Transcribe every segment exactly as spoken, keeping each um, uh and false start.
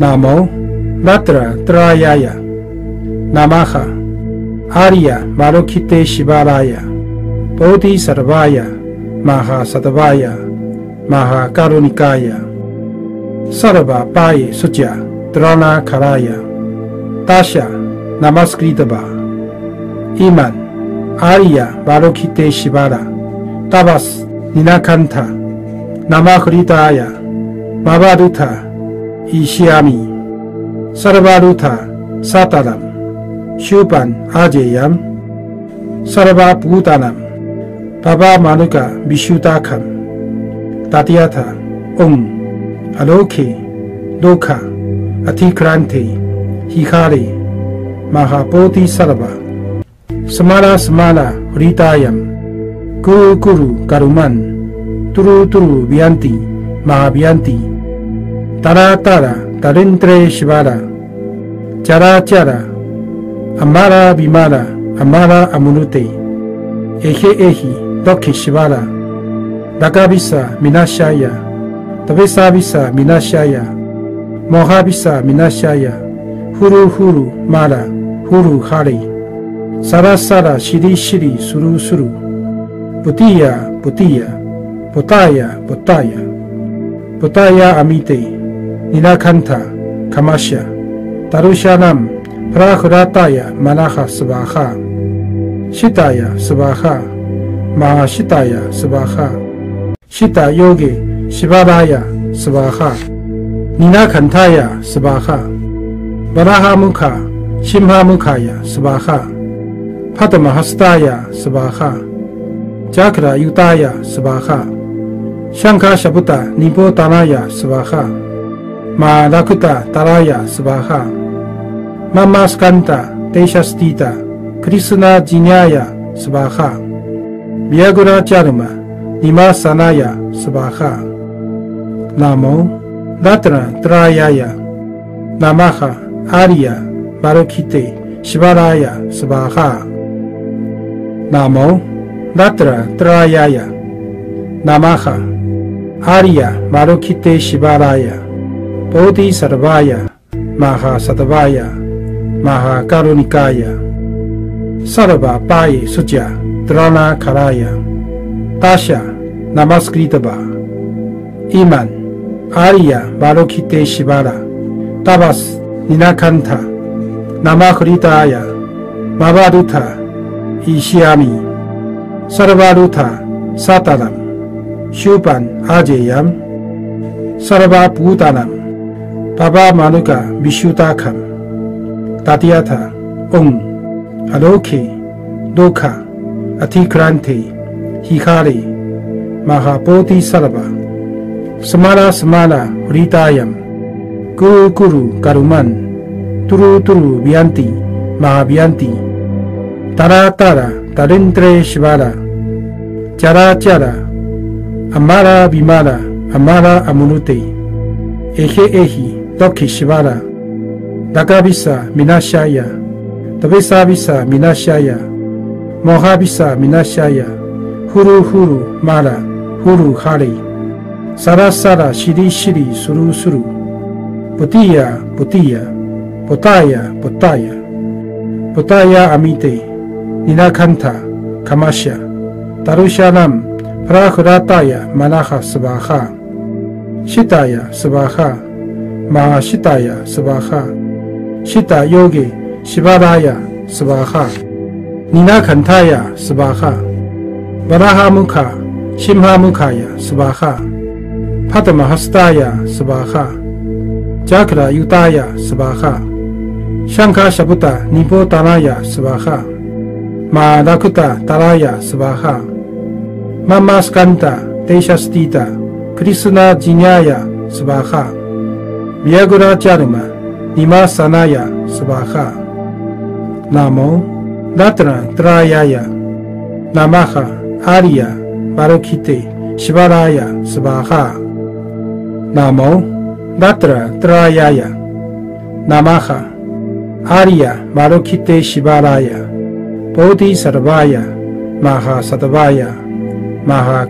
Namo Ratra Trayaya Namaha Arya Marukite Shivaraya Bodhisarvaya Mahasattavaya Mahakarunikaya Sarva Paye Sutya Drona Karaya Tasha Namaskritava Iman Arya Marukite Shivara Tabas Ninakanta Namakritaya Mavaduta Ishyami Sarvaruta Sataram Shupan Ajayam Sarva Bhutanam Baba Manuka Vishuddhakam Tatyatha Om Aloke Lokha Atikrante Hikare Mahabodhi Sarva Samara Samara Hritayam Guru Guru Garuman Turu Turu Vyanti Mahavyanti Tara Tara Tarintre Shivara Chara Chara Amara Vimara Amara Amunute Ehe Ehi Dokhi Shivara Dagavisa Minashaya Tavesavisa Minashaya Mohavisa Minashaya Huru Huru Mara Huru Hari Sara Sara Shiri Shiri Suru Suru Butiya Butiya Botaya Botaya Botaya Amite Nilakanta Kamasya Tarushanam Prahurataya Manaha Svaha Shitaya Svaha Mahashitaya Svaha Shita Yoge Shivaraya Svaha Nilakantaya Svaha Varaha Mukha Shimha Mukhaya Svaha Padmahastaya Svaha Chakra Yutaya Svaha Shankha Shabuta Nibotanaya Svaha Ma Lakuta Taraya Svaha Mama Skanta Deshastita Krishna Jinyaya Svaha Vyagura Charma Nima Sanaya Svaha Namo Ratra Trayaya Namaha Arya Marukite Shivaraya Svaha Namo Ratra Trayaya Namaha Arya Marukite Shivaraya Bodhisarvaya Mahasattavaya Mahakarunikaya Sarva Paye Sutya Drona Karaya Tasha Namaskritava Iman Arya Marukite Shivara Tabas Ninakanta Namakritaya Mavaduta Ishyami Sarvaruta Sataram Shupan Ajayam Sarva Bhutanam Baba Manuka Vishuddhakam Tatyatha Om Aloke Lokha Atikrante Hikare Mahabodhi Sarva Samara Samara Hritayam Guru Guru Garuman Turu Turu Vyanti Mahavyanti Tara Tara Tarintre Shivara Chara Chara Amara Vimara Amara Amunute Ehe Ehi Dokhi Shivara Dagavisa Minashaya Tavesavisa Minashaya Mohavisa Minashaya Huru Huru Mara Huru Hari Sara Sara Shiri Shiri Suru Suru Butiya Butiya Botaya Botaya Botaya Amite Nilakanta Kamasya Tarushanam Prahurataya Manaha Svaha Shitaya Svaha Mahashitaya Svaha Shita Yoge Shivaraya Svaha Ninakantaya Svaha Varaha Mukha Shimha Mukhaya Svaha Padmahastaya Svaha Chakra Yutaya Svaha Shankha Shabuta Nibotanaya Svaha Ma Lakuta Taraya Svaha Mama Skanta Deshastita Krishna Jinyaya Svaha Vyagura Charma Nima Sanaya Svaha Namo Ratra Trayaya Namaha Arya Marukite Shivaraya Svaha Namo Ratra Trayaya Namaha Arya Marukite Shivaraya Bodhisarvaya Mahasattavaya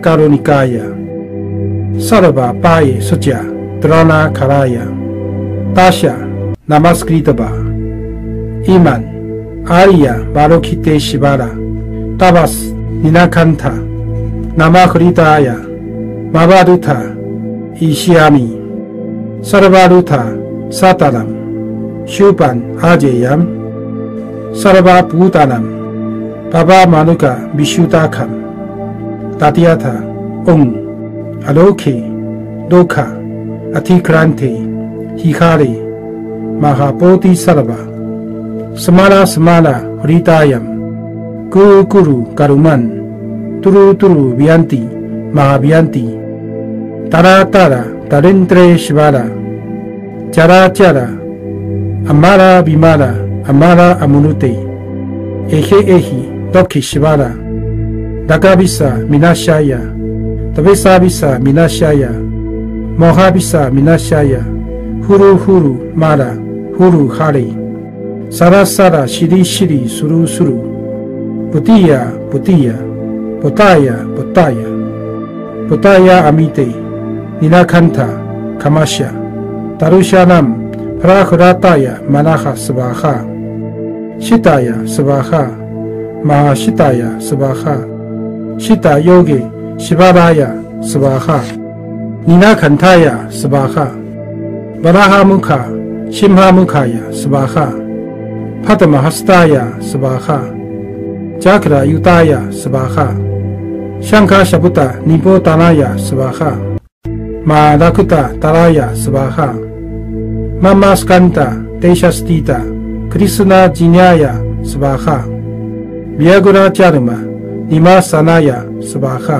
Mahakarunikaya Sarva Paye Sutya Drona Karaya Tasha Namaskritaba Iman Arya Balokite Shivara Tabas Ninakanta Namakritaya Mavaduta Ishyami Sarvaduta Sataram Shupan Ajayam Sarva Bhutanam Baba Manuka Vishuddhakam Tatyatha Om Aloke Dokha Atikrante Hikari Mahabodhi Sarva Samala Samala Hritayam Guru Guru Karuman Turu Turu Vyanti Mahavyanti Tara Tara Tarindre Shivara Chara Chara Amara Bimara Amara Amunute Ehe Ehi Toki Shivara Dagabisa Minashaya Tabesabisa Minashaya Mohabisa Minashaya Huru Huru Mara Huru Hari Sara Sara Shiri Shiri Suru Suru Putiya Putiya Potaya Potaya Potaya Amite Ninakanta Kamasya Tarushanam Prahurataya Manaha Svaha Shitaya Svaha Mahashitaya Svaha Shita Yogi Shivaraya Svaha Ninakantaya Svaha Varaha Mukha Shimha Mukhaya Svaha Padmahastaya Svaha Chakra Yutaya Svaha Shankha Shabuta Nipo Tanaya Svaha Ma Lakuta Taraya Svaha Mama Skanta Deshastita Krishna Jinyaya Svaha Vyagura Charma Nima Sanaya Svaha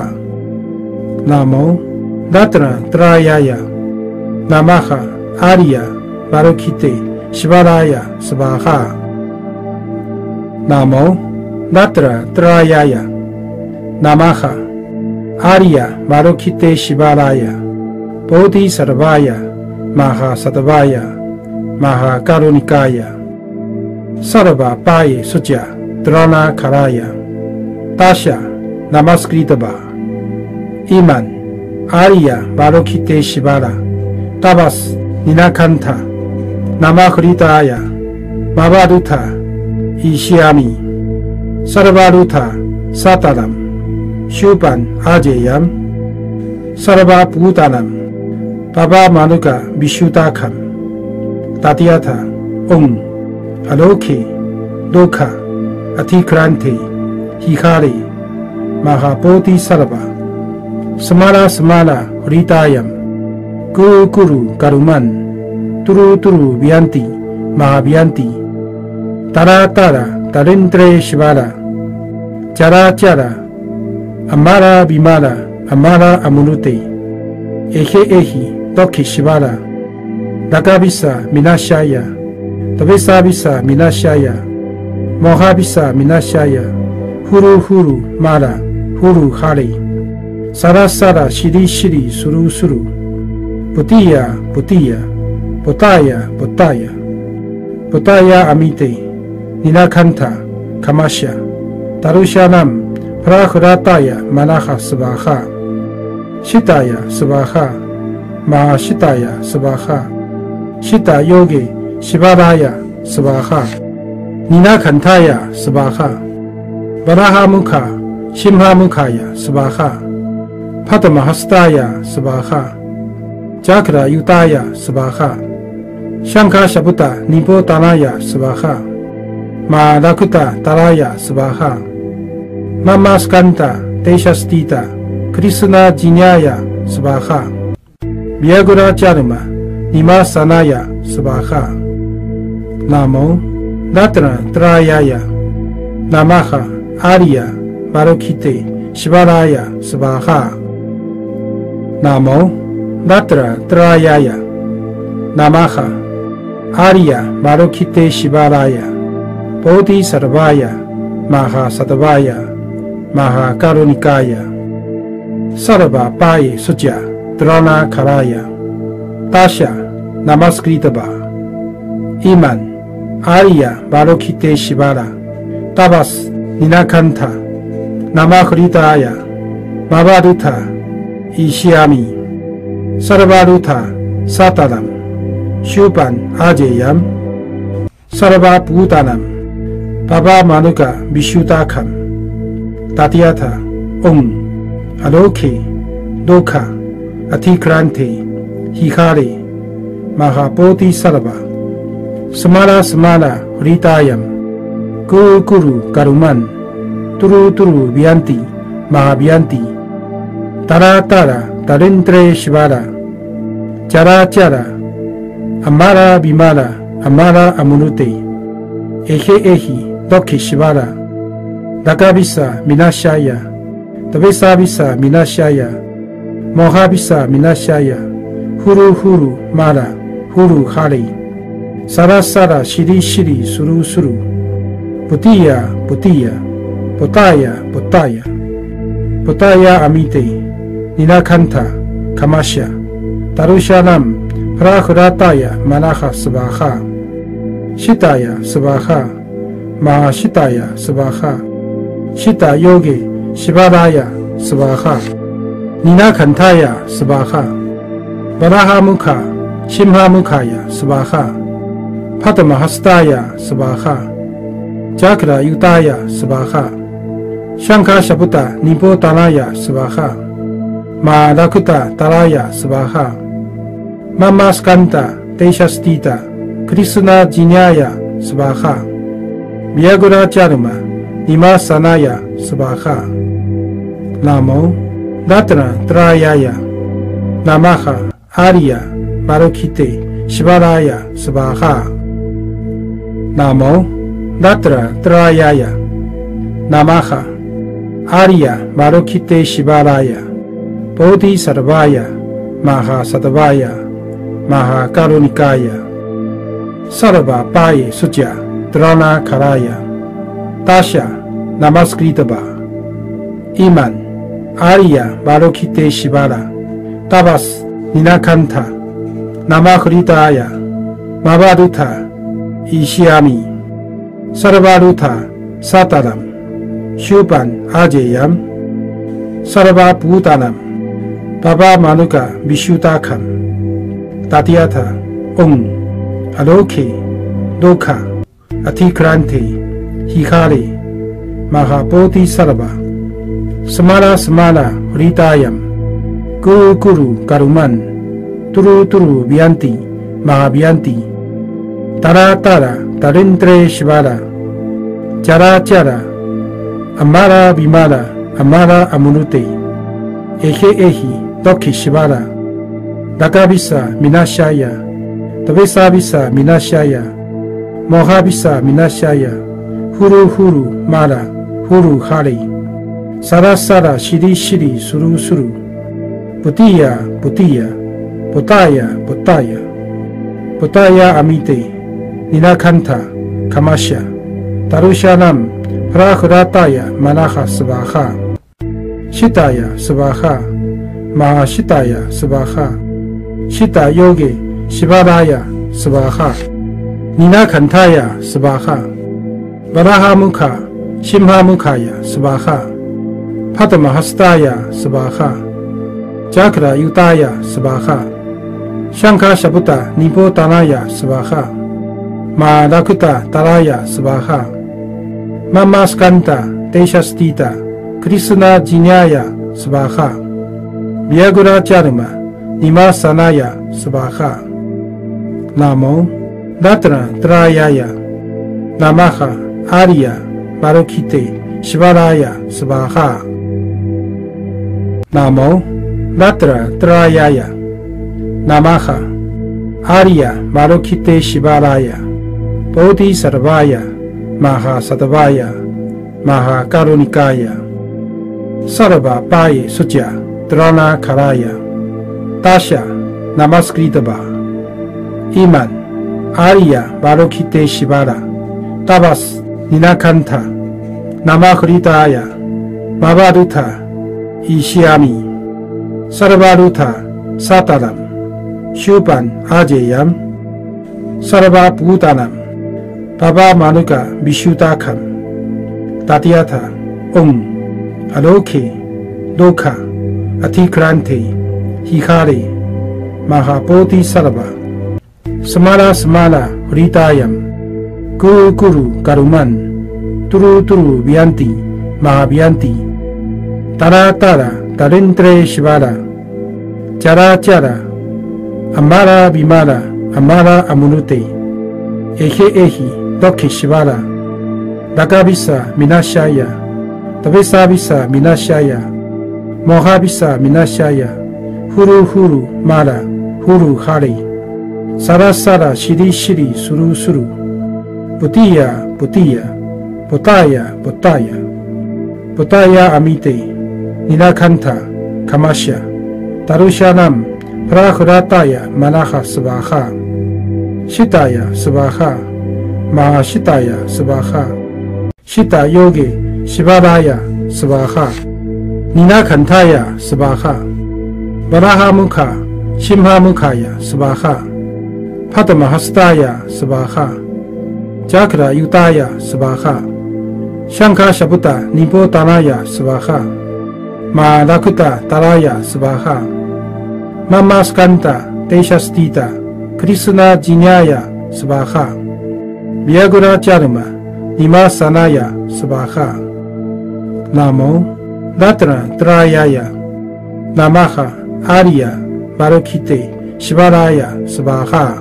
Namo Datra Trayaya Namaha Arya Balokite Shivaraya Svaha Namo Datra Trayaya Namaha Arya Balokite Shivaraya Bodhi Sarvaya Maha Sadvaya Maha Karunikaya Sarva Paye Suja Drana Karaya Tasha Namaskritaba Iman Arya Balokite Shivara Tabas Ninakanta Namakritaya Mavaduta Ishyami Sarvaduta Sataram Shupan Ajayam Sarva Bhutanam Baba Manuka Vishuddhakam Tatyatha Om Aloke Dokha Atikrante Hikari Mahabodhi Sarva Samala Samala Hritayam Guru Guru Karuman Turu Turu Vyanti Mahavyanti Tara Tara Tarindre Shivara Chara Chara Amara Bimara Amara Amunute Ehe Ehi Toki Shivara Dagabisa Minashaya Tabesabisa Minashaya Mohabisa Minashaya Huru Huru Mara Huru Hari Sara Sara Shiri Shiri Suru Suru Putiya Putiya Potaya Potaya Potaya Amite Ninakanta Kamasya Tarushanam Prahurataya Manaha Svaha Shitaya Svaha Mahashitaya Svaha Shita Yogi Shivaraya Svaha Ninakantaya Svaha Varaha Mukha Shimha Mukhaya Svaha Padmahastaya Svaha Chakra Yutaya Svaha Shankha Shabuta Nipo Tanaya Svaha Ma Lakuta Taraya Svaha Mama Skanta Deshastita Krishna Jinyaya Svaha Vyagura Charma Nima Sanaya Svaha Namo Datra Trayaya Namaha Arya Balokite Shivaraya Svaha Namo Datra Trayaya Namaha Arya Balokite Shivaraya Bodhi Sarvaya Maha Sadvaya Maha Karunikaya Sarva Paye Suja Drana Karaya Tasha Namaskritaba Iman Arya Balokite Shivara Tabas Ninakanta Namakritaya Mavaduta Ishyami Sarvaduta Sataram Shupan Ajayam Sarva Bhutanam Baba Manuka Vishuddhakam Tatyatha Om Aloke Dokha Atikranti Hikare Mahabodhi Sarva Samala Samala Hritayam Guru Guru Garuman Turu Turu Vyanti Mahabhyanti Tara Tara Tarindre Shivara Jara Jara Amara Bimala Amara Amunute Ehe Ehi Dokhi Shivara Dagavisa Minashaya Davesavisa Minashaya Mohabisa Minashaya Huru Huru Mara Huru Hari Sara Sara Shiri Shiri Suru Suru Putiya Putiya Potaya Potaya Potaya Amite Ninakanta Kamasya Tarushanam Prahrataya Manaha Svaha Shitaya Svaha Mahashitaya Svaha Shita Yogi Shivaraya Svaha Ninakantaya Svaha Varaha Mukha Shimha Mukhaya Svaha Padmahastaya Svaha Chakra Yutaya Svaha Shankha Shaputa Nipo Talaya Svaha Malakuta Talaya Svaha Mama Skanta Deshastita Krishna Jinyaya Svaha Vyagura Charma Nima Sanaya Svaha Namo Ratna Trayaya Namaha Arya Marukite Shivaraya Svaha Namo Ratna Trayaya Namaha Arya Marukite Shivaraya Bodhi Sarvaya Maha Sadavaya Maha Karunikaya Sarva Paye Sujya Drana Karaya Tasha Namaskritaba Iman Arya Marukite Shivara Tabas Ninakanta Namahritaya Mavaduta Ishyami Sarvaruta Sataram Shupan Ajayam Sarva Bhutanam Baba Manuka Vishuddhakam Tatyatha Om Aloke Dokha Atikranti Hikare Mahabodhi Sarva Samala Samala Hritayam Guru Guru Garuman Turu Turu Vyanti Mahabhyanti Tara Tara Tarindre Shivara Jara Jara Amara Bimala Amara Amunute Ehe Ehi Dokhi Shivara Dagavisa Minashaya Davesavisa Minashaya Mohabisa Minashaya Huru Huru Mara Huru Hari Sara Sara Shiri Shiri Suru Suru Putiya Putiya Potaya Potaya Potaya Amite Ninakanta Kamasya Tarushanam Prahrataya Manaha Svaha Shitaya Svaha Mahashitaya Svaha Shita Yogi Shivaraya Svaha Ninakantaya Svaha Varaha Mukha Shimha Mukhaya Svaha Padmahastaya Svaha Chakra Yutaya Svaha Shankha Shaputa Nipo Talaya Svaha Malakuta Talaya Svaha Mama Skanta Deshastita Krishna Jinyaya Svaha Vyagura Charma Nima Sanaya Svaha Namo Ratna Trayaya Namaha Arya Marukite Shivaraya Svaha Namo Ratna Trayaya Namaha Arya Marukite Shivaraya Bodhi Sarvaya Maha Sadavaya Maha Karunikaya Sarva Paye Sujya Drana Karaya Tasha Namaskritaba Iman Arya Marukite Shivara Tabas Ninakanta Namahritaya Mavaduta Ishyami Sarvaruta Sataram Shupan Ajayam Sarva Bhutanam Baba Manuka Vishuddhakam Tatyatha Om Aloke Dokha Atikranti Hikare Mahabodhi Sarva Semala semala Hridayam Guru Guru Garuman Turu Turu Vianti Mahavianti Tara Tara Tarentre Shivara Chara Chara Amara Vimara Amara Amunute Eje Eji Doki Shivara Dakabisa Minashaya Tabesa Bisa Minashaya Mohabisa Minashaya Huru Huru Mara Huru Hari Sara Sara Shiri Shiri Suru Suru Putiya Putiya Potaya Potaya Potaya Amite Nilakanta Kamasya Tarushanam Prahurataya Manaha Svaha Shitaya Svaha Mahashitaya Svaha Shita Yogi Shivaraya Svaha Nilakantaya Svaha Varaha Mukha Shimha Mukhaya Svaha Padmahastaya Svaha Chakra Yutaya Svaha Shankha Shabuta Nipo Tanaya Svaha Ma Lakuta Taraya Svaha Mama Skanta Deshastita Krishna Jinyaya Svaha Vyagura Charma Nima Sanaya Svaha Namo Ratra Trayaya Namaha Arya Barokite Shivaraya Svaha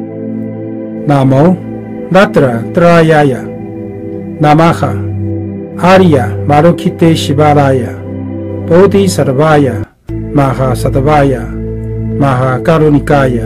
Namo Ratra Trayaya Namaha Arya Marokite Shivaraya Bodhi Sarvaya Maha Sadvaya Maha Karunikaya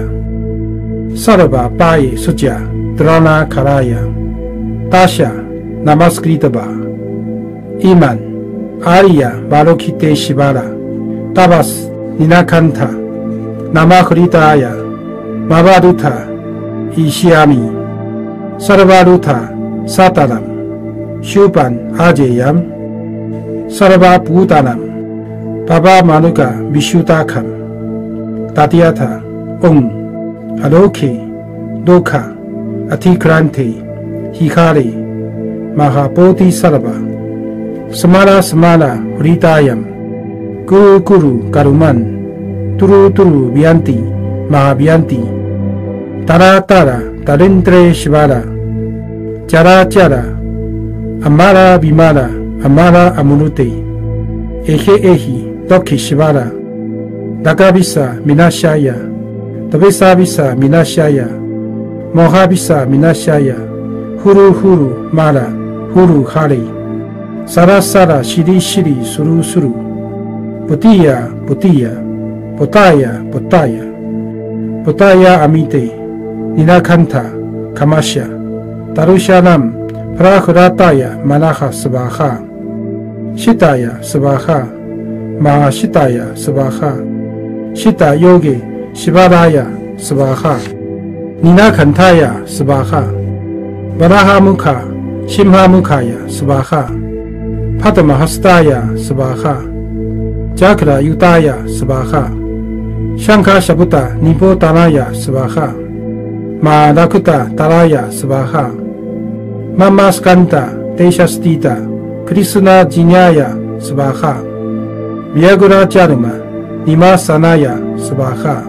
Sarva Pai Suja Drana Karaya Tasha Namaskritaba Iman Arya Marokite Shivara Tabas Ninakanta Namakritaya Mavaduta Ishyami Sarvaruta Sataram Shupan Ajayam Sarva Bhutanam Baba Manuka Vishutakam Tatyatha Om Aloke Dokha Atikrante Hikare Mahabodhi Sarva Samala Samala Hridayam Guru Guru Garuman Turu Turu Vianti Mahavianti Tara Tara Tarentre Shivara Chara Chara Amara Vimara Amara Amunute Eje Eji Doki Shivara Dakabisa Minashaya Tabesa Bisa Minashaya Mohabisa Minashaya Huru Huru Mara Huru Hari Sara Sara Shiri Shiri Suru Suru Putiya Putiya Potaya Potaya Potaya Amite Nilakanta Kamasya Tarushanam Prahurataya Manaha Svaha Shitaya Svaha Mahashitaya Svaha Shita Yogi Shivaraya Svaha Nilakantaya Svaha Varaha Mukha Shimha Mukhaya Svaha Padmahastaya Svaha Chakra Yutaya Svaha Shankha Shabuta Nipo Tanaya Svaha Ma Lakuta Taraya Svaha Mama Skanta Deshastita Krishna Jinyaya Svaha Vyagura Charma Nima Sanaya Svaha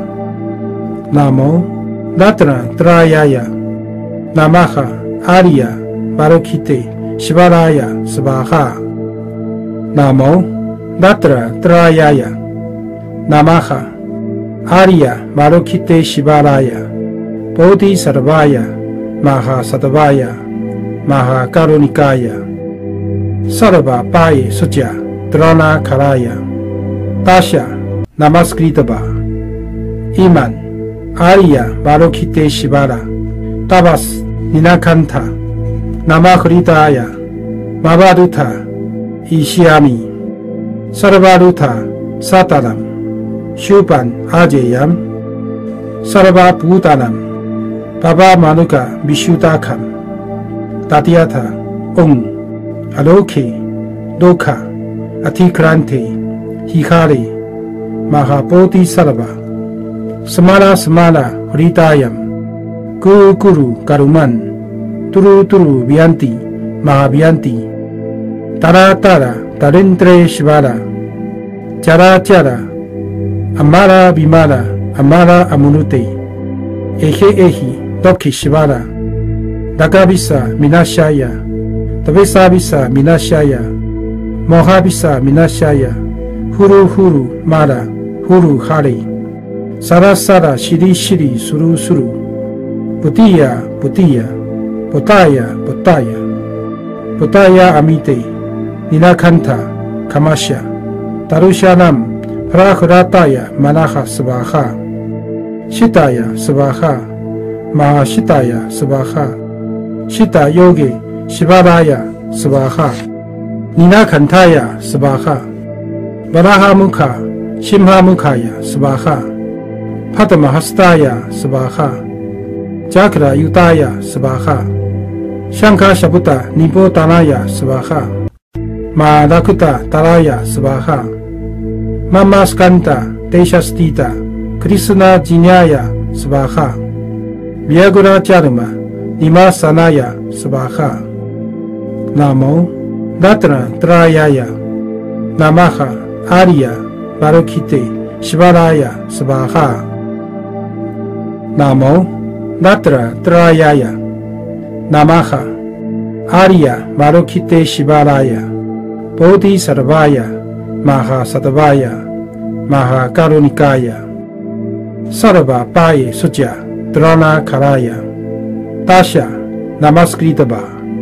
Namo Ratra Trayaya Namaha Arya Barokite Shivaraya Svaha Namo Ratra Trayaya Namaha Arya Barokite Shivaraya Bodhi Sarvaya Maha Sadvaya Maha Karunikaya Sarva Pai Suja Drana Karaya Tasha Namaskritaba Iman Arya Barokite Shivara Tabas Ninakanta Namakritaya Mavaduta Ishyami Sarvaruta Sataram Shupan Ajayam Sarva Bhutanam Baba Manuka Vishutakam Tatyatha Om Aloke Dokha Atikrante Hikare Mahabodhi Sarva Samala Samala Hridayam Guru Guru Garuman Turu Turu Vianti Mahavianti Tara Tara Tarentre Shivara Chara Chara Amara Vimara Amara Amunute Eje Eji Dokhi Shivara, Dakabisa Minashaya, Tabesabisa Minashaya, Mohabisa Minashaya, Huru Huru Mara, Huru Hari, Sarasara Shiri Shiri Suru Suru, Putiya Putiya, Potaya Potaya, Potaya Amite, Ninakanta, Kamasha, Tarushanam, Prahrataya Manaha Svaha, Shitaya Svaha, Mahashitaya Svaha, Shita Yogi Shivaraya Svaha, Ninakantaya Svaha, Varaha Mukha, Shimha Mukhaya Svaha, Padmahastaya Svaha, Chakra Yutaya Svaha, Shankha Shaputa Nipo Tanaya Svaha, Mahalakuta Taraya Svaha, Mama Skanta Deshastita Krishna Jinyaya Svaha, Vyagura Charma Nima Sanaya Svaha, Namo Datra Trayaya, Namaha Arya Barokite Shivaraya Svaha, Namo Datra Trayaya, Namaha Arya Barokite Shivaraya, Bodhi Sarvaya, Maha Sadavaya, Maha Karunikaya, Sarva Paye Suja, Drana Karaya, Tasha Namaskritaba,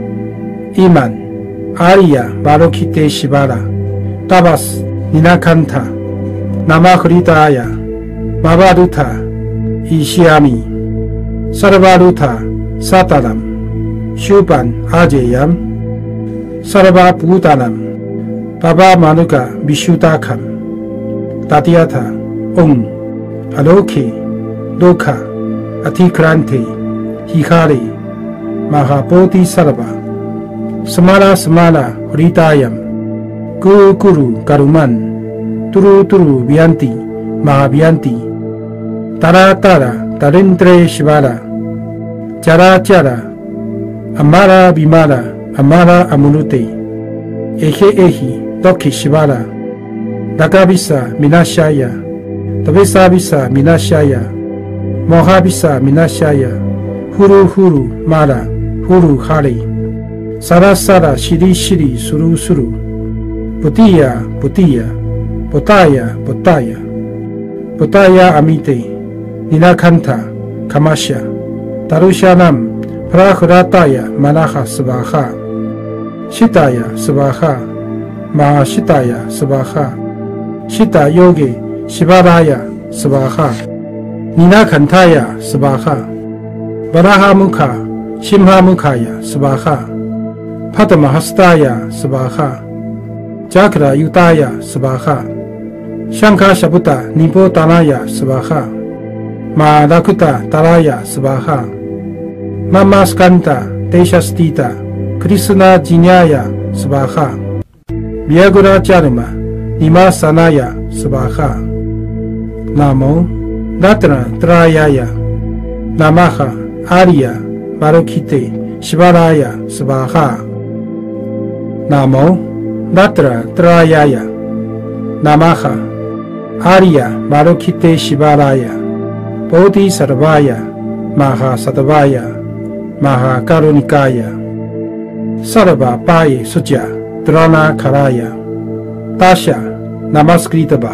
Iman, Arya Barokite Shivara, Tabas Ninakanta, Namakritaya, Mavaduta, Ishyami, Sarvaduta, Sataram, Shupan Ajayam, Sarva Bhutanam, Baba Manuka Vishutakam, Tatyata, Om, Aloke, Doka, Atikrante, Hikari, Mahabodhi Sarva, Samala Samala Ritayam, Guru Guru Garuman, Turu Turu Vyanti, Mahabhyanti, Tara Tara Tarindre Shivara, Chara Chara, Amara Bimara, Amara Amunute, Ehe Ehi, Dokhi Shivara, Dakabisa Minashaya, Tabesabisa Minashaya, Mohabisa Minashaya, Huru Huru Mara, Huru Hari, Sarasara Shiri Shiri Suru Suru, Putiya Putiya, Potaya Potaya, Potaya Amite, Ninakanta, Kamasha, Tarushanam, Prahrataya Manaha Svaha, Shitaya Svaha, Mahashitaya Svaha, Shita Yogi Shivaraya Svaha, Ninakantaya Svaha, Varaha Mukha, Shimha Mukhaya Svaha, Padmahastaya Svaha, Chakra Yutaya Svaha, Shankha Shaputa Nipo Tanaya Svaha, Mahalakuta Taraya Svaha, Mama Skanta Deshastita Krishna Jinyaya Svaha, Vyagura Charma Nima Sanaya Svaha, Namo Datra Trayaya, Namaha Arya Barokite Shivaraya Svaha, Namo Datra Trayaya, Namaha Arya Barokite Shivaraya, Bodhi Sarvaya, Maha Sadavaya, Maha Karunikaya, Sarva Paye Suja, Drana Karaya, Tasha Namaskritaba,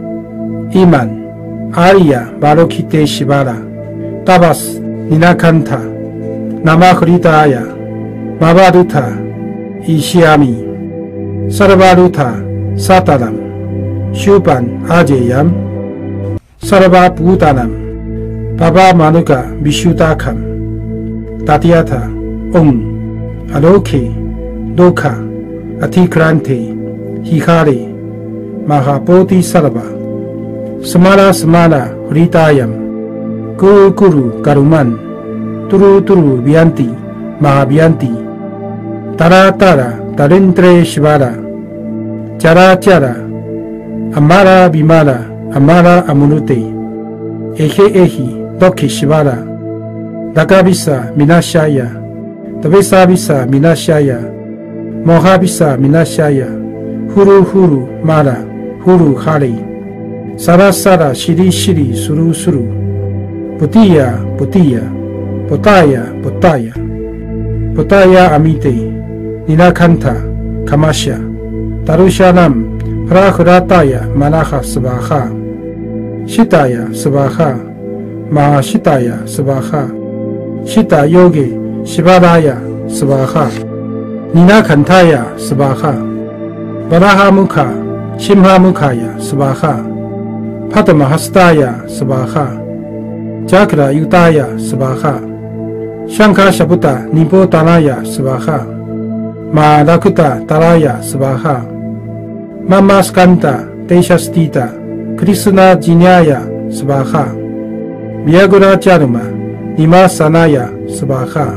Iman, Arya Barokite Shivara, Tabas Ninakanta, Namakritaya, Mavaduta, Ishyami, Sarvaduta, Sataram, Shupan Ajayam, Sarva Bhutanam, Baba Manuka Vishutakam, Tatyata, Om, Aloke, Doka, Atikrante, Hikari, Mahabodhi Sarva, Samala Samala Ritayam, Guru Guru Garuman, Turu Turu Vyanti, Mahabhyanti, Tara Tara Tarindre Shivara, Chara Chara, Amara Bimara, Amara Amunute, Ehe Ehi, Dokhi Shivara, Dakabisa Minashaya, Tabesabisa Minashaya, Mohabisa Minashaya, Huru Huru Mara, Huru Hari, Sarasara Shiri Shiri Suru Suru, Putiya Putiya, Potaya, Potaya, Potaya Amite, Nilakanta, Kamasya, Tarushanam, Prahrataya, Manaha Svaha, Shitaya, Svaha, Mahashitaya, Svaha, Shita Yogi, Shivaraya, Svaha, Nilakantaya, Svaha, Varahamukha, Shimhamukaya, Svaha, Padmahastaya, Svaha, Chakra Yutaya, Svaha, Shankha Shaputa Nipo Tanaya Svaha, Ma Lakuta Taraya Svaha, Mama Skanta Teshastita Krishna Jinyaya Svaha, Vyagura Charma Nima Sanaya Svaha,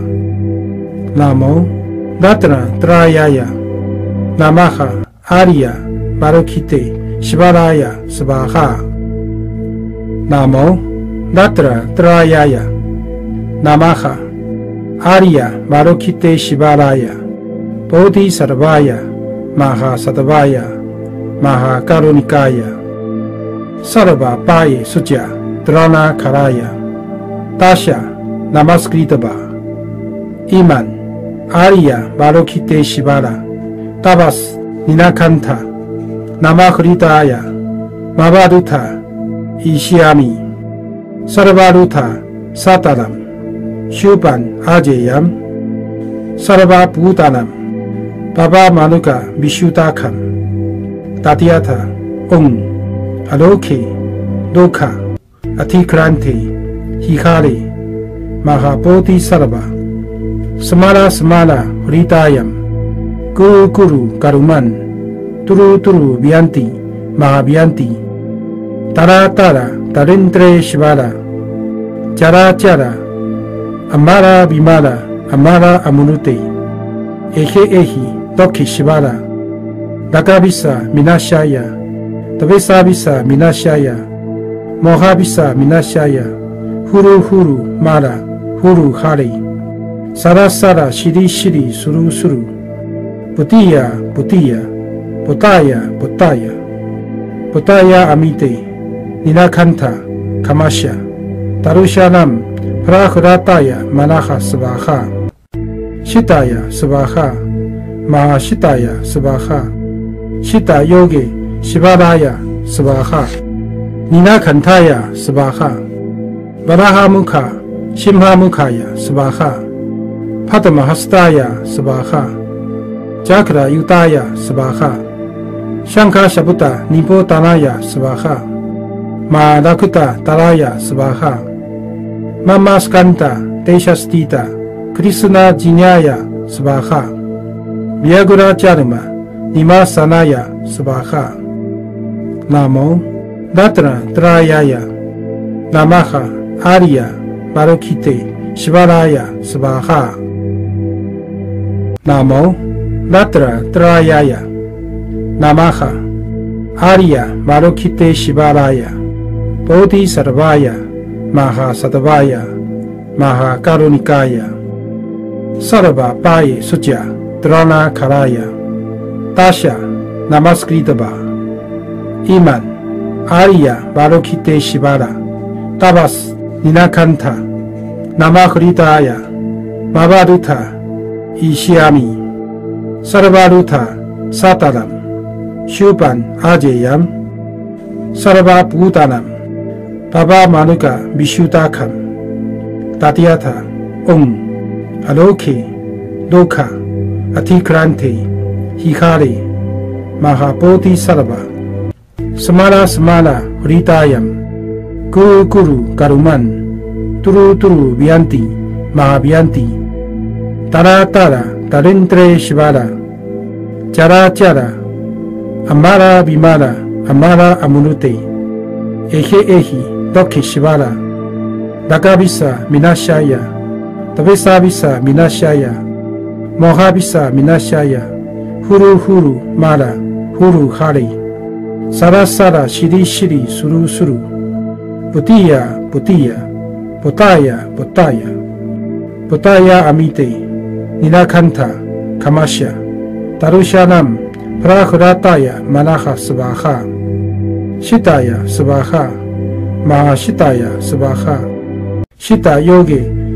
Namo Datra Trayaya, Namaha Arya Marukite Shivaraya Svaha, Namo Datra Trayaya, Namaha Arya Marukite Shivaraya, Bodhi Sarvaya, Maha Sadvaya, Maha Karunikaya, Sarva Paye Suja, Drana Karaya, Tasha Namaskritaba, Iman, Arya Marukite Shivara, Tabas Ninakanta, Namakritaya, Mavaduta, Ishyami, Sarvaruta, Sataram, Shuban Ajayam, Sarva Bhutanam, Baba Manuka Vishutakam, Tatyata, Om, Aloke, Doka, Atikrante, Hikari, Mahabodhi Sarva, Samara Samara Ritayam, Guru Guru Karuman, Turu Turu Vyanti, Mahabhyanti, Tara Tara Tarindre Shivara, Chara Chara, Amara Bimara, Amara Amunute, Ehe Ehi, Doki Shivara, Dakabisa Minashaya, Tabesabisa Minashaya, Mohabisa Minashaya, Huru Huru Mara, Huru Hari, Sara Sara Shiri Shiri Suru Suru, Putiya Putiya, Potaya Potaya, Potaya Amite, Nilakanta, Kamasya, Tarushanam, Prahrataya Manaha Svaha, Shitaya Svaha, Mahashitaya Svaha, Shita Yogi, Shivaraya Svaha, Nilakantaya Svaha, Varahamukha, Shimhamukaya Svaha, Padmahastaya Svaha, Chakra Yutaya Svaha, Shankha Shaputa Nipo Tanaya Svaha, Ma Lakuta Taraya Svaha, Mama Skanta Teshastita Krishna Jinyaya Svaha, Vyagura Charma Nima Sanaya Svaha, Namo Datra Trayaya, Namaha Arya Marukite Shivaraya Svaha, Namo Datra Trayaya, Namaha Arya Marukite Shivaraya, Bodhi Sarvaya, Maha Sadvaya, Maha Karunikaya, Sarva Paye Suja, Drana Karaya, Tasha Namaskritaba, Iman, Arya Marukite Shivara, Tabas Ninakanta, Namakritaya, Mavaduta, Ishyami, Sarvaruta, Sataram, Shuban Ajayam, Sarva Bhutanam, Baba Manuka Vishutakam, Tatyata, Om, Aloke, Doka, Atikrante, Hikari, Mahabodhi Sarva, Samara Samara Ritayam, Guru Guru Karuman, Turu Turu Vyanti, Mahabhyanti, Tara Tara Tarindre Shivara, Chara Chara, Amara Bimara, Amara Amunute, Ehe Ehi, Doki Shivara, Dakabisa Minashaya, Tabesabisa Minashaya, Mohabisa Minashaya, Huru Huru Mara, Huru Hari, Sara Sara Shiri Shiri Suru Suru, Putiya Putiya, Potaya Potaya, Potaya Amite, Nilakanta, Kamasya, Tarushanam, Prahrataya Manaha Svaha, Shitaya Svaha, Mahashitaya Svaha, Shita Yogi,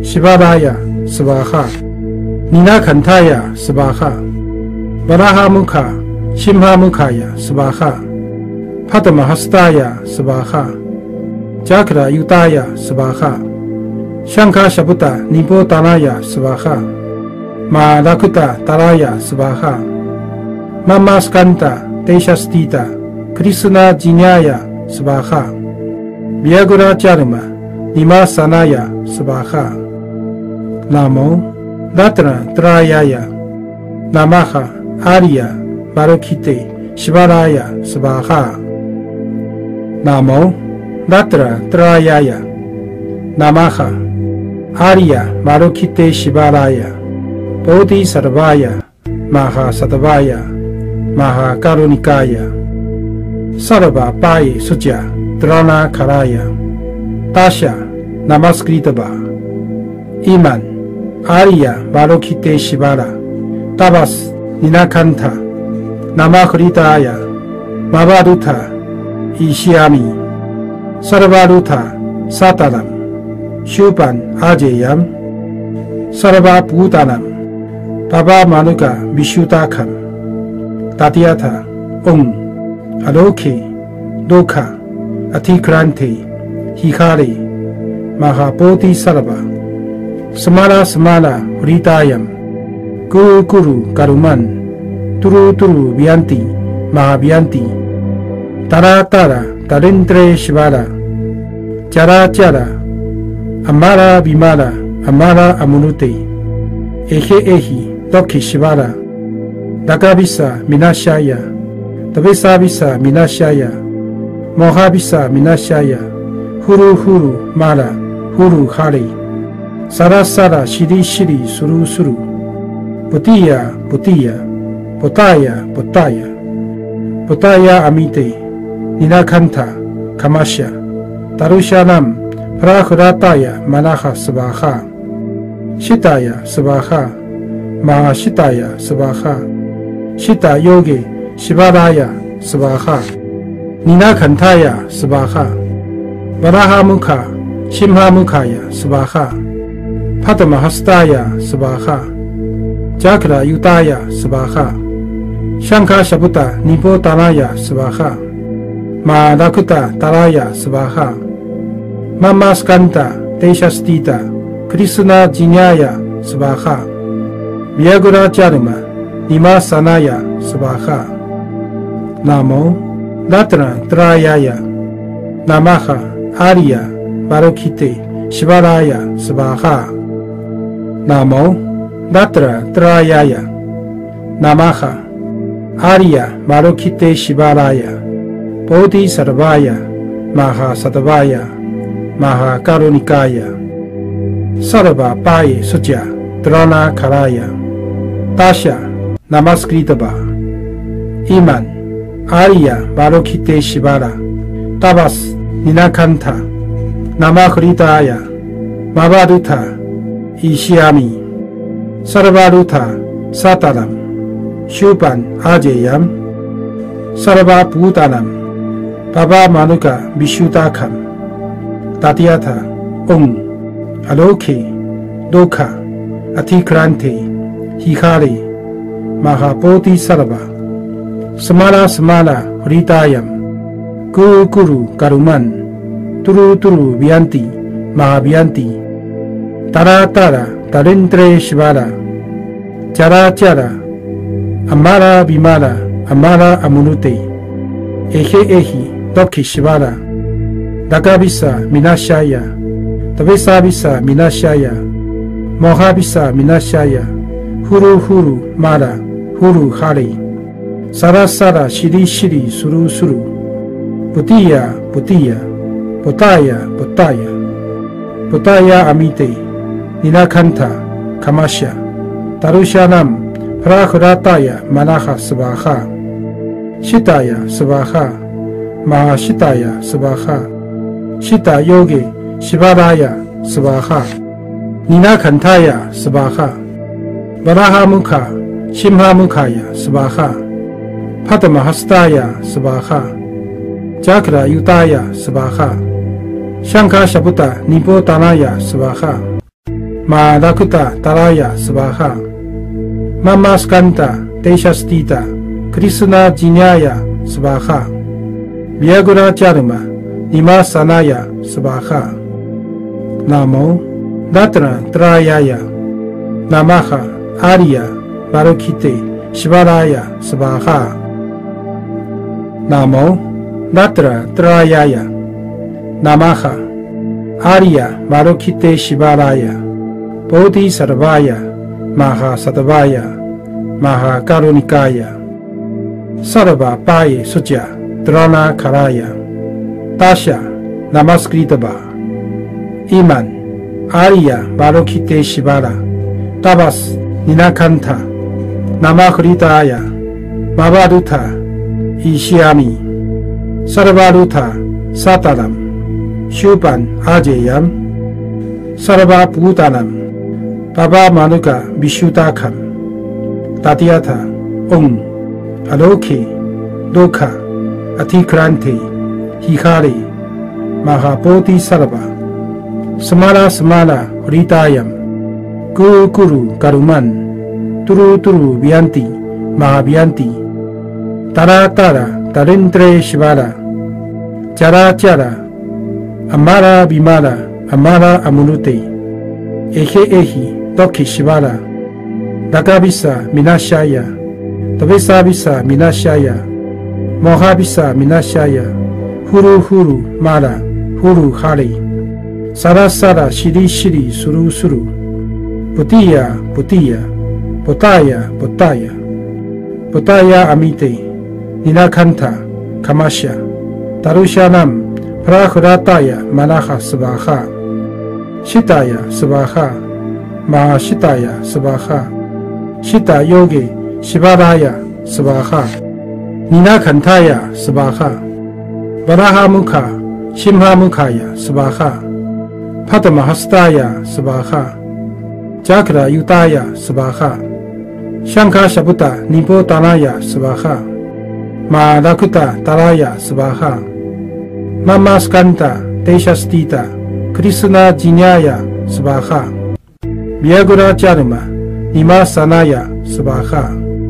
シバラヤスバハニナカンタヤスバハバラハムカシンハムカヤスバハパタマハスタヤスバハジャクラユタヤスバハシャンカシャブタニポタナヤスバハマラクタタラヤスバハママスカンタテシャスティタクリスナジニャヤスバハビアグラチャルマニマサナヤスバハナモラトラトラヤヤナマハアリヤバロキテシバラヤスバハナモラトラトラヤヤナマハアリヤバロキテシバラヤボディサラバヤマハサタバヤマハカロニカヤサラバパイスジャトラナカラヤタシャナマスクリタバイマンアリヤバロキテシバラタバスニナカンタナマクリタヤマバルタイシアミサラバルタサタラムシュパンアジェヤムサラバプータナムパバマヌカビシュタカムタティアタオンアロケドカアティクランテヒカレマハポティサラバスマラスマラフリタヤムグルグルカルマントゥルトゥルビアンティマハビアンティタラタラタレントレシバラチャラチャラアマラビマラアマラアムヌテエヘエヒドキシバラダカビサミナシャヤタベサビサミナシャヤモハビサミナシャヤフルフルマラフルハリサラサラシリシリスルスルプティヤプティヤポタヤポタヤポタヤアミテニナカンタカマシャタルシャナムプラフラタヤマナハスバハシタヤスバハマハシタヤスバハシタヨゲシバラヤスバハニナカンタヤスバハバラハムカシンハムカヤスバハパタマハスタヤスバハジャクラユタヤスバハシャンカシャブタニポタナヤスバハマラクタタラヤスバハママスカンタテシャスティタクリスナジニャヤスバハビアグラチャルマニマサナヤスバハナモラトラトラヤヤナマハアリヤバロキテシバラヤスバハナモラトラトラヤヤナマハアリヤバロキテシバラヤボディサラバヤマハサタバヤマハカロニカヤサラバパイスジャトラナカラヤタシャナマスクリタバイマンアリヤバロキテシバラタバスニナカンタナマクリタヤマバルタイシアミサラバルタサタラムシュパンアジェヤムサラバプータナムパバマヌカビシュタカムタティアタオンアロケドカアティクランテヒカレマハポティサラバスマラスマラフリタヤムグルグルカルマントゥルトゥルビアンティマハビアンティタラタラタレントレシバラチャラチャラアマラビマラアマラアムヌテエヘエヒドキシバラダカビサミナシャヤタベサビサミナシャヤモハビサミナシャヤフルフルマラフルハリサラサラシリシリスルスルプティヤプティヤポタヤポタヤポタヤアミテニナカンタカマシャタルシャナムプラフラタヤマナハスバハシタヤスバハマハシタヤスバハシタヨゲシバラヤスバハニナカンタヤスバハバラハムカシンハムカヤスバハパタマハスタヤスバハジャクラユタヤスバハシャンカシャブタニポタナヤスバハ Ma Lakta Taraya Svaha Mama Skanta Deshastita Krishna Jinyaya Svaha Vyagra Charma Nima Sanaya Svaha Namo Datra Trayaya Namaha Arya Barokite Shivaraya Svaha Namo Datra Trayaya Namaha Arya Barokite Shivaraya Bodhi Sarvaya Maha Sadavaya Maha Karunikaya Sarva Paye Suja Drana Karaya Tasha Namaskritaba Iman Arya Barokite Shivara Tabas Ninakanta Namakritaya Mavaduta Ishyami Sarvaduta Sataram Shuban Ajayam Sarva Bhutanam Baba Manuka Vishuddhakam Tatyatha Om Aloke Dokha Atikrante Hikare Mahabodhi Sarva Samala Samala Hritayam Guru Guru Karuman Turu Turu Vyanti Mahavyanti Tara Tara Tarindre Shivara Chara Chara Amara Bimara Amara Amunute Ehe Ehi Doki Shivara Dagabisa Minashaya Tabesabisa Minashaya Mohabisa Minashaya Huru Huru Mara Huru Hari Sara Sara Shiri Shiri Suru Suru Putiya Putiya Potaya Potaya Potaya Amite Ninakanta Kamasha Tarushanam Prahrataya Manaha Svaha Shitaya Svaha Mahashitaya Svaha Shita Yogi Shivaraya Svaha Ninakantaya Svaha Varaha Mukha Shimha Mukhaya Svaha Padmahastaya Svaha Chakra Yutaya Svaha Shankha Shabuta Nibotanaya Svaha Ma Lakta Taraya Svaha Mama Skanta Deshastita Krishna Jinyaya Svaha Vyagra Charma Nima Sanaya Svaha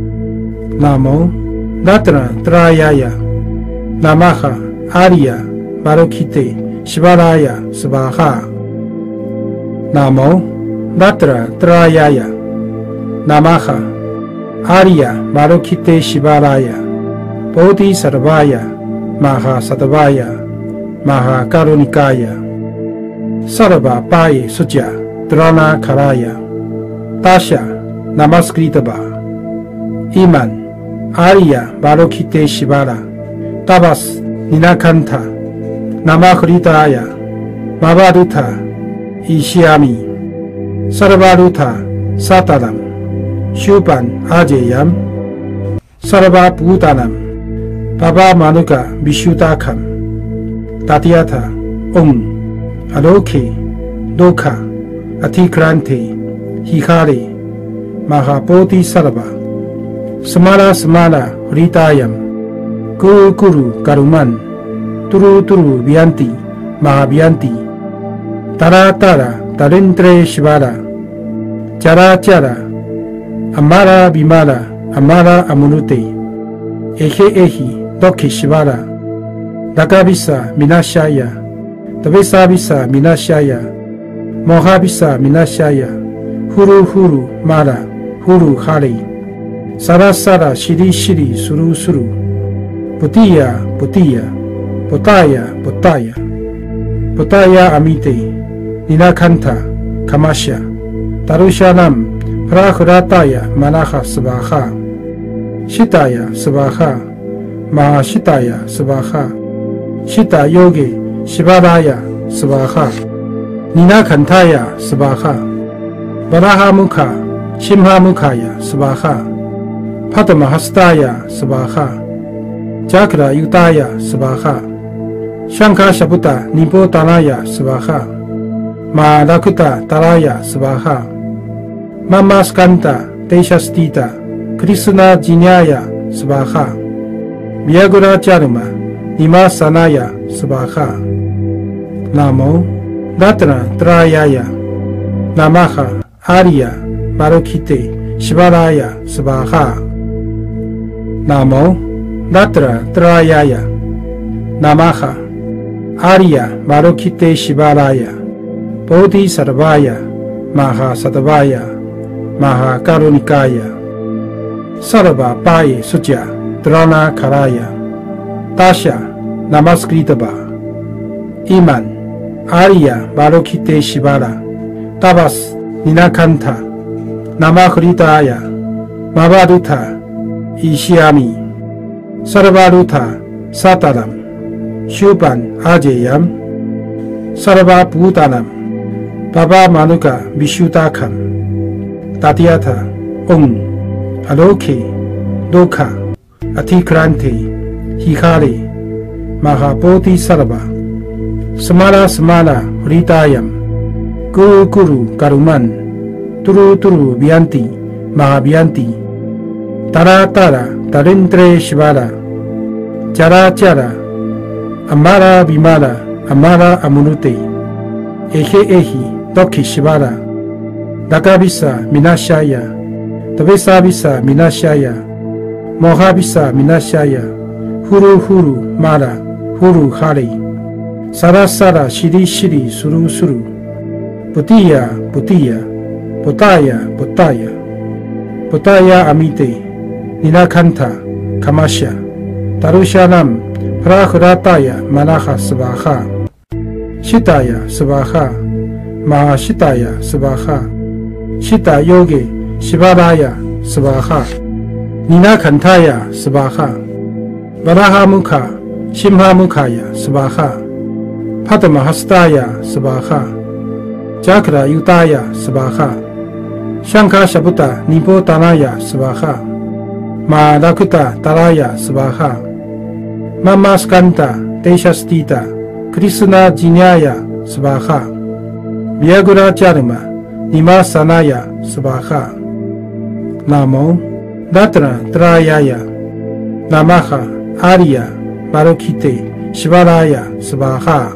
Namo Datra Trayaya Namaha Arya Barokite Shivaraya Svaha Namo Datra Trayaya Namaha Arya Barokite Shivaraya Bodhi Sarvaya Maha Sadavaya Maha Karunikaya Sarva Paye Suja Drana Karaya Tasha Namaskritaba Iman Arya Barokite Shivara Tabas Ninakanta Namakritaya Mavaduta Ishyami Sarvaduta Sataram Shuban Ajayam Sarva Bhutanam Baba Manuka Vishuddhakam Tatyatha Om Aloke Dokha Atikrante Hikare Mahabodhi Sarva Samala Samala Hritayam Guru Guru Karuman Turu Turu Vyanti Mahavyanti Tara Tara Tarindre Shivara Chara Chara Amara Bimara Amara Amunute Ehe Ehi Doki Shivara Dagabisa Minashaya Tabesabisa Minashaya Mohabisa Minashaya Huru Huru Mara Huru Hari Sara Sara Shiri Shiri Suru Suru Putiya Putiya Potaya Potaya Potaya Amite Ninakanta Kamasha Tarushanam Prahrataya Manaha Svaha Shitaya Svaha Mahashitaya Svaha Shita Yogi Shivaraya Svaha Ninakantaya Svaha Varaha Mukha Shimha Mukhaya Svaha Padmahastaya Svaha Chakra Yutaya Svaha Shankha Shabuta Nibotanaya Svaha Ma Lakta Taraya Svaha Mama Skanta Deshastita Krishna Jinyaya Svaha Vyagra Charma Nima Sanaya Svaha Namo Datra Trayaya Namaha Arya Marokite Shivaraya Svaha. Namo Ratra Trayaya. Namaha Arya Marokite Shivaraya Bodhisarvaya Mahasattavaya Mahakarunikaya Sarva Paye Sutya Drana Karaya Tasha Namaskritaba Iman Arya Marokite Shivara Tabas Ninakanta Namakritaya Mavaduta Ishyami Sarvaduta Sataram Shuban Ajayam Sarva Bhutanam Baba Manuka Vishuddhakam Tatyatha Om Aloke Dokha Atikrante Hikare Mahabodhi Sarva Samala Samala Hritayam Guru Guru Karuman Turu Turu Vyanti Mahabhyanti Tara Tara Tarindre Shivara Jara Jara Amara Vimala Amara Amunute Ehe Ehi Dokhi Shivara Dakabisa Minashaya Tavesabisa Minashaya Mohabisa Minashaya Huru Huru Mara Huru Hari Sara Sara Shiri Shiri Suru Suru Putiya Putiya Potaya Potaya Potaya Amite Nilakanta Kamasya Tarushanam Prahrataya Manaha Svaha Shitaya Svaha Mahashitaya Svaha Shita Yoge Shivaraya Svaha Ninakantaya Svaha Varaha Mukha Shimha Mukhaya Svaha Padmahastaya Svaha Chakra Yutaya Svaha Shankha Shabuta Nibotanaya Svaha Malakuta Taraya Svaha Mama Skanta Deshastita Krishna Jinyaya Svaha Vyagura Charma Nimasanaya Svaha Namo Ratra Trayaya Namaha Arya Marokite Shivaraya Svaha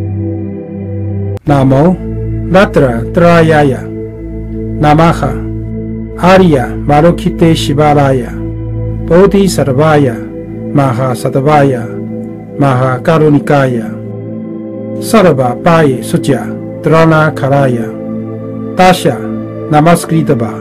Namo Ratra Trayaya Namaha Arya Marokite Shivaraya Bodhisarvaya Mahasattavaya Mahakarunikaya Sarva Paye Sutya Drana Karaya Tasha Namaskritaba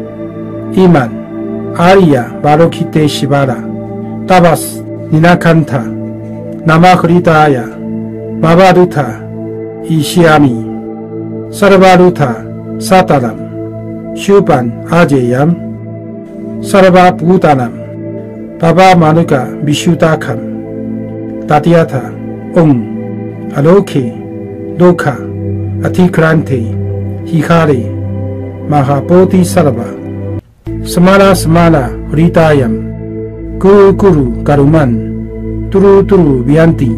Iman Arya Marokite Shivara Tabas Ninakanta Namakritaya Mavaduta Ishyami Sarvaduta Sataram Shuban Ajayam Sarva Bhutanam Baba Manuka Vishuddhakam Tatyatha Om Aloke Dokha Atikrante Hikare Mahabodhi Sarva Samala Samala Hritayam Guru Guru Karuman Turu Turu Vyanti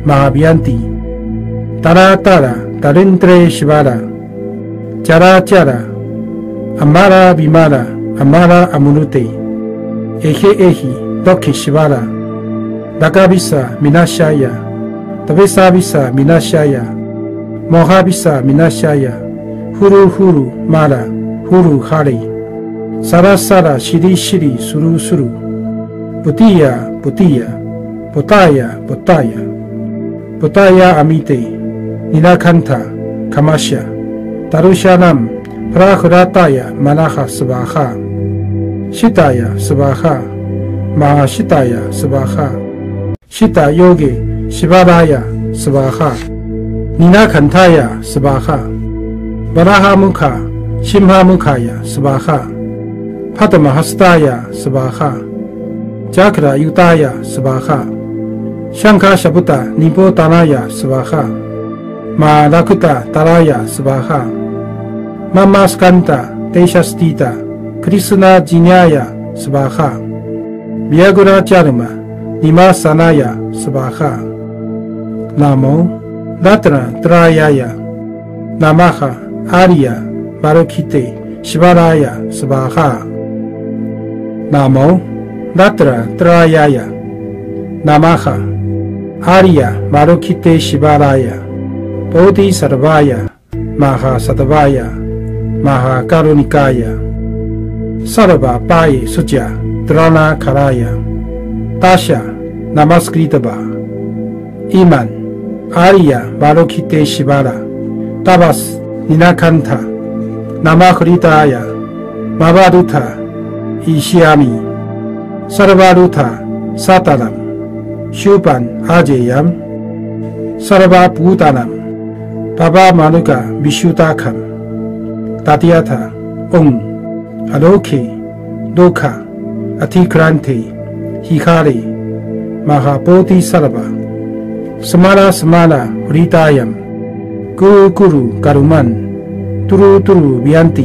Mahabhyanti Tara Tara Tarindre Shivara Jara Jara Amara Vimala Amara Amunute Ehe Ehi Dokhi Shivara Dakabisa Minashaya Tavesabisa Minashaya Mohabisa Minashaya Huru Huru Mara Huru Hari Sara Sara Shiri Shiri Suru Suru Putiya Putiya Potaya Potaya Potaya Amite Nilakanta Kamasya Tarushanam Prahrataya Manaha Svaha Shitaya Svaha Mahashitaya Svaha Shita Yoge Shivaraya Svaha Ninakantaya Svaha Varaha Mukha Shimha Mukhaya Svaha Padmahastaya Svaha Chakra Yutaya Svaha Shankha Shabuta Nibotanaya Svaha Malakuta Taraya Svaha Mama Skanta Deshastita Krishna Jinyaya Svaha Vyagura Charma Nimasanaya Svaha Namo Ratra Trayaya Namaha Arya Marokite Shivaraya Svaha Namo Ratra Trayaya Namaha Arya Marokite Shivaraya Bodhisarvaya Mahasattavaya Maha Karunikaya Sarva Paye Suja Drana Karaya Tasha Namaskritaba Iman Arya Balokite Shivara Tabas Ninakanta Namakritaya Mavaduta Ishyami Sarvaduta Satanam Shupan Ajayam Sarva Bhutanam Baba Manuka Vishutakam Tatyatha Om Aloke Dokha Atikrante Hikare Mahabodhi Sarva Samala Samala Hritayam Guru Guru Karuman Turu Turu Vyanti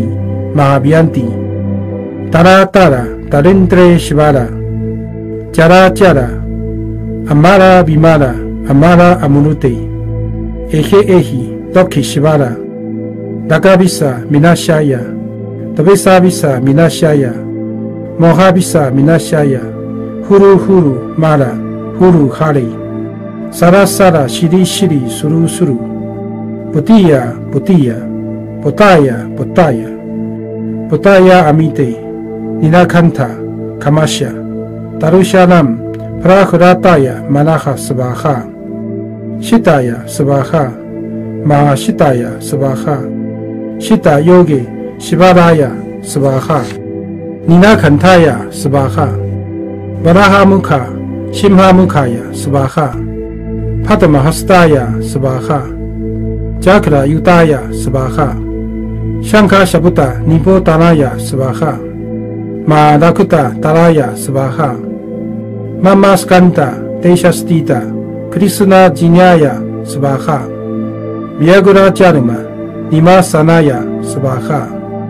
Mahavyanti Tara Tara Tarendre Shivara Jara Jara Amara Vimara Amara Amunute Ehe Ehi Doki Shivara Dagavisa Minashaya Tabesavisa Minashaya Mohabisa Minashaya Huru Huru Mara Huru Hare Sara Sara Shiri Shiri Suru Suru Putiya Putiya Potaya Potaya Potaya Amite Ninakanta Kamasha Tarushanam Prahrataya Manaha Svaha Shitaya Svaha Mahashitaya Svaha Shita Yogi Shivaraya Svaha Ninakantaya Svaha Varaha Mukha Shimha Mukhaya Svaha Padmahastaya Svaha Chakra Yutaya Svaha Shankha Shabuta Nipo Tanaya Svaha Mahadakuta Taraya Svaha Mama Skanta Deshastita Krishna Jinyaya Svaha Vyagura Charma Nima Sanaya Svaha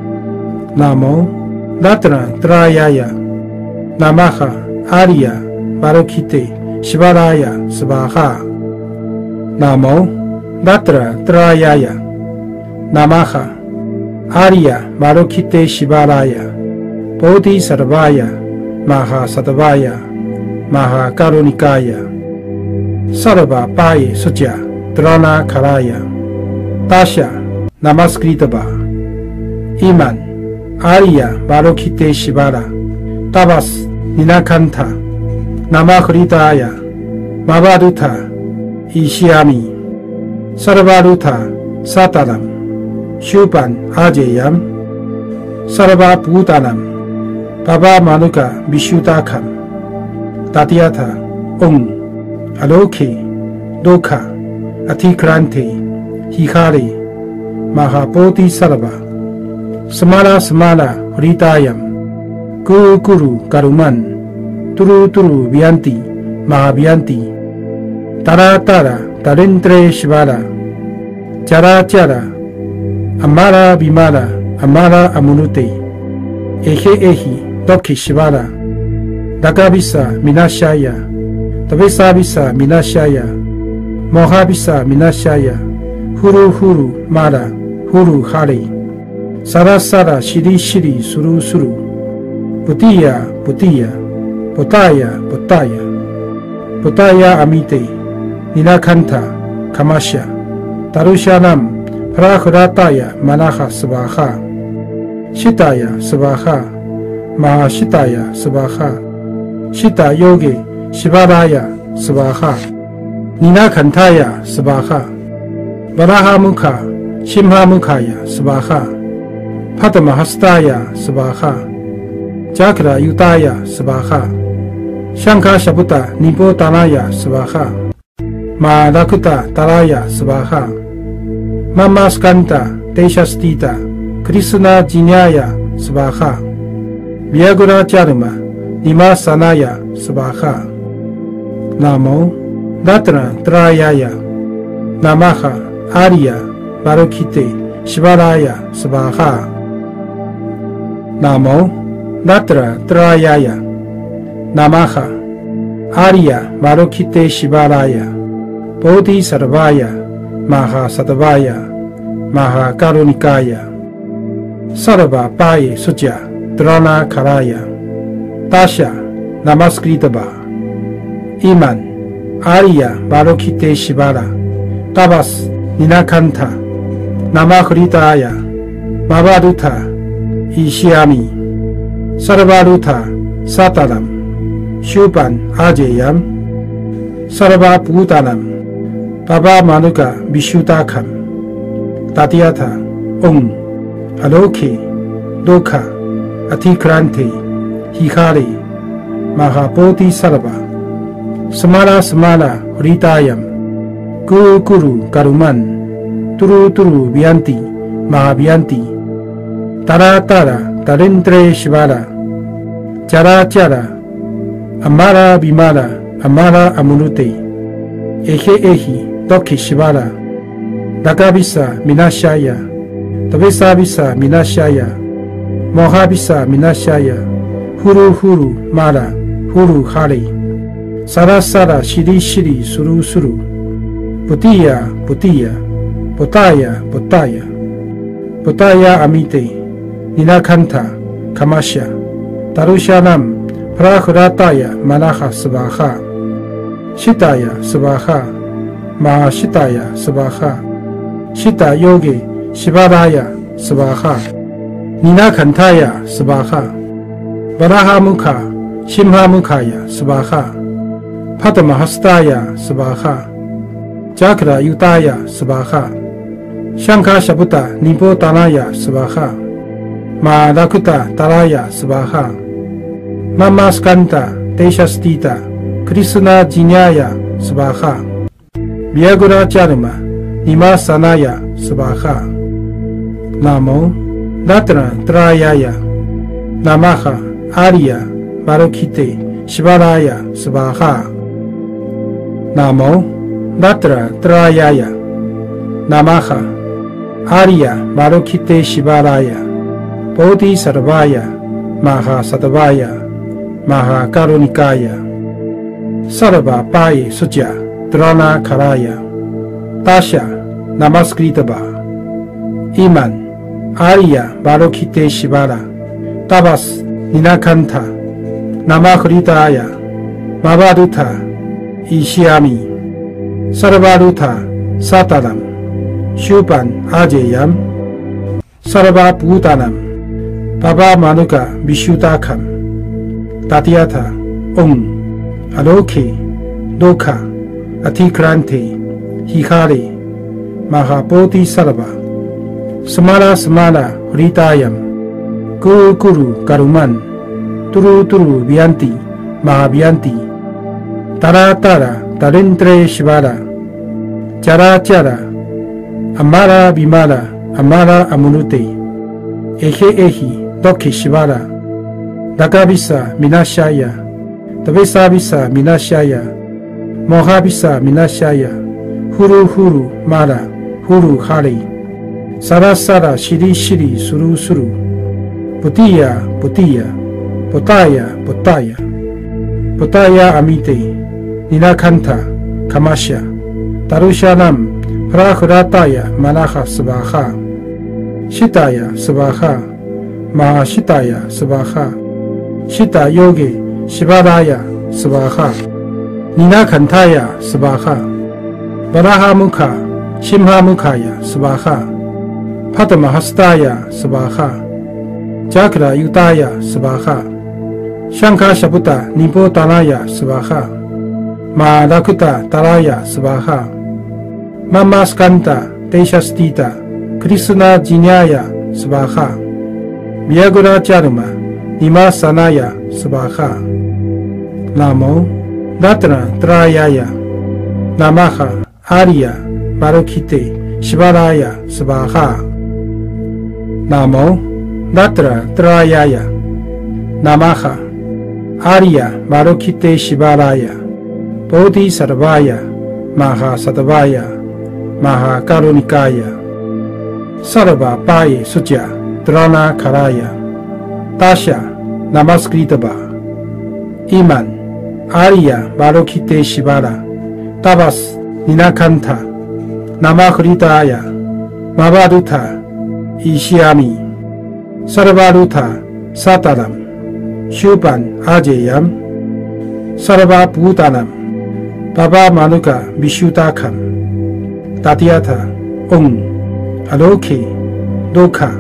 Namo Datra Trayaya Namaha Arya Barokite Shivaraya Svaha Namo Datra Trayaya Namaha Arya Barokite Shivaraya Bodhi Sarvaya Maha Sadvaya Maha Karunikaya Sarva Paye Suja Drana Karaya Tasha Namaskritaba Iman Arya Balokite Shivara Tabas Ninakanta Namakritaya Mavaduta Ishyami Sarvaduta Satanam Shupan Ajayam Sarva Bhutanam Baba Manuka Vishutakam Tatyatha Om Aloke Dokha Atikrante Hikare Mahabodhi Sarva Samala Samala Hritayam Guru Guru Karuman Turu Turu Vyanti Mahavyanti Tara Tara Tarendre Shivara Jara Jara Amara Vimara Amara Amunute Ehe Ehi Doki Shivara Dagavisa Minashaya Tabesavisa Minashaya Mohabisa Minashaya Huru Huru Mara Huru Hare Sara Sara Shiri Shiri Suru Suru Putiya Putiya Potaya Potaya Potaya Amite Ninakanta Kamasha Tarushanam Prahrataya Manaha Svaha Shitaya Svaha Mahashitaya Svaha Shita Yogi Shivaraya Svaha Ninakantaya Svaha Varaha Mukha Shimha Mukhaya Svaha Padmahastaya Svaha Chakra Yutaya Svaha Shankha Shabuta Nipo Tanaya Svaha Mahadakuta Taraya Svaha Mama Skanta Deshastita Krishna Jinyaya Svaha Vyagura Charma Nima Sanaya Svaha Namo Datra Trayaya Namaha Arya Barokite Shivaraya Svaha Namo Datra Trayaya Namaha Arya Barokite Shivaraya Bodhi Sarvaya Maha Sadvaya Maha Karunikaya Sarva Paye Suja Drana Karaya Tasha Namaskritaba Iman Arya Balokite Shivara Tabas Ninakanta Namakritaya マバルタイシアミサラバルタサタラムシュパンアジェヤムサラバプータナムババマヌカビシュタカムタティアタオンアロケドカアティクランテヒカレマハポティサラバスマラスマラリタヤムグルクルカルマントゥルトゥルビアンティマハビアンティタラタラタレントレシバラチャラチャラアマラビマラアマラアムルテエヘエヒドキシバラダカビサミナシャヤタベサビサミナシャヤモハビサミナシャヤフルフルマラフルハリサラサラシリシリスルスルプティヤプティヤポタヤポタヤポタヤアミテニナカンタカマシャタルシャナムプラフラタヤマナハスバハシタヤスバハマシタヤスバハシタヨゲシバラヤスバハニナカンタヤスバハバラハムカシムハムカヤスバハパタマハスタヤスバハジャクラユタヤスバハシャンカシャブタニポタナヤスバハマラクタタラヤスバハママスカンタテシャスティタクリスナジニャヤスバハビアグラチャルマニマサナヤスバハナモダトラトラヤヤナマハアリヤバロキテシバラヤスバハナモダトラトラヤヤナマハアリヤバロキテシバラヤボディサラバヤマハサタバヤマハカロニカヤサラバパイスジャドラナカラヤタシャナマスクリタバイマンアリヤバロキテシバラタバスニナカンタナマクリタヤマバルタイシアミサラバルタサタラムシュパンアジェヤムサラバプータナムババマヌカビシュタカムタティアタオンアロケドカアティクランテヒカレマハポティサラバスマラスマラリタヤムグルクルカルマントゥルトゥルビアンティマハビアンティタラタラタレントレシバラチャラチャラアマラビマラアマラアムルテエヘエヒドキシバラダカビサミナシャヤタベサビサミナシャヤモハビサミナシャヤフルフルマラフルハリサラサラシリシリスルスルプティヤプティヤポタヤポタヤポタヤアミテニナカンタカマシャタルシャナムプラフラタヤマナハスバハシタヤスバハマシタヤスバハシタヨゲシバラヤスバハニナカンタヤスバハバラハムカシムハムカヤスバハパタマハスタヤスバハジャクラユタヤスバハシャンカシャブタニポタナヤスバハマラクタタラヤスバハママスカンタテシャスティタクリスナジニャヤスバハビアグラチャルマニマサナヤスバハナモダトラトラヤヤナマハアリヤバロキテシバラヤスバハナモダトラトラヤヤナマハアリヤバロキテシバラヤボディサラバヤマハサタバヤマハカロニカヤサラバパイスジャドラナカラヤタシャナマスクリタバイマンアリヤバロキテシバラタバスニナカンタナマクリタヤマバルタイシアミサラバルタサタラムシュパンアジェヤムサラバプータナムババマヌカビシュタカムタティアタオンアロケドカ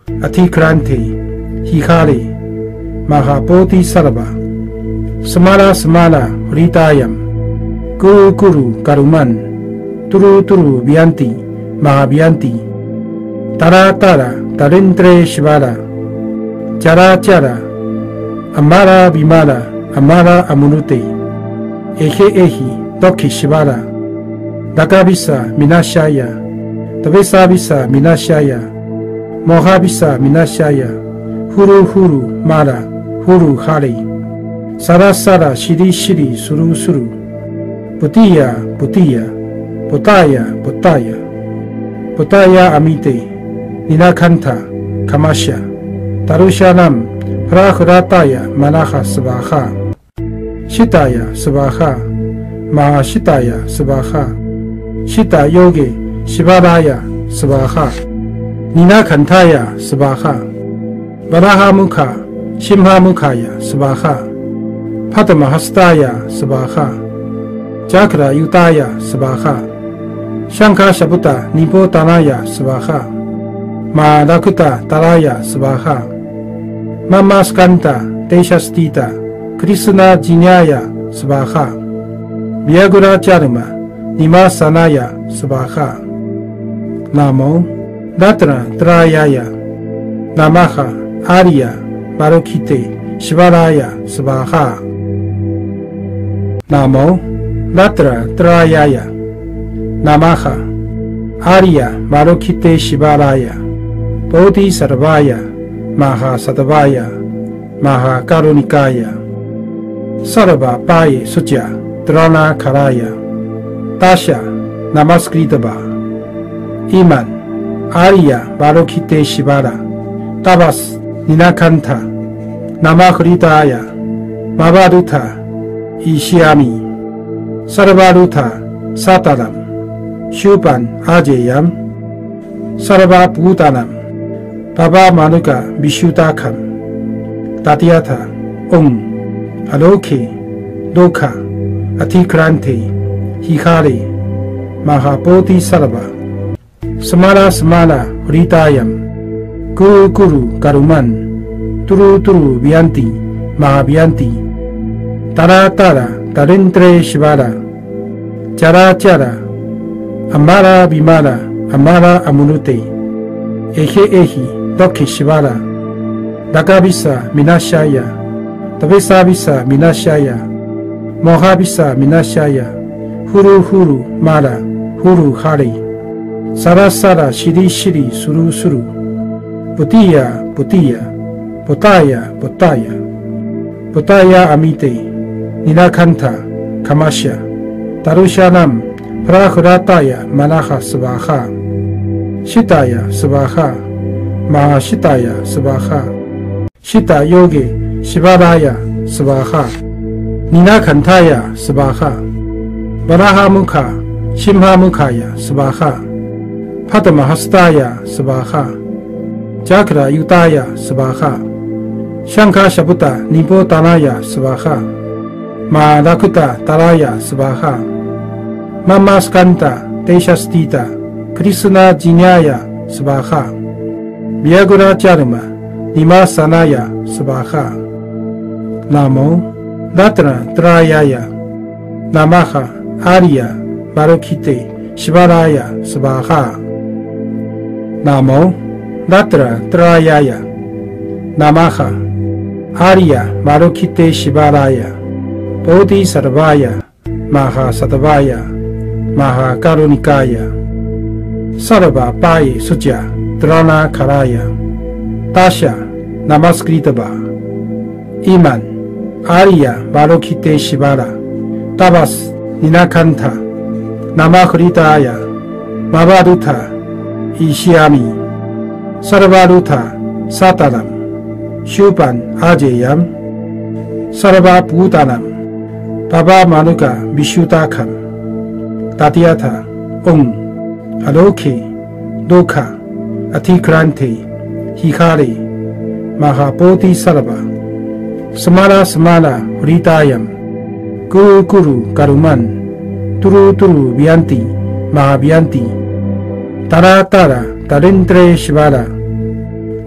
อธิครันเทฮิคาเรมหาโพธิสัตว์สมาลาสมาลาหริตายัมกุรุกุรุการุมันตุรุตุรุวิยันติมหาวิยันติตาราตาราตารินเตรชิบาราจาราจาราอมาราบิมาราอมาราอมุนุเตเอเฮเอหิดอกขิชิบาราดักาบิสามินาชายาตเวสาบิสามินาชายาโมหะบิสามินาชายาฮูรุฮูรุมาราฮูรุฮารีสาราสาราชิริชิริสุรุสุรุปุติยาปุติยาปุตายาปุตายาปุตายาอามิเตนินาคันธาขมาชาตารุชานัมพระคราตายามานาคาสบาคาชิตายาสบาคามหาชิตายาสบาคาชิตาโยเกชิบารายาสบาคานินาคันธายาสบาคาบาราหามุขาชิมหามุขายาสบาคาพัตมหัสตายาสบาคาจักรายุตายาสบาคาชังคาชบุตานิโพตานายาสบาคามาลักุตาตารายาสบาคามามาสกันตาเตชัสติตาคริสนาจิญญายาสบาคาเบียกุราจารุมานิมาสานายาสบาคานามงดัตระตรายายานามาคาอาริยาบารุคิเตชิบารายาสบาคานามงดัตระตรายายานามาคาอาริยาบารุคิเตชิบารายาโพธิสัตวายามหาสัตวายามหาการุณิกายาสารบาปายสุจาตรานาคารายาตาชานามัสกริตบาอิมันอาริยาบารุคิเตชิบาราตาบัสนินาคันธานามาคริตายามาบาดุธาอิชิอามิสารบาดุธาสัตตัมชูปันอาเจยัมสารบาปูตานัมปาบามานุกาบิชุตาคัมตติยาธาองอโลเคโดคาอธิครันเทฮิคาเรมหาโพธิสัตว์สมาลาสมาลาหริตายัมกุรุกุรุการุมันตุรุตุรุวิยันติมหาวิยันติตาราตาราตารินเตรชิบาราจาราจาราอมาราบิมาราอมาราอมุนุเตเอเฮเอหิดอกขิชิบาราดักาบิสามินาชายาตเวสาบิสามินาชายาโมหะบิสามินาชายาฮูรุฮูรุมาราฮูรุฮารีสาราสาราชิริชิริสุรุสุรุปุติยาปุติยาปุตายาปุตายาปุตายาอามิเตนินาคันธาขมาชาตารุชานัมพระคราตายามานาคาสบาคาชิตายาสบาคามหาชิตายาสบาคาชิตาโยเกชิบารายาสบาคานินาคันธายาสบาคาบาราหามุขาชิมหามุขายาสบาคาพัตมหัสตายาสบาคาจักรายุตายาสบาคาชังคาชบุตานิโพตานายาสบาคามาลักุตาตารายาสบาคามามาสกันตาเตชัสติตาคริสนาจิญญายาสบาคาเบียกุราจารุมานิมาสานายาสบาคานามงดัตระตรายายานามาคาอาริยาบารุคิเตชิบารายาสบาคานามงดัตระตรายายานามาคาอาริยาบารุคิเตชิบารายาโพธิสัตวายามหาสัตวายามหาการุณิกายาสารบาปายสุจาตรานาคารายาตาชานามัสกริตบาอิมันอาริยาบารุคิเตชิบาราตาบัสนินาคันธานามาคริตายามาบาดุธาอิชิอามิสารบาดุธาสัตตัมชูปันอาเจยัมสารบาปูตานัมปาบามานุกาบิชุตาคัมตติยาธาองอโลเคโดคาอธิครันเทฮิคาเรมหาโพธิสัตว์สมาลาสมาลาหริตายัมกุรุกุรุการุมันตุรุตุรุวิยันติมหาวิยันติตาราตาราตารินเตรชิบารา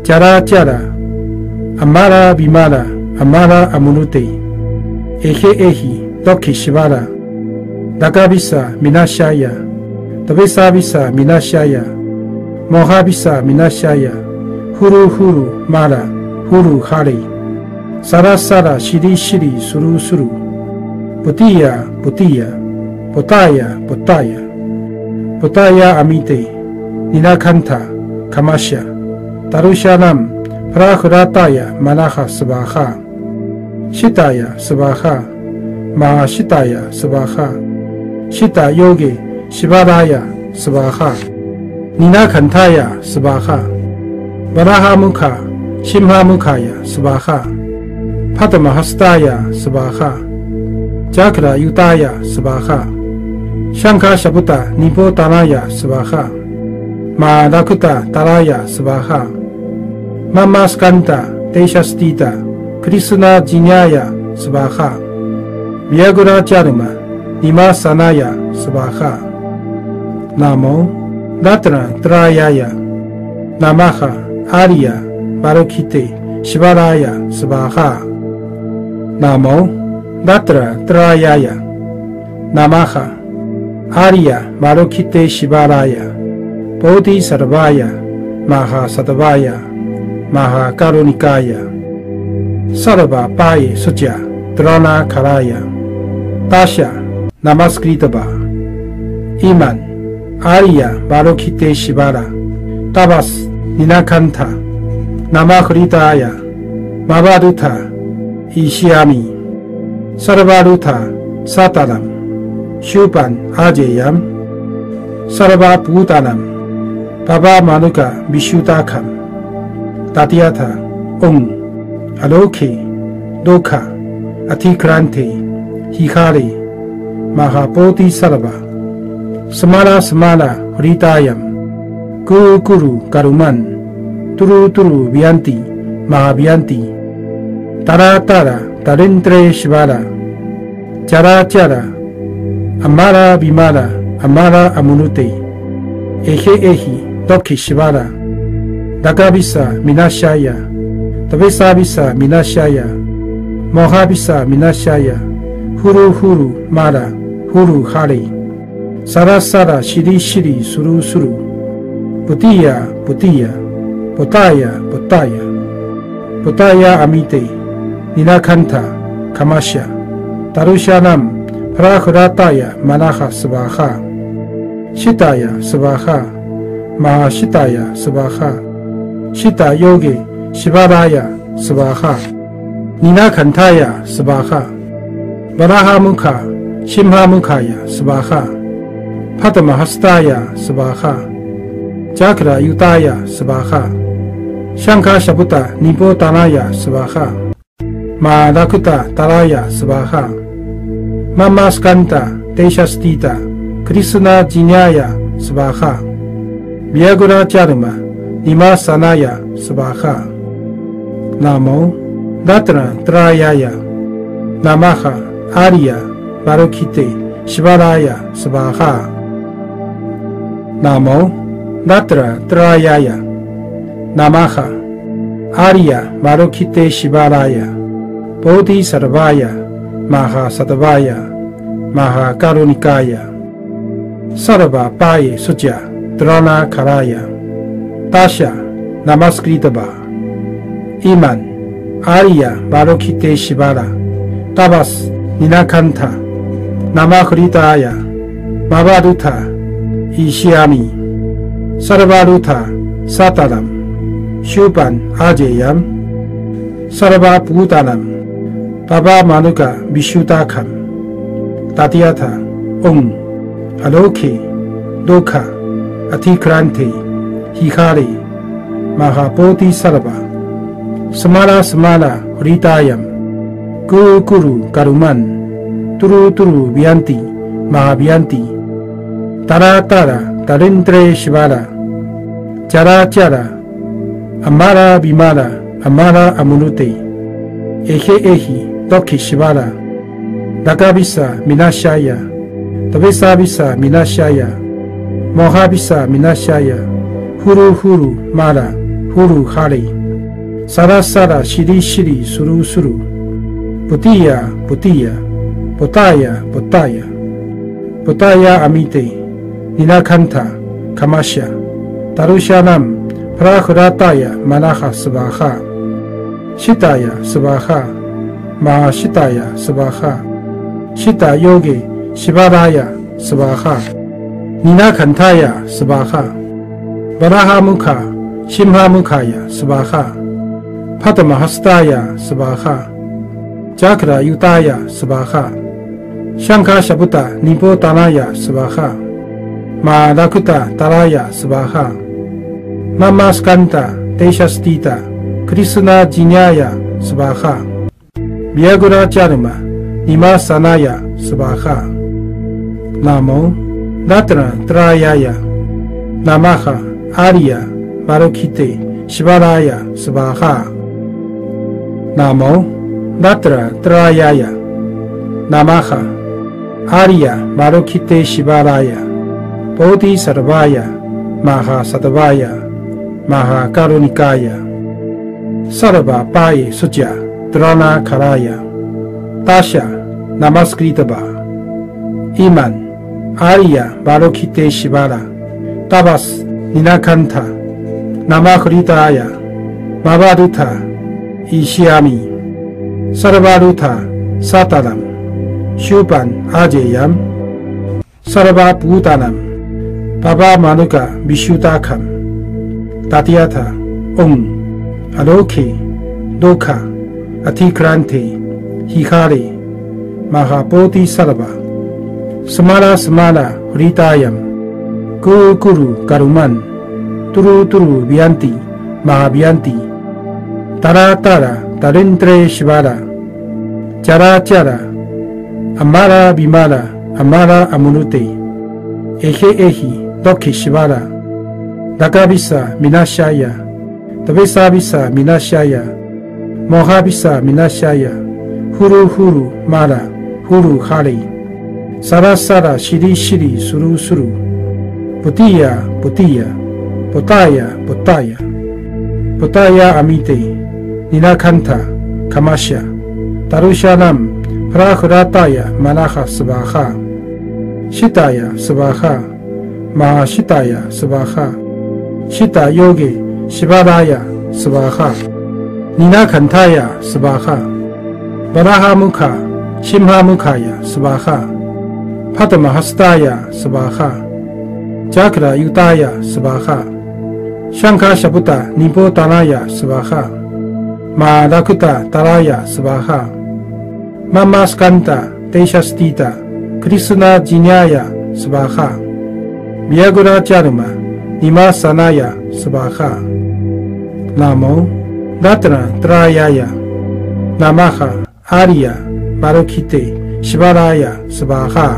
ジャラジャラ、アマラビマラ、アマラアムヌテイ、エヘエヒ、ドキシバラ、ダカビサ、ミナシャヤ、ダベサビサ、ミナシャヤ、モハビサ、ミナシャヤ、フルフル、マラ、フルハリ、サラサラ、シリシリ、スルスル、ポティヤ、ポティヤ、ポタヤ、ポタヤ、ポタヤアミテ、ニナカンタ、カマシャ、タルシャナム、プラフラタヤ、マナハ、スバハ、シタヤ、スバハ、マハシタヤ、スバハ、シタヨゲ、シバラヤ、スバハ、ニナカンタヤ、スバハ、バラハムカ、シンハムカヤ、スバハ、パタマハスタヤ、スバハ、ジャクラユタヤ、スバハ、シャンカシャブタ、ニポタナヤ、スバハ、マラクタ、タラヤ、スバハ、ママスカンタ、テイシャスティタ、クリスナジニャヤ、スバハ、ビアグラチャルマ、ニマサナヤ、スバハ、ナモ、ラトラ、トラヤヤ、ナマハ、アリヤ、バロキテ、シバラヤ、スバハ、ナモ、ラトラ、トラヤヤ、ナマハ、アリヤ、バロキテ、シバラヤ、ボディサラバヤ、マハサタバヤ、マハカロニカヤ、サラバパイソチャ、トラナカラヤ、タシャ、ナマスクリタバ、イマン、アリヤ、バロキテシバラ、タバス、ニナカンタ、ナマクリタヤ、マバルタ、イシアミ、サラバルタ、サタラム、シュパン、アジェヤム、サラバプータナム、パパマヌカ、ビシュタカム、タティアタ、オン、アロケ、ドカ、アティクランテ、ヒカリ、マハポティサラバ、スマラスマラ、リタヤム、クルクル、カルマン、トゥルトゥル、ビアンティ、マハビアンティ、タラタラ、タレントレシバラ、チャラチャラ、アマラビマラ、アマラアムヌテ、エヘエヒ、ドキシバラ、ダカビサ、ミナシャヤ、タベサビサ、ミナシャヤ、モハビサ、ミナシャヤ、フルフル、マラ、フルハリ、サラサラ、シリシリ、スルスル、ポティヤ、ポティヤ、ポタヤ、ポタヤ、ポタヤアミテ、ニナカンタ、カマシャ、タルシャナム、プラフラタヤ、マナハ、スバハ、シタヤ、スバハ、マハシタヤ、スバハ、シタヨゲ、シバラヤ、スバハ、ニナカンタヤ、スバハ、バラハムカ、シンハムカヤ、スバハ、パタマハスタヤ、スバハ、ジャクラユタヤ、スバハ、シャンカシャブタ、ニポタナヤ、スバハ、マラクタ、タラヤ、スバハ、ママスカンタ、テイシャスティタ、クリスナジニャヤ、スバハ、ビアグラチャルマ、ニマサナヤ、スバハ、ナモ、ラトラ、トラヤヤ、ナマハ、アリヤ、バロキテ、シバラヤ、スバハ、ナモ、ラトラ、トラヤヤ、ナマハ、アリヤ、バロキテ、シバラヤ、ボディサラバヤ、マハサタバヤ、マハカロニカヤ、サラバパイソチャ、トラナカラヤ、タシャ、ナマスクリタバ、イマン、アリヤ、バロキテシバラ、タバス、ニナカンタ、ナマクリタヤ、マバルタ、イシアミ、サラバルタ、サタラム、シュパン、アジェヤム、サラバプータナム、パパマヌカ、ビシュタカム、タティアタ、オン、アロケ、ドカ、アティクランテ、ヒカリ、マハポティサラバ、スマラスマラ、リタヤム、クルクル、カルマン、トゥルトゥル、ビアンティ、マハビアンティ、タラタラ、タレントレシバラ、チャラチャラ、アマラビマラ、アマラアムヌテ、エヘエヒ、ドキシバラ、ダカビサ、ミナシャヤ、タベサビサ、ミナシャヤ、モハビサ、ミナシャヤ、フルフル、マラ、 huru hari, sara sara shiri shiri suru suru, putia putia, potaya potaya, potaya amite, ninakanta, kamasya, tarushanam, prahrataya manaha svaha, shitaya svaha, mahashitaya svaha, shita yogi shivaraya svaha, ninakantaya svaha, varaha mukha, shimha mukhaya svaha, padmahastaya svaha, chakra yutaya svaha, shankha shabuta nipotanaya svaha, ma lakuta taraya svaha, mama skanta deshastita krishna jinyaya svaha, vyagura charma nima sanaya svaha, namo ratra trayaya, namaha arya varokite shivaraya svaha, namo ratra trayaya, namaha arya varokite shivaraya, bodhi sarvaya maha sadvaya maha karunikaya, sarva paye suja drana karaya, tasha namaskritava, iman arya varokite shivara, tabas ninakanta, namakritaya, mavaruta ishyami, sarvaruta sataram, shubhan ajeyam, sarva bhutanam, bhava manuka vishuddhakam, tatyatha om, aloke, dokha, atikrante, hikare, mahabodhi sarva, samala samala hritayam, guru guru karuman, turu turu vyanti, mahavyanti, tara tara tarindre shivara, chara chara, amara bimara, amara amunute, ehe ehi dokhi shivara, dakabisa minashaya, tabesabisa minashaya, mohabisa minashaya, huru huru mara, huru hari, sara sara shiri shiri suru suru, putia putia, potaya potaya, potaya amite, ninakanta, kamasya, tarushanam, prahrataya manaha svaha, shitaya svaha, mahashitaya svaha, shita yogi shivaraya svaha, ninakantaya svaha, varaha mukha, shimha mukhaya svaha, padmahastaya svaha, chakra yutaya svaha, shankha shabuta nipotanaya svaha, ma lakuta taraya svaha, mama skanta deshastita krishna jinyaya svaha, vyagura charma nima sanaya svaha, namo ratra trayaya, namaha arya varokite shivaraya svaha,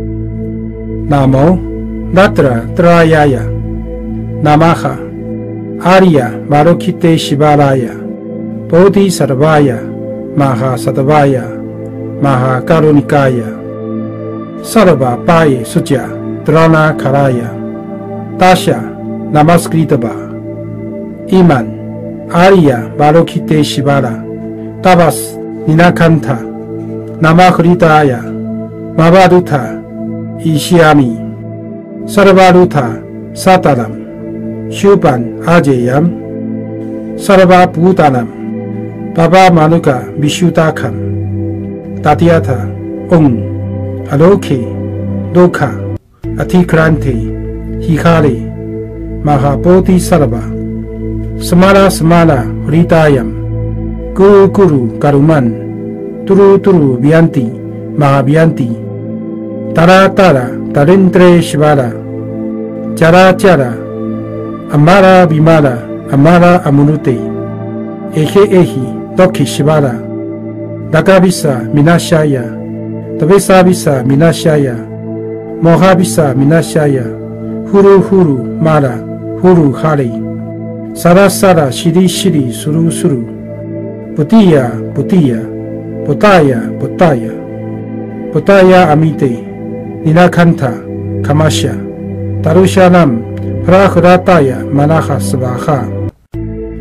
namo ratra trayaya, namaha arya varokite shivaraya, bodhi sarvaya maha sadvaya maha karunikaya, sarva paye suja drana karaya, tasha namaskritava, iman arya varokite shivara, tabas ninakanta, namakritaya, mavaruta ishyami, sarvaruta sataram, shubhan ajeyam, sarva bhutanam, bhava manuka vishuddhakam, tatyatha om, aloke, dokha, atikrante, hikare, mahabodhi sarva, samala samala hritayam, guru guru karuman, turu turu vyanti, mahavyanti, tara tara tarindre shivara, chara chara, amara bimara, amara amunute, ehe ehi dokhi shivara, dakabisa minashaya, tabesabisa minashaya, mohabisa minashaya, huru huru mara, huru hari, sara sara shiri shiri suru suru, putia putia, potaya potaya, potaya amite, ninakanta, kamasya, tarushanam, prahrataya manaha svaha.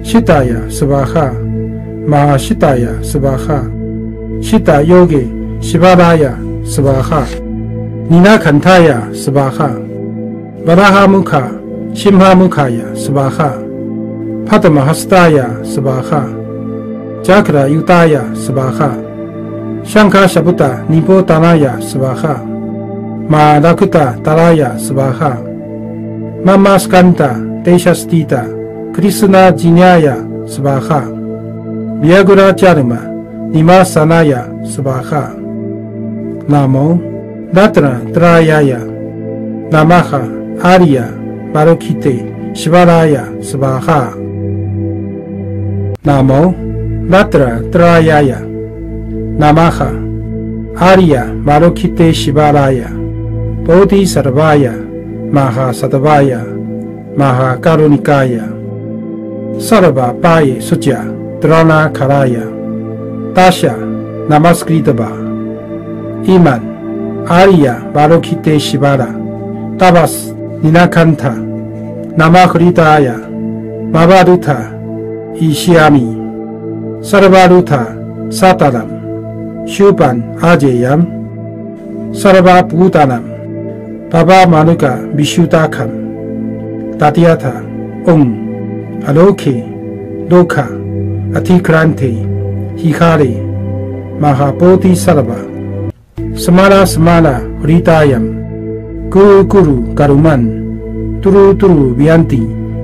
Shitaya Svaha Mahashitaya Svaha Shita Yogi Shivaraya Svaha Ninakantaya Svaha Varahamukha Shimhamukaya Svaha Padmahastaya Svaha Chakra Yutaya Svaha Shankha Shabuta Nipotanaya Svaha Mahalakuta Taraya Svaha Mamaskanta Deshastita Krishna Jinyaya Svaha Vyagura Charma Nimasanaya Svaha Namo Ratra Trayaya Namaha Arya Barokite Shivaraya Svaha Namo Ratra Trayaya Namaha Arya Barokite Shivaraya Bodhi Sarvaya Maha Sadavaya Maha Karunikaya Sarva Paye Sucha Drana Karaya Tasha Namaskritaba Iman Arya Barokite Shivara Tabas Ninakanta Namakritaya Mavaduta Ishyami Sarvaduta Sataram Shupan Ajayam Sarva Bhutanam Baba Manuka Vishutakam Tatyatha Om Aloke Doka Atikrante Hikare Mahabodhi Sarva Samala Samala Hritayam Guru Guru Garuman Turu Turu Vyanti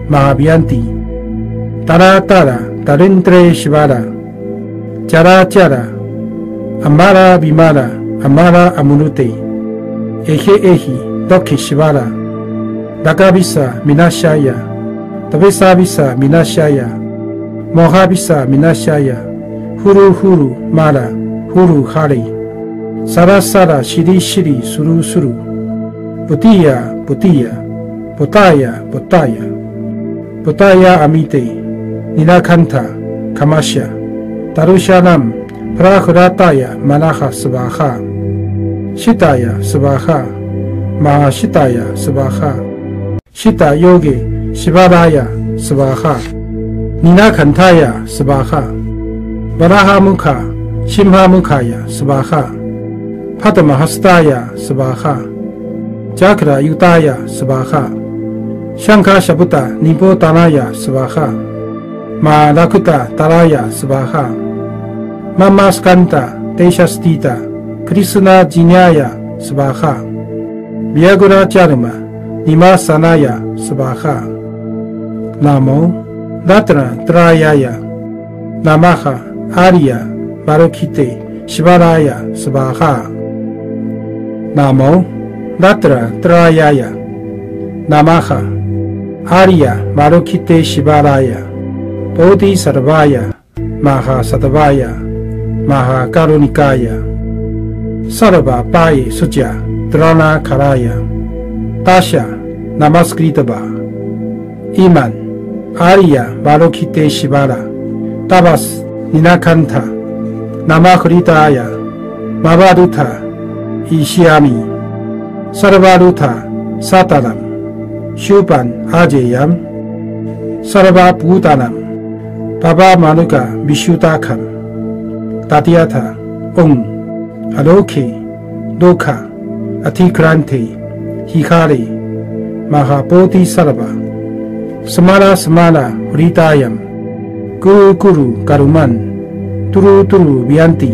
Mahabhyanti Tara Tara Tarintre Shivara Chara Chara Amara Vimara Amara Amunute Ehe Ehi Dokhi Shivara Dakabisa Minashaya Tabesabisa Minashaya Mohabisa Minashaya Huru Huru Mara Huru Hari Sara Sara Shiri Shiri Suru Suru Putiya Putiya Potaya Potaya Potaya Amite Nilakanta Kamasya Tarushanam Prahurataya Manaha Svaha Shitaya Svaha Mahashitaya Svaha Shita Yogi Shivaraya Svaha Ninakantaya Svaha Varahamukha Shimhamukaya Svaha Padmahastaya Svaha Chakra Yutaya Svaha Shankha Shabuta Nipotanaya Svaha Mahalakuta Taraya Svaha Mamaskanta Deshastita Krishna Jinyaya Svaha Vyagura Charma Nimasanaya Svaha Namo Ratra Trayaya Namaha Arya Barokite Shivaraya Svaha Namo Ratra Trayaya Namaha Arya Barokite Shivaraya Bodhi Sarvaya Maha Sadavaya Maha Karunikaya Sarva Paye Sucha Drana Karaya Tasha Namaskritaba Iman Arya Barokite Shivara Tabas Ninakanta Namakritaya Mavaduta Ishyami Sarvaduta Sataram Shupan Ajayam Sarva Bhutanam Baba Manuka Vishutakam Tatyatha Om Aloke Doka Atikrante Hikare Mahabodhi Sarva Samala Samala Hritayam Guru Guru Garuman Turu Turu Vyanti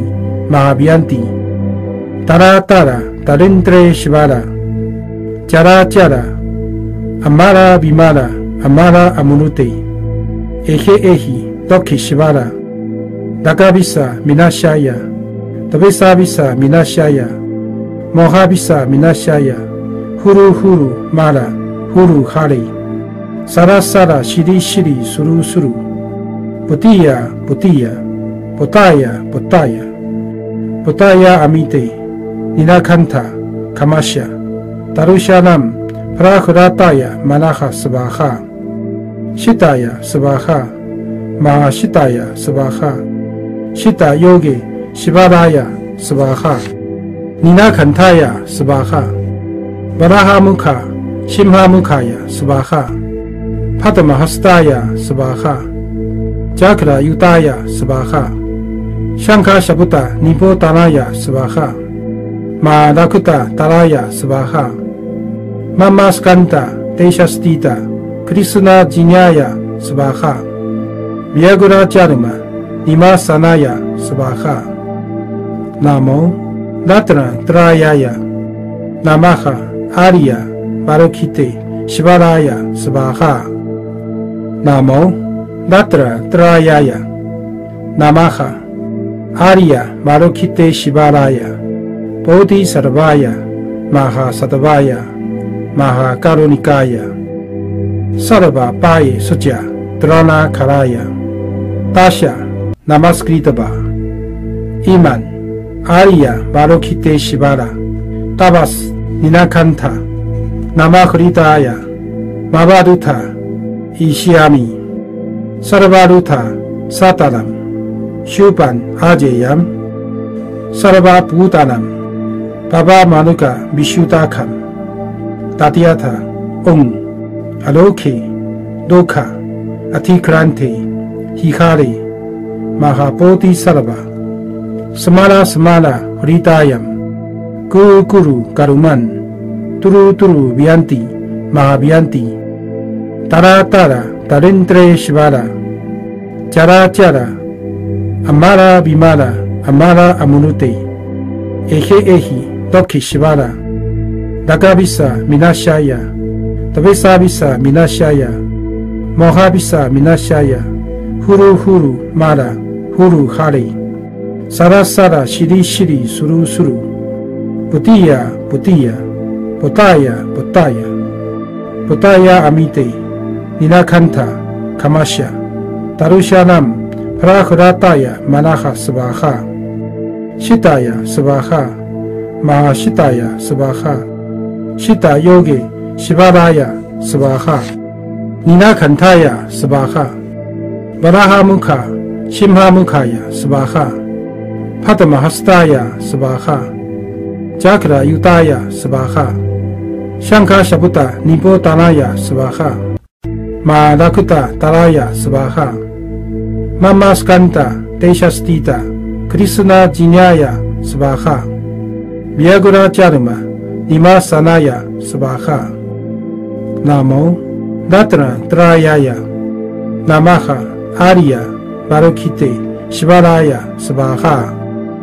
Mahabhyanti Tara Tara Tarintre Shivara Chara Chara Amara Vimara Amara Amunute Ehe Ehi Dokhi Shivara Dakabisa Minashaya Tabesabisa Minashaya Mohabisa Minashaya Huru Huru Mara Huru Hari Sara Sara Shiri Shiri Suru Suru Putiya Putiya Potaya Potaya Potaya Amite Nilakanta Kamasya Tarushanam Prahurataya Manaha Svaha Shitaya Svaha Mahashitaya Svaha Shita Yogi Shivaraya Svaha Ninakantaya Svaha Varahamukha Shimhamukaya Svaha Padmahastaya Svaha 加克拉尤达亚斯巴哈，香卡夏布达尼波达拉亚斯巴哈，马拉库达达拉亚斯巴哈，妈妈斯坎达德夏斯蒂达克里斯纳吉尼亚斯巴哈，比亚古拉加鲁玛尼玛萨纳亚斯巴哈，南无拉特拉特拉亚亚，南玛哈阿里亚巴罗基特西巴拉亚斯巴哈，南无拉特拉特拉亚亚，南玛哈阿里亚巴罗基特西巴拉亚，波提萨德巴亚玛哈萨德巴亚玛哈卡罗尼卡亚，萨德巴巴耶苏加德拉纳卡拉亚，达夏纳马斯克里特巴，伊曼阿里亚巴罗基特西巴拉，达巴斯尼纳坎塔，纳马克里达亚，马巴杜塔，伊西阿米，萨德巴杜塔，萨达兰，修班阿杰扬，萨德巴布达兰，巴巴马努卡比修达坎，达迪亚塔，嗡，阿罗克，多卡，阿提克兰特，希卡里，马哈波提萨拉巴，斯马拉斯马拉弗里达扬，咕咕噜卡鲁曼。Turu turu bianti, maha bianti, tara tara, tarentre shivara, chara chara, amara bimara, amara amunute, ehe ehi, toki shivara, dagabisa minashaya, tabesabisa minashaya, mohabisa minashaya, huru huru mara, huru hare, sara sara shiri shiri suru suru, putiya putiya, Potaya, Potaya, Potaya Amite, Ninakanta, Kamasha, Tarushanam, Prahurataya, Manaha Svaha, Shitaya Svaha, Mahashitaya Svaha, Shita Yogi, Shivaraya Svaha, Ninakantaya Svaha, Varaha Mukha, Shimha Mukhaya Svaha, Padmahastaya Svaha, Chakra Yutaya Svaha, Shankha Shaputa Nipo Tanaya Svaha, Ma Lakuta Taraya Svaha, Mama Skanta Deshastita Krishna Jinyaya Svaha, Vyagura Charma Nima Sanaya Svaha, Namo Datra Trayaya, Namaha Arya Barokite Shivaraya Svaha,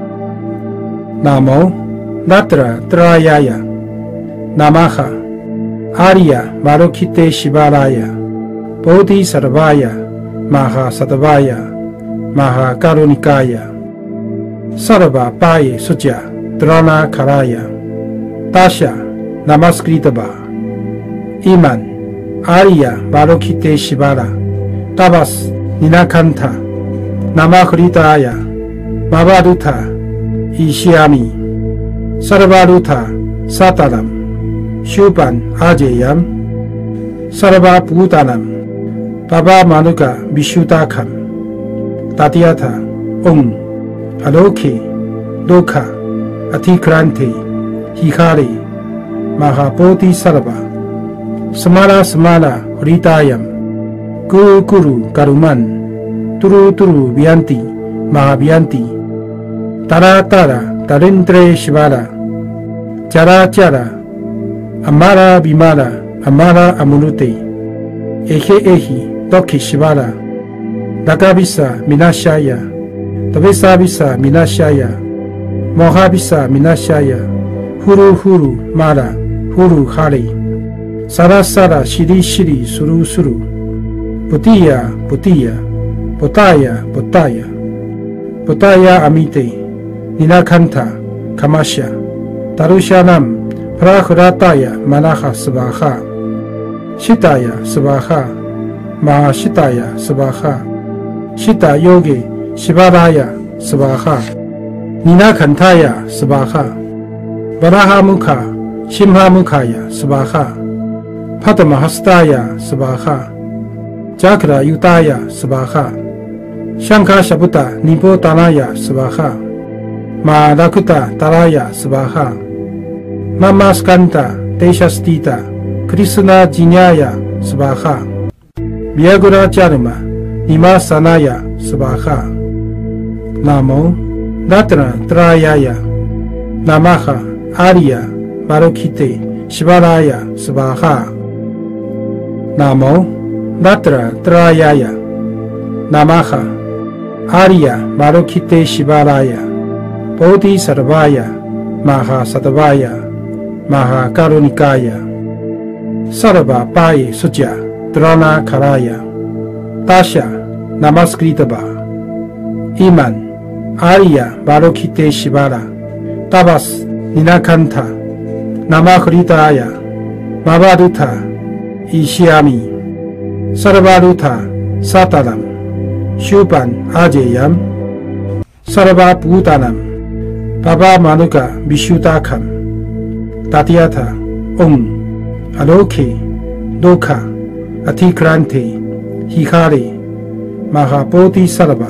Namo Datra Trayaya, Namaha Arya Marokite Shivaraya, Bodhi Sarvaya, Maha Sadvaya, Maha Karunikaya, Sarva Paye Suja, Drana Karaya, Tasha Namaskritaba, Iman Arya Marokite Shivara, Tabas Ninakanta, Namakritaya, Mavaduta, Ishiami, Sarvaduta, Sataram, Shupan Ajayam, Sarva Putanam, Baba Manuka Vishutakam, Tatiata, Om, Aloke, Doka, Atikrante, Hikari, Mahapoti Sarva, Samara Samara Hritayam, Guru Guru Karuman, Turu Turu Vyanti, Mahabyanti, Tara Tara, Tarentre Shivara, Chara Chara, Amara Bimara, Amara Amunute, Ehe Ehi, Toki Shivara, Dagabisa Minashaya, Tabesabisa Minashaya, Mohabisa Minashaya, Huru Huru Mara, Huru Hare, Sara Sara Shiri Shiri Suru Suru, Putiya Putiya, Potaya Potaya, Potaya Amite, Ninakanta, Kamasha, Tarushanam, Prahurataya, Manaha Svaha, Shitaya Svaha, Mahashitaya Svaha, Shita Yogi, Shivaraya Svaha, Ninakantaya Svaha, Varaha Mukha, Shimha Mukhaya Svaha, Padmahastaya Svaha, Chakra Yutaya Svaha, Shankha Shaputa Nipo Tanaya Svaha, Ma Lakuta Taraya Svaha, Mama Skanta Deshastita Krishna Jinyaya Svaha, Vyagura Charma 尼玛萨那呀斯巴哈。南无达特拉特拉呀呀，南玛哈阿里呀巴罗基特西巴拉呀斯巴哈。南无达特拉特拉呀呀，南玛哈阿里呀巴罗基特西巴拉呀，波提萨达巴呀，玛哈萨达巴呀，玛哈卡鲁尼卡呀，萨拉巴巴耶苏加德拉纳卡拉呀，达夏纳马斯克里特巴，伊曼阿里呀巴罗基特西巴拉，达巴斯尼纳坎塔，纳马克里塔呀，马巴杜塔，伊西阿米，萨拉巴杜塔，萨达兰。Syupan Ajayam Saraba Bhutanam Baba Manuka Vishutakam Tatyatha Om Aloke Dokha Atikrante Hikare Mahapoti Saraba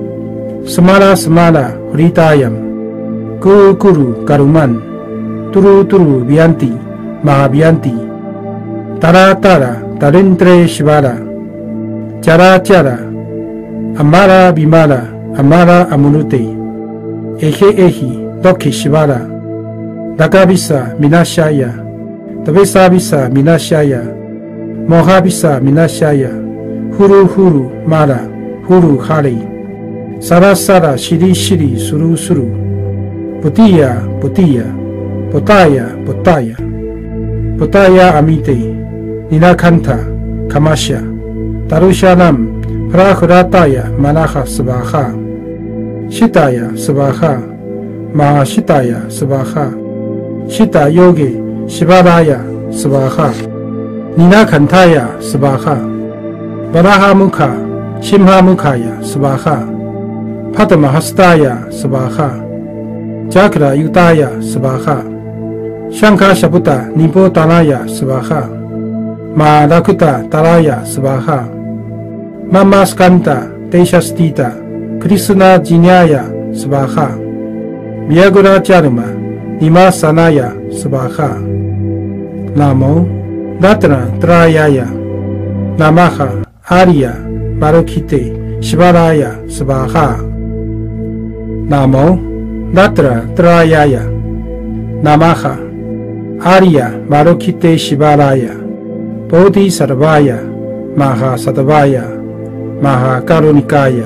Samala Samala Hritayam Guru Guru Karuman Turu Turu Vyanti Mahabhyanti Tara Tara Tarentre Shivara Chara Chara Amara Bimala, Amara Amunute, Ehe Ehi, Doki Shivara, Dagabisa Minashaya, Davesabisa Minashaya, Mohabisa Minashaya, Huru Huru Mara, Huru Hari, Sara Sara Shiri Shiri Suru Suru, Putiya Putiya, Potaya Potaya, Potaya Amite, Ninakanta, Kamasha, Tarushanam, Prahurataya Manaha Svaha Shitaya Svaha Mahashitaya Svaha Shita Yogi Shivaraya Svaha Ninakantaya Svaha Varaha Mukha Shimha Mukhaya Svaha Padmahastaya Svaha Chakra Yutaya Svaha Shankha Shaputa Nipo Tanaya Svaha Malakuta Taraya Svaha Mama Skanta Deshastita Krishna Jinyaya Svaha Vyagura Charma Nima Sanaya Svaha Namo Datra Trayaya Namaha Arya Barokite Shivaraya Svaha Namo Datra Trayaya Namaha Arya Barokite Shivaraya Bodhi Sarvaya Maha Sadavaya Maha Karunikaya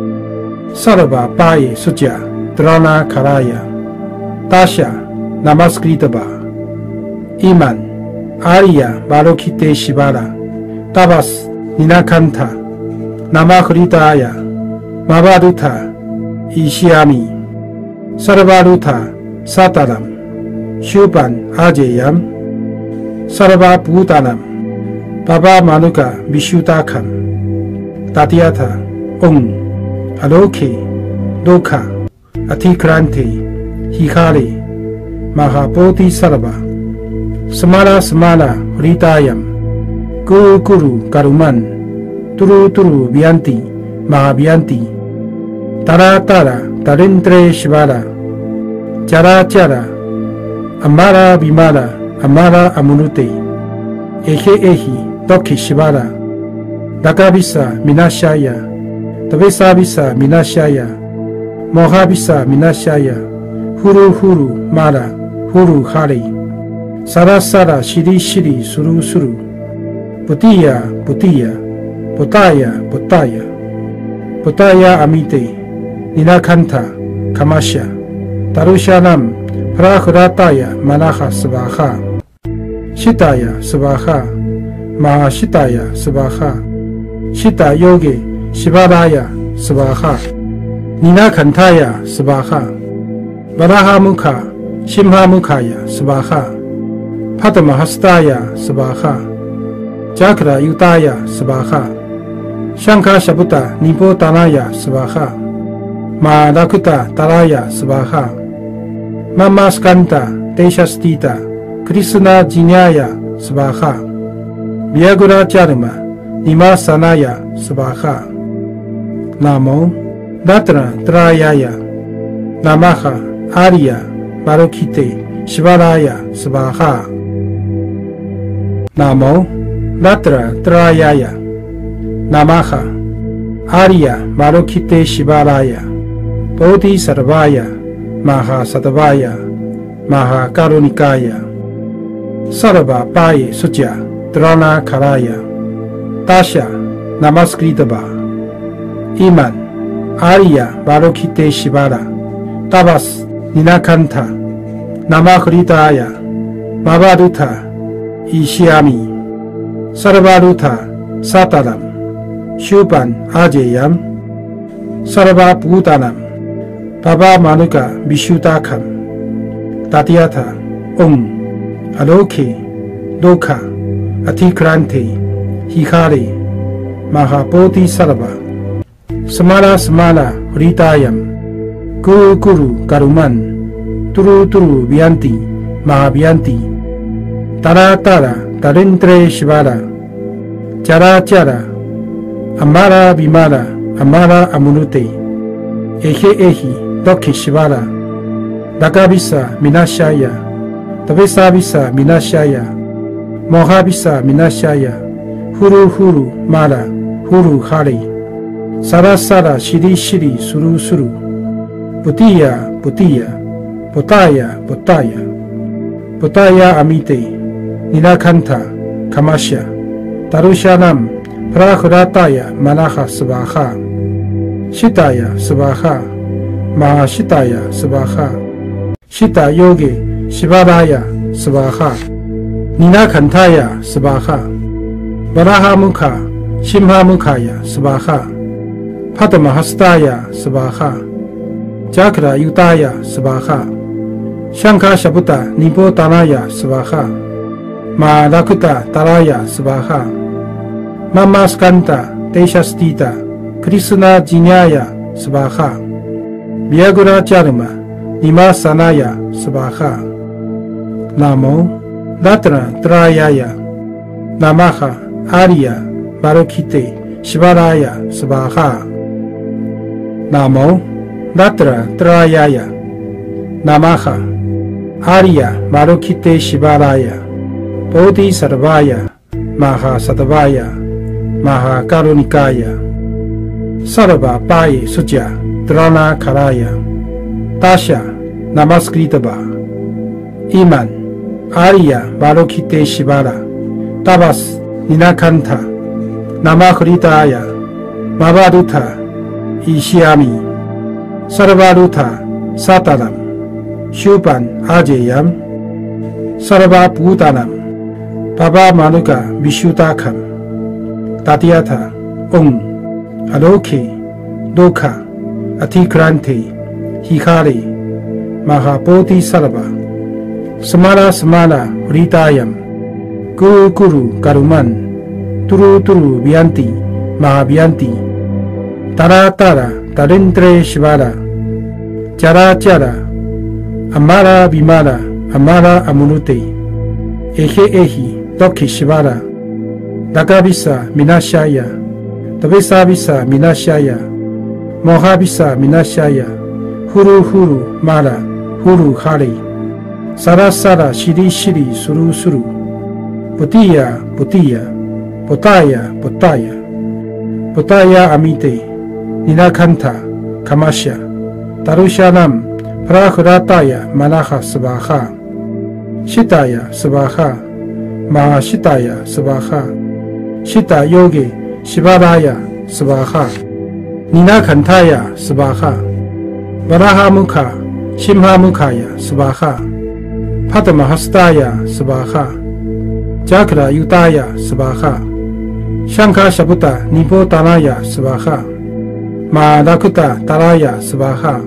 Sarva Paye Suja Drana Karaya Tasha Namaskritaba Iman Arya Barokite Shivara Tabas Ninakanta Namakritaya Mabaduta Ishiami Sarvaduta Sataram Syupan Ajayam Sarva Bhutanam Baba Manuka Vishutakam Tatyatha Om Aloke Dokha Atikrante Hikare Mahapoti Sarva Samala Samala Hritayam Guru Guru Karuman Turu Turu Vyanti Mahabhyanti Tara Tara Tarentre Shivara Chara Chara Amara Bimala Amara Amunute Ehe Ehi Doki Shivara Dagabisa Minashaya, Davesabisa Minashaya, Mohabisa Minashaya, Huru Huru Mara, Huru Hari, Sara Sara Shiri Shiri Suru Suru, Putiya Putiya, Potaya Potaya, Potaya Amite, Ninakanta, Kamasha, Tarushanam, Prahurataya Manaha Svaha, Shitaya Svaha, Mahashitaya Svaha, Shita Yogi Shivaraya Svaha Ninakantaya Svaha Varaha Mukha Shimha Mukhaya Svaha Padmahastaya Svaha Chakra Yutaya Svaha Shankha Shaputa Nipo Tanaya Svaha Malakuta Taraya Svaha Mama Skanta Deshastita Krishna Jinyaya Svaha Vyagura Charma Nima Sanaya Svaha Namo Datra Trayaya Namaha Arya Barokite Shivaraya Svaha Namo Datra Trayaya Namaha Arya Marukite Shivaraya Bodhisarvaya Mahasattavaya Mahakarunikaya Sarva Paye Sutya Drana Karaya Tasha Namaskritava Iman Arya Marukite Shivara Tabas Ninakanta Namakritaya Mavaduta Ishyami Sarvaduta Sataram Shupan Ajayam Sarva Bhutanam Baba Manuka Vishuddhakam Tatyatha Om Aloke Lokha Atikrante Hikare Mahabodhi Sarva Samala Samala Ritayam Guru Guru Garuman Turu Turu Vyanti Mahavyanti Tara Tara Tarindre Shivara Chara Chara Amara Vimara Amara Amunute Ehe Ehi Dokhi Shivara Dagavisa Minashaya Tavesavisa Minashaya Mohabisa Minashaya Huru Huru Mara Huru Hari Sara Sara Shiri Shiri Suru Suru Putiya Putiya Potaya Potaya Potaya Amite Nilakanta Kamasya Tarushanam Prahurataya Manaha Svaha Shitaya Svaha Mahashitaya Svaha Shita Yoge Shivaraya Svaha Ninakantaya Svaha Varaha Mukha Shimha Mukhaya Svaha Padmahastaya Svaha Chakra Yutaya Svaha Shankha Shabuta Nibotanaya Svaha Ma Lakuta Taraya Svaha Mama Skanta Deshastita Krishna Jinyaya Svaha Vyagura Charma Nima Sanaya Svaha Namo Ratra Trayaya Namaha Arya Marukite Shivaraya Svaha Namo Ratra Trayaya Namaha Arya Marukite Shivaraya Bodhisarvaya Mahasattavaya Mahakarunikaya Sarva Paye Sutya Drana Karaya Tasha Namaskritava Iman Arya Marukite Shivara Tabas Ninakanta Namakritaya Mavaduta Ishyami Sarvaduta Sataram Shupan Ajayam Sarva Bhutanam Baba Manuka Vishuddhakam Tatyatha Om Aloke Lokha Atikrante Hikare Mahabodhi Sarva Samala Samala Ritayam Guru Guru Garuman Turu Turu Vyanti Mahavyanti Tara Tara Tarindre Shivara Chara Chara Amara Vimara Amara Amunute Ehe Ehi Dokhi Shivara Dagavisa Minashaya Tavesavisa Minashaya Mohabisa Minashaya Huru Huru Mara Huru Hari Sara Sara Shiri Shiri Suru Suru Putiya Putiya Potaya Potaya Potaya Amite Nilakanta Kamasya Tarushanam Prahurataya Manaha Svaha Shitaya Svaha Mahashitaya Svaha Shita Yoge Shivaraya Svaha Ninakantaya Svaha Varaha Mukha Shimha Mukhaya Svaha Padmahastaya Svaha Chakra Yutaya Svaha Shankha Shabuta Nibotanaya Svaha Ma Lakuta Taraya Svaha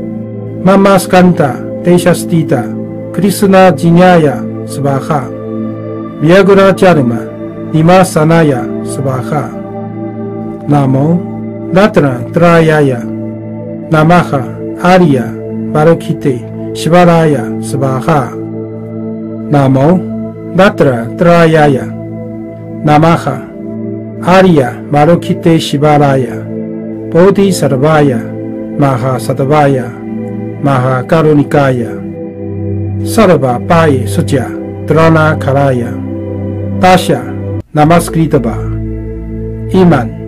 Mama Skanta Deshastita Krishna Jinyaya Svaha Vyagura Charma Nima Sanaya Svaha Namo Ratra Trayaya Namaha Arya Marukite Shivaraya Svaha Namo Ratra Trayaya Namaha Arya Marukite Shivaraya Bodhisarvaya Mahasattavaya Mahakarunikaya Sarva Paye Sutya Drana Karaya Tasha Namaskritava Iman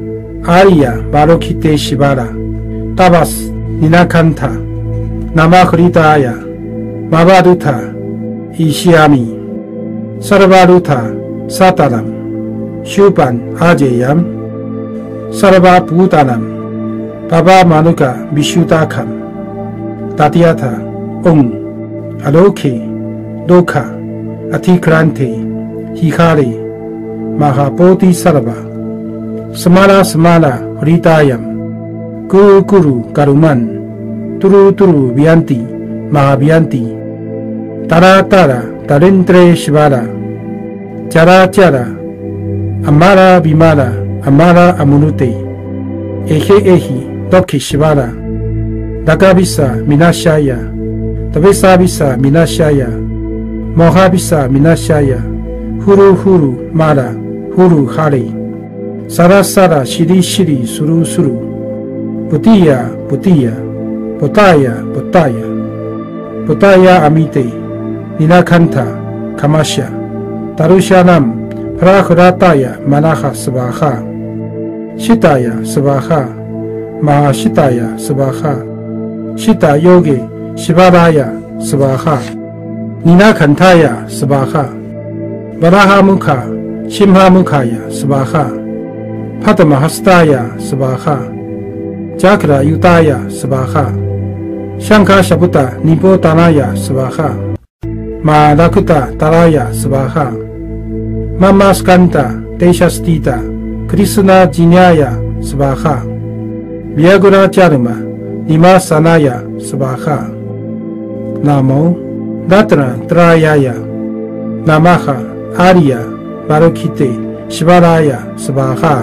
Arya Barokite Shivara Tabas Ninakanta Namakritaya Mavaduta Ishyami Sarvaduta Sataram Shupan Ajayam Sarva Bhutanam Baba Manuka Vishutakam Tatyata Om Aloke Doka Atikrante Hikari Mahabodhi Sarva Samala Samala Hritayam Guru Guru Karuman Turu Turu Vyanti Mahabhyanti Tara Tara Tarintre Shivara Chara Chara Amara Vimara Amara Amunute Ehe Ehi Dokhi Shivara Dagavisa Minashaya Tavesavisa Minashaya Mohavisa Minashaya Huru Huru Mara Huru Hari Sara Sara Shiri Shiri Suru Suru Putiya Putiya Potaya Potaya Potaya Amite Ninakanta Kamasya Tarushanam Prahrataya Manaha Svaha Shitaya Svaha Mahashitaya Svaha Shita Yogi Shivaraya Svaha Ninakantaya Svaha Varaha Mukha Shimha Mukhaya Svaha Padmahastaya Svaha Chakra Yutaya Svaha Shankha Shaputa Nipotanaya Svaha Malakuta Taraya Svaha Mama Skanta Deshastita Krishna Jinyaya Svaha Vyagura Charma Nimasanaya Svaha Namo Datra Trayaya Namaha Arya Barokite Shivaraya Svaha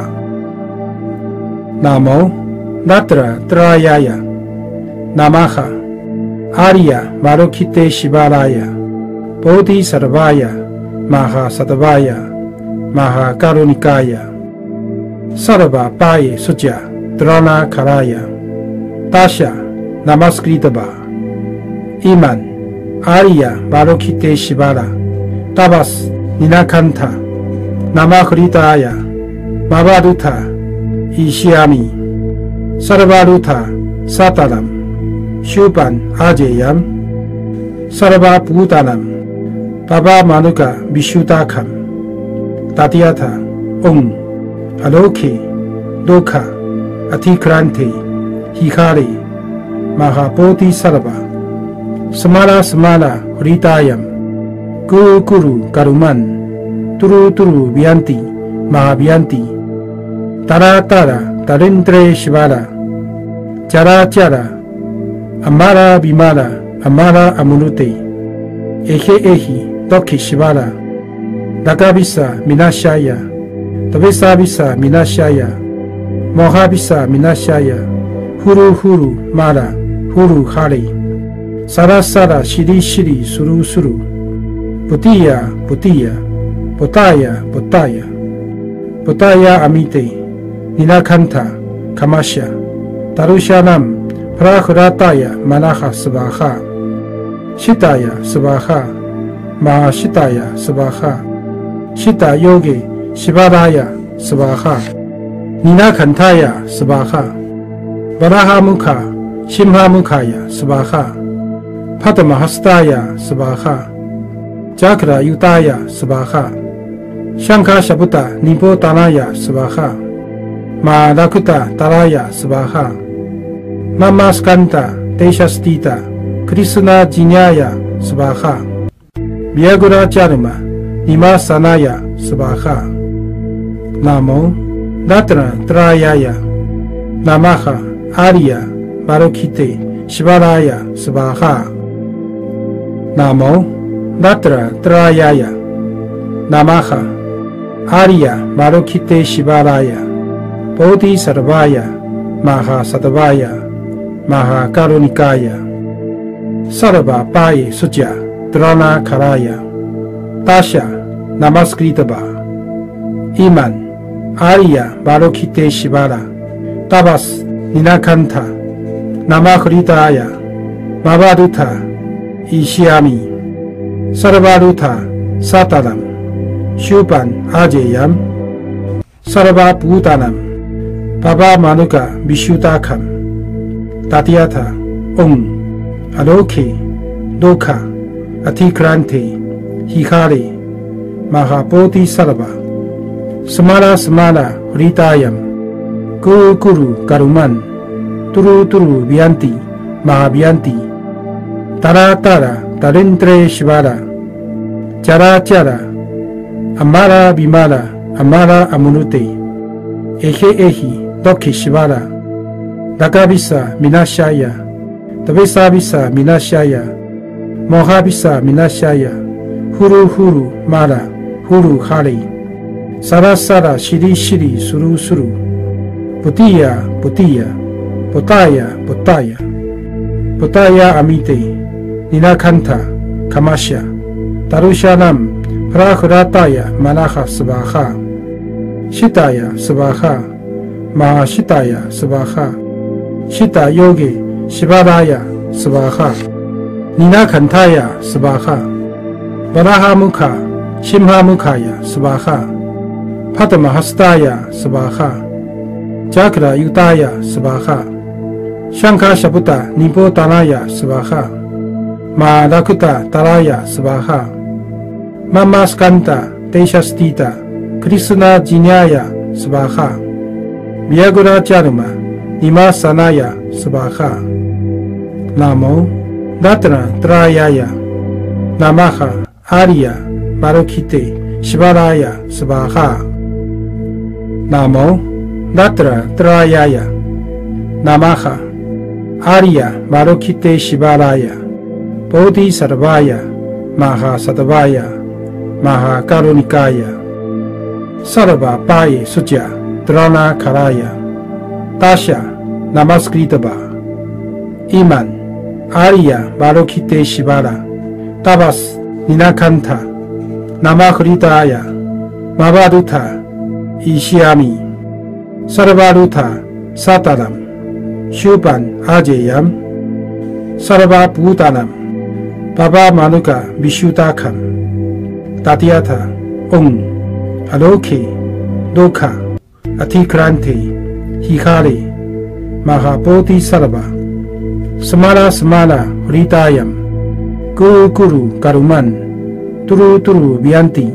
Namo Datra Trayaya Namaha Arya Barokite Shivaraya Bodhi Sarvaya Maha Sadavaya Maha Karunikaya Sarva Paye Sutya Drana Karaya Tasha Namaskritaba Iman Arya Barokite Shivara Tabas Ninakanta Namakritaya Mavaduta Ishyami Sarvaduta Sataram Shupan Ajayam Sarva Bhutanam Baba Manuka Vishutakam Tatyata Om Aloke Doka Atikrante Hikari Mahabodhi Sarva Samala Samala Hritayam Guru Guru Karuman Turu Turu Vyanti Mahabhyanti Tara Tara Tarintre Shivara Chara Chara Amara Vimara Amara Amunute Ehe Ehi Dokhi Shivara Dagavisa Minashaya Tavesavisa Minashaya Mohavisa Minashaya Huru Huru Mara Huru Hari Sara Sara Shiri Shiri Suru Suru Putiya Putiya Potaya Potaya Potaya Amite Ninakanta Kamasya Tarushanam Prahrataya Manaha Svaha Shitaya Svaha Mahashitaya Svaha Shita Yogi Shivaraya Svaha Ninakantaya Svaha Varaha Mukha Shimha Mukhaya Svaha Padmahastaya Svaha Chakra Yutaya Svaha Shankha Shaputa Nipotanaya Svaha Malakuta Taraya Svaha Mama Skanta Deshastita Krishna Jinyaya Svaha Vyagura Charma Nimasanaya Svaha Namo Datra Trayaya Namaha Arya Barokite Shivaraya Svaha Namo Datra Trayaya Namaha Arya Barokite Shivaraya Bodhi Sarvaya Maha Sadavaya Maha Karunikaya Sarva Paye Sutya Drana Karaya Tasha Namaskritaba Iman Arya Barokite Shivara Tabas Ninakanta Namakritaya Mavaduta Ishyami Sarvaduta Sataram Shupan Ajayam Sarva Bhutanam 巴巴马努嘎比修达坎，达提亚塔嗡，阿罗克，多卡，阿提克兰提，希卡里，马哈波提萨拉巴，斯马拉斯马拉弗里达扬，咕咕噜嘎鲁曼，嘟噜嘟噜比安蒂，马哈比安蒂，达拉达拉达林特雷西巴拉，加拉加拉，阿马拉比马拉，阿马拉阿姆努蒂，埃希埃希。Doki Shivara, Dagabisa Minashaya, Tabesabisa Minashaya, Mohabisa Minashaya, Huru Huru Mara, Huru Hari, Sara Sara Shiri Shiri Suru Suru, Putia Putia, Potaya Potaya, Potaya Amite, Ninakanta, Kamasha, Tarushanam, Prahurataya Manaha Sabaha, Shitaya Sabaha. Mahashitaya Svaha Shita Yogi Shivaraya Svaha Nina Kantaya Svaha Varaha Mukha Shimha Mukhaya Svaha Padmahastaya Svaha Chakra Yutaya Svaha Shankha Shaputa Nipo Tanaya Svaha Mahalakuta Taraya Svaha Mama Skanta Teshastita Krishna Jinyaya Svaha Vyagura Charma, Nima Sanaya, Svaha. Namo, Datra, Trayaya, Namaha, Arya, Marokite, Shivaraya, Svaha. Namo, Datra, Trayaya, Namaha, Arya, Marokite, Shivaraya, Bodhi Sarvaya, Maha Sadavaya, Maha Karunikaya, Sarva Paye Suja. Drana Karaya, Tasha, Namaskritaba, Iman, Arya, Barokite Shivara, Tabas, Ninakanta, Namakritaya, Mavaduta, Ishiami, Sarvaduta, Sataram, Shuban Ajayam, Sarva Bhutanam, Baba Manuka Vishutakam, Tatyata, Om, Aloke, Doka. Atikrante, Hikari, Mahapoti Sarva, Samara Samara, Ritayam, Guru Guru Karuman, Turu Turu Vianti,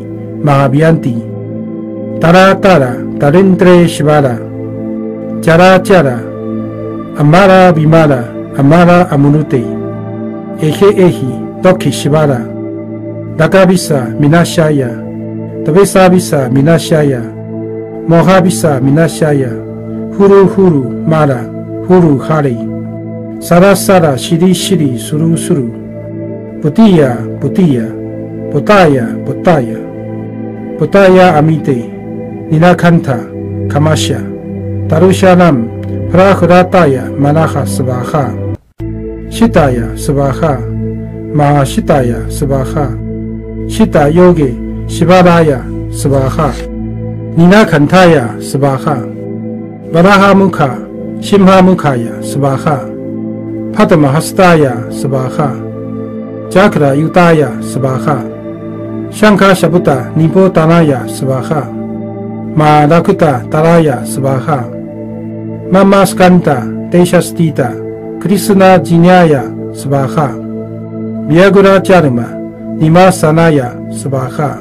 Mahavianti, Tara Tara, Tarintre Shivara, Chara Chara, Amara Bimara, Amara Amunute, Ehe Ehi, Doki Shivara, Dakabisa Minashaya, Tabesabisa Minashaya, Mohabisa Minashaya, Huru Huru Mara, Huru Hari, Sara Sara Shiri Shiri Suru Suru, Putia Putia, Potaya Potaya, Potaya Amite, Ninakanta, Kamasha, Tarushanam, Prahurataya Manaha Svaha, Shitaya Svaha, Mahashitaya Svaha, Shita Yogi Shivaraya Svaha. Nina Kantaya Svaha Varaha Mukha Shimha Mukhaya Svaha Padmahastaya Svaha Chakra Yutaya Svaha Shankha Shaputa Nipo Tanaya Svaha Mahalakuta Taraya Svaha Mama Skanta Teshastita Krishna Jinyaya Svaha Vyagura Charma Nima Sanaya Svaha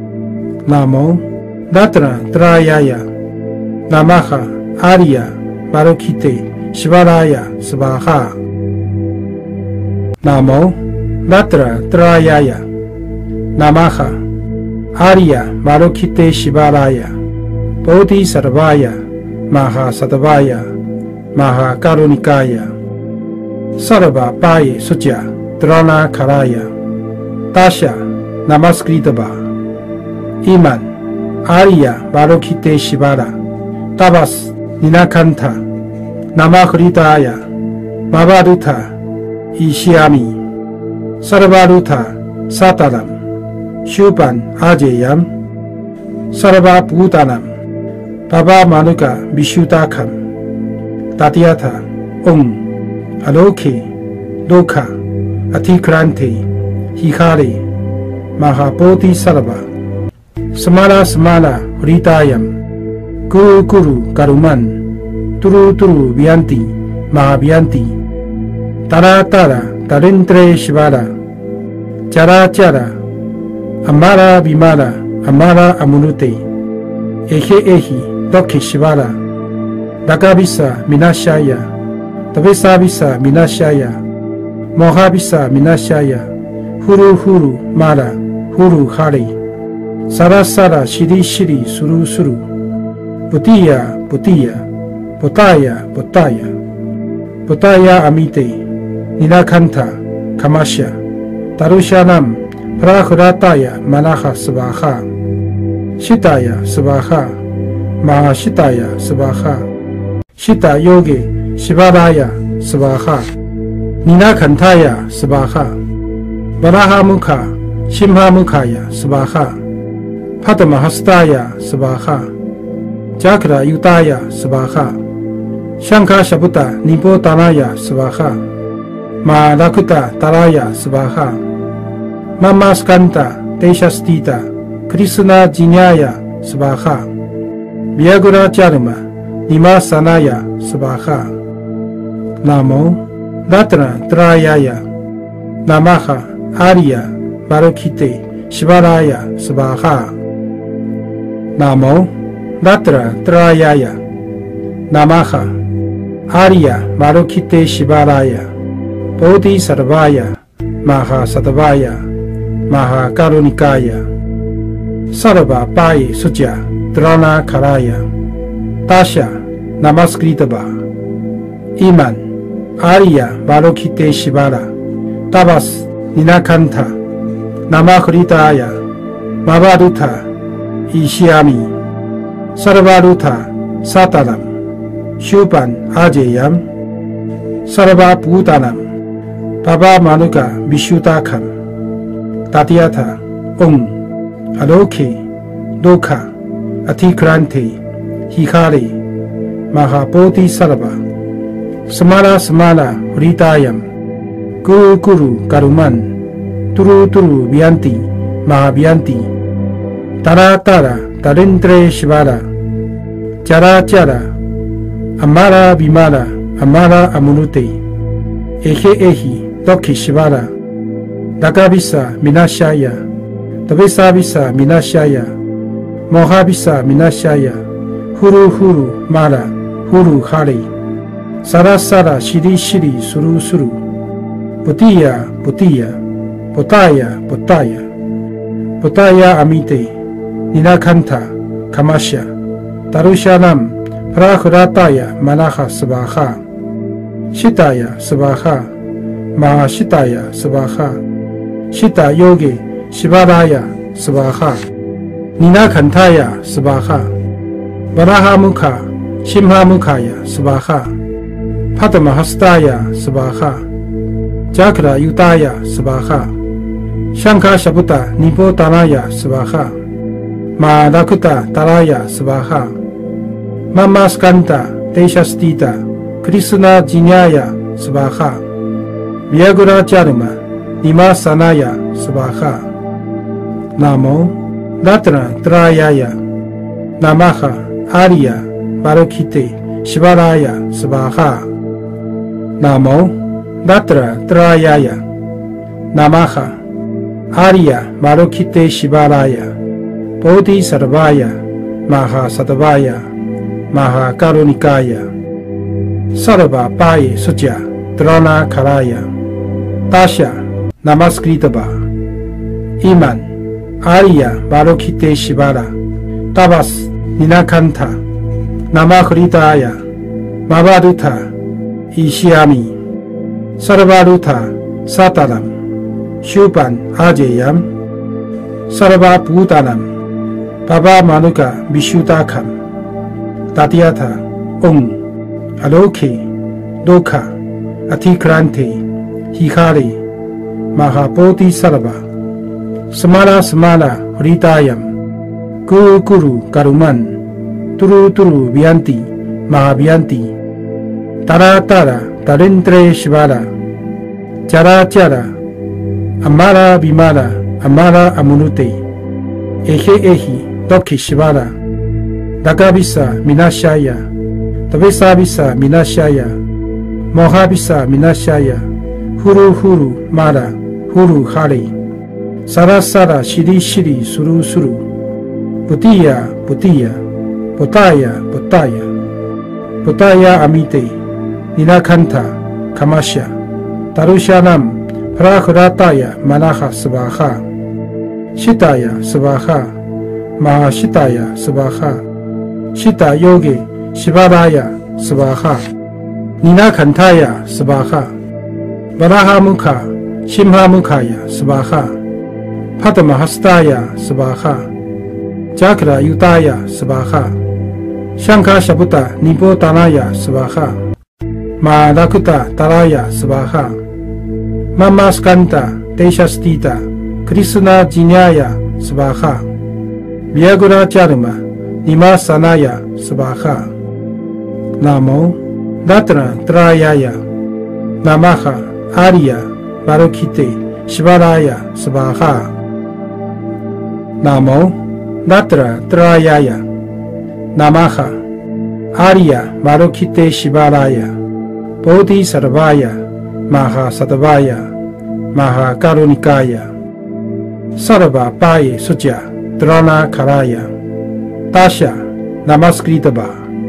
Namo Datra Trayaya, Namaha, Arya, Marokite, Shivaraya, Svaha. Namo, Datra Trayaya, Namaha, Arya, Marokite, Shivaraya, Bodhi Sarvaya, Maha Sadavaya, Maha Karunikaya, Sarva Paye Suja, Drana Karaya, Tasha, Namaskritaba, Iman, Arya Barokite Shivara, Tabas Ninakanta, Namakritaya, Mavaduta, Ishiami, Sarvaduta, Sataram, Shuban Ajayam, Sarva Bhutanam, Baba Manuka Vishutakam, Tatyata, Om, Aloke, Doka, Atikrante, Hikari, Mahapoti Sarva, Samara Samara Ritayam, Guru Guru Karuman, turu turu vianti mahavianti tara tara tarentre shivara chara chara amara vimara amara amunute eje eji doki shivara dakabisa minashaya tabesa bisa minashaya moha bisa minashaya huru huru mara huru hari sara sara shiri shiri suru suru putiya putiya potaya potaya potaya amite nilakanta kamasya tarushanam prahurataya manaha svaha shitaya svaha mahashitaya svaha shita yoge shivaraya svaha nilakantaya svaha varaha mukha shimha mukhaya svaha padmahastaya svaha chakra yutaya svaha shankha shabuta nipotanaya svaha ma lakuta taraya svaha mama skanta teshastita krishna jinyaya svaha vyagura charma nimasanaya svaha namo ratra trayaya namaha arya barokite shivaraya svaha namo ratra trayaya namaha arya barokite shivaraya bodhi sarvaya maha sadvaya maha karunikaya sarva paye suja drana karaya tasha namaskritava iman arya barokite shivara tabas ninakanta namahritaya mavaruta ishyami sarvaruta sataram shubhan ajeyam sarva bhutanam Baba Manuka Vishuddhakam Tatyatha Om Aloke Dokha Atikrante Hikare Mahabodhi Sarva Samara Samara Hritayam Guru Guru Garuman Turu Turu Vyanti Mahavianti Tara Tara Tarendre Shivara Chara Chara Amara Vimara Amara Amunute Eje Eji Doki Shivara Dakabisa Minashaya Tabesa Bisa Minashaya Moha Bisa Minashaya Huru Huru Mara Huru Hari Sara Sara Shiri Shiri Suru Suru Putiya Putiya Potaya Potaya Potaya Amite Nilakanta Kamasya Tarushanam Prahurataya Manaha Svaha Shitaya svaha mahashitaya svaha shita yoge shivaraya svaha nilakantaya svaha varaha mukha shimha mukhaya svaha padmahastaya svaha chakra yutaya svaha shankha shabuta nipotanaya svaha ma lakuta taraya svaha mama skanta teshastita Krishna Jinyaya Svaha Vyagura Charma Nimasanaya Svaha Namo Ratra Trayaya Namaha Arya Barokite Shivaraya Svaha Namo Ratra Trayaya Namaha Arya Barokite Shivaraya Bodhi Sarvaya Maha Sadvaya Maha Karunikaya Sarva paye suja drana karaya tasha namaskritava iman arya barokite shivara tabas ninakanta namahritaya mavaruta ishyami sarvaruta sataram shubhan ajeyam sarva bhutanam baba manuka vishuddhakam tatyatha om Aloke Dokha Atikrante Hikare Mahabodhi Sarva Samara Samara Hritayam Guru Guru Garuman Turu Turu Vyanti Mahavianti Tara Tara Tarendre Shivara Chara Chara Amara Vimara Amara Amunute Eje Eji Doki Shivara Dakabisa Minashaya Tabesa bisa minasyaya, moha bisa minasyaya, huru huru mara, huru hari, sara sara shiri shiri suru suru, putiya putiya, potaya potaya, potaya amite, ninakanta, kamasya, tarushanam, prahrataya manaha svaha, shitaya svaha, mahashitaya svaha, shita yoge shivaraya svaha, ninakantaya svaha, varaha mukha shimha mukhaya svaha, padmahastaya svaha, chakra yutaya svaha, shankha shabuta nibotanaya svaha, ma lakuta taraya svaha, mama skanta deshastita krishna jinyaya svaha, Viagra charma nimasanaya svaha, namo datra trayaya, namaha arya varokite shivaraya svaha, namo datra trayaya, namaha arya varokite shivaraya, bodhi sarvaya maha sadvaya maha karunikaya, sarva paye suja drana karaya, tasha namaskritava,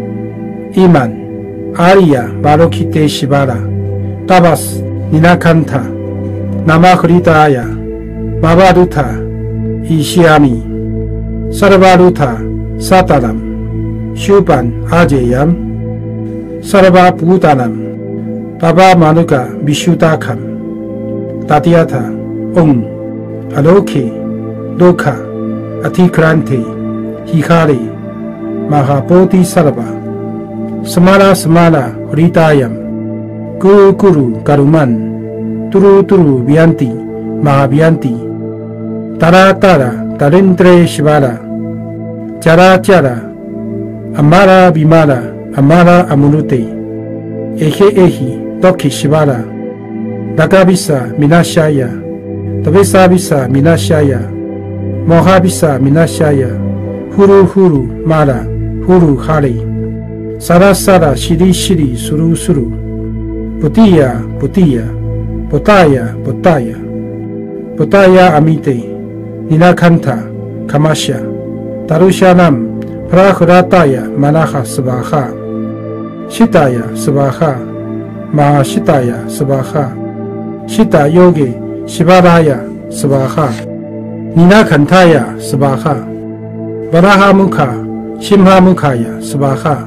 iman arya varokite shivara, tabas ninakanta, namahritaya, mavaruta ishyami, sarvaruta sataram, shubhan ajeyam, sarva bhutanam, baba manuka vishuddhakam, tatyatha om aloke dokha atikrante hikare mahabodhi sarva, samara samara hritayam, guru guru karuman, turu turu vyanti mahavyanti, tara tara tarindre shivara, chara chara amara vimara amara amunute, ehe ehi dokhi shivara, dakabisa minashaya, tabesa bisa minashaya, moha bisa minashaya, huru huru mara, huru hari, sara sara shiri shiri suru suru, putiya putiya, potaya potaya, potaya amite, ninakanta, kamasya, tarushanam, prahrataya manaha svaha, shitaya svaha, mahashitaya svaha, shita yoge shivaraya svaha, ninakantaya svaha, varaha mukha shimha mukhaya svaha,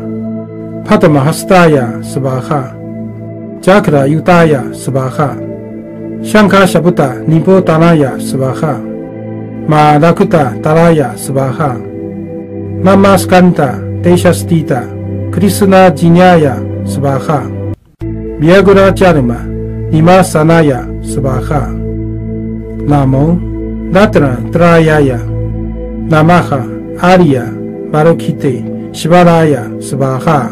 padmahastaya svaha, chakra yutaya svaha, shankha shabuta nibotanaya svaha, ma lakuta taraya svaha, mama skanta deshastita krishna jinyaya svaha, Viagra charma nimasanaya svaha, namo datra trayaya, namaha arya varokite shivaraya svaha,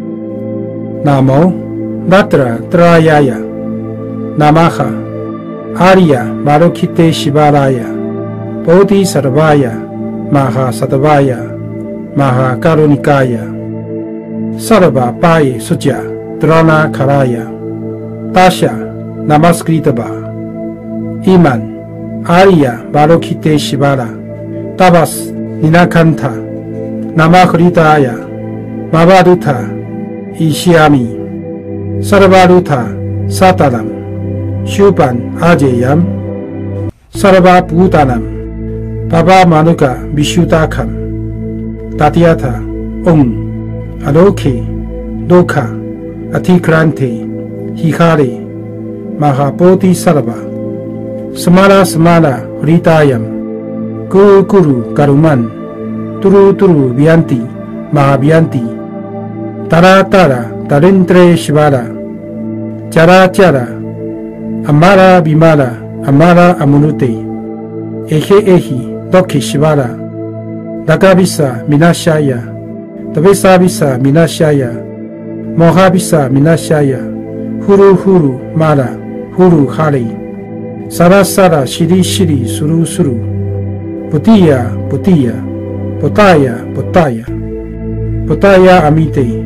namo datra trayaya, namaha arya varokite shivaraya, bodhi sarvaya maha sadvaya maha karunikaya, sarva paye suja drana karaya, tasha namaskritava, iman arya varokite shivara, tabas ninakanta, namahritaya, mavaruta ishyami, sarvaruta sataram, shubhan ajeyam, sarva bhutanam, baba manuka vishuddhakam, tatyatha om aloke dokha atikrante hikare mahabodhi sarva, samara samara hritayam, guru guru karuman, turu turu vyanti mahavyanti, tara tara tarindre shivara, chara chara amara vimara amara amunute, ehe ehi dokhi shivara, dakabisa minashaya, tabesa bisa minashaya, moha bisa minashaya, huru huru mara, huru hari, sara sara shiri shiri suru suru, putiya putiya, potaya potaya, potaya amite,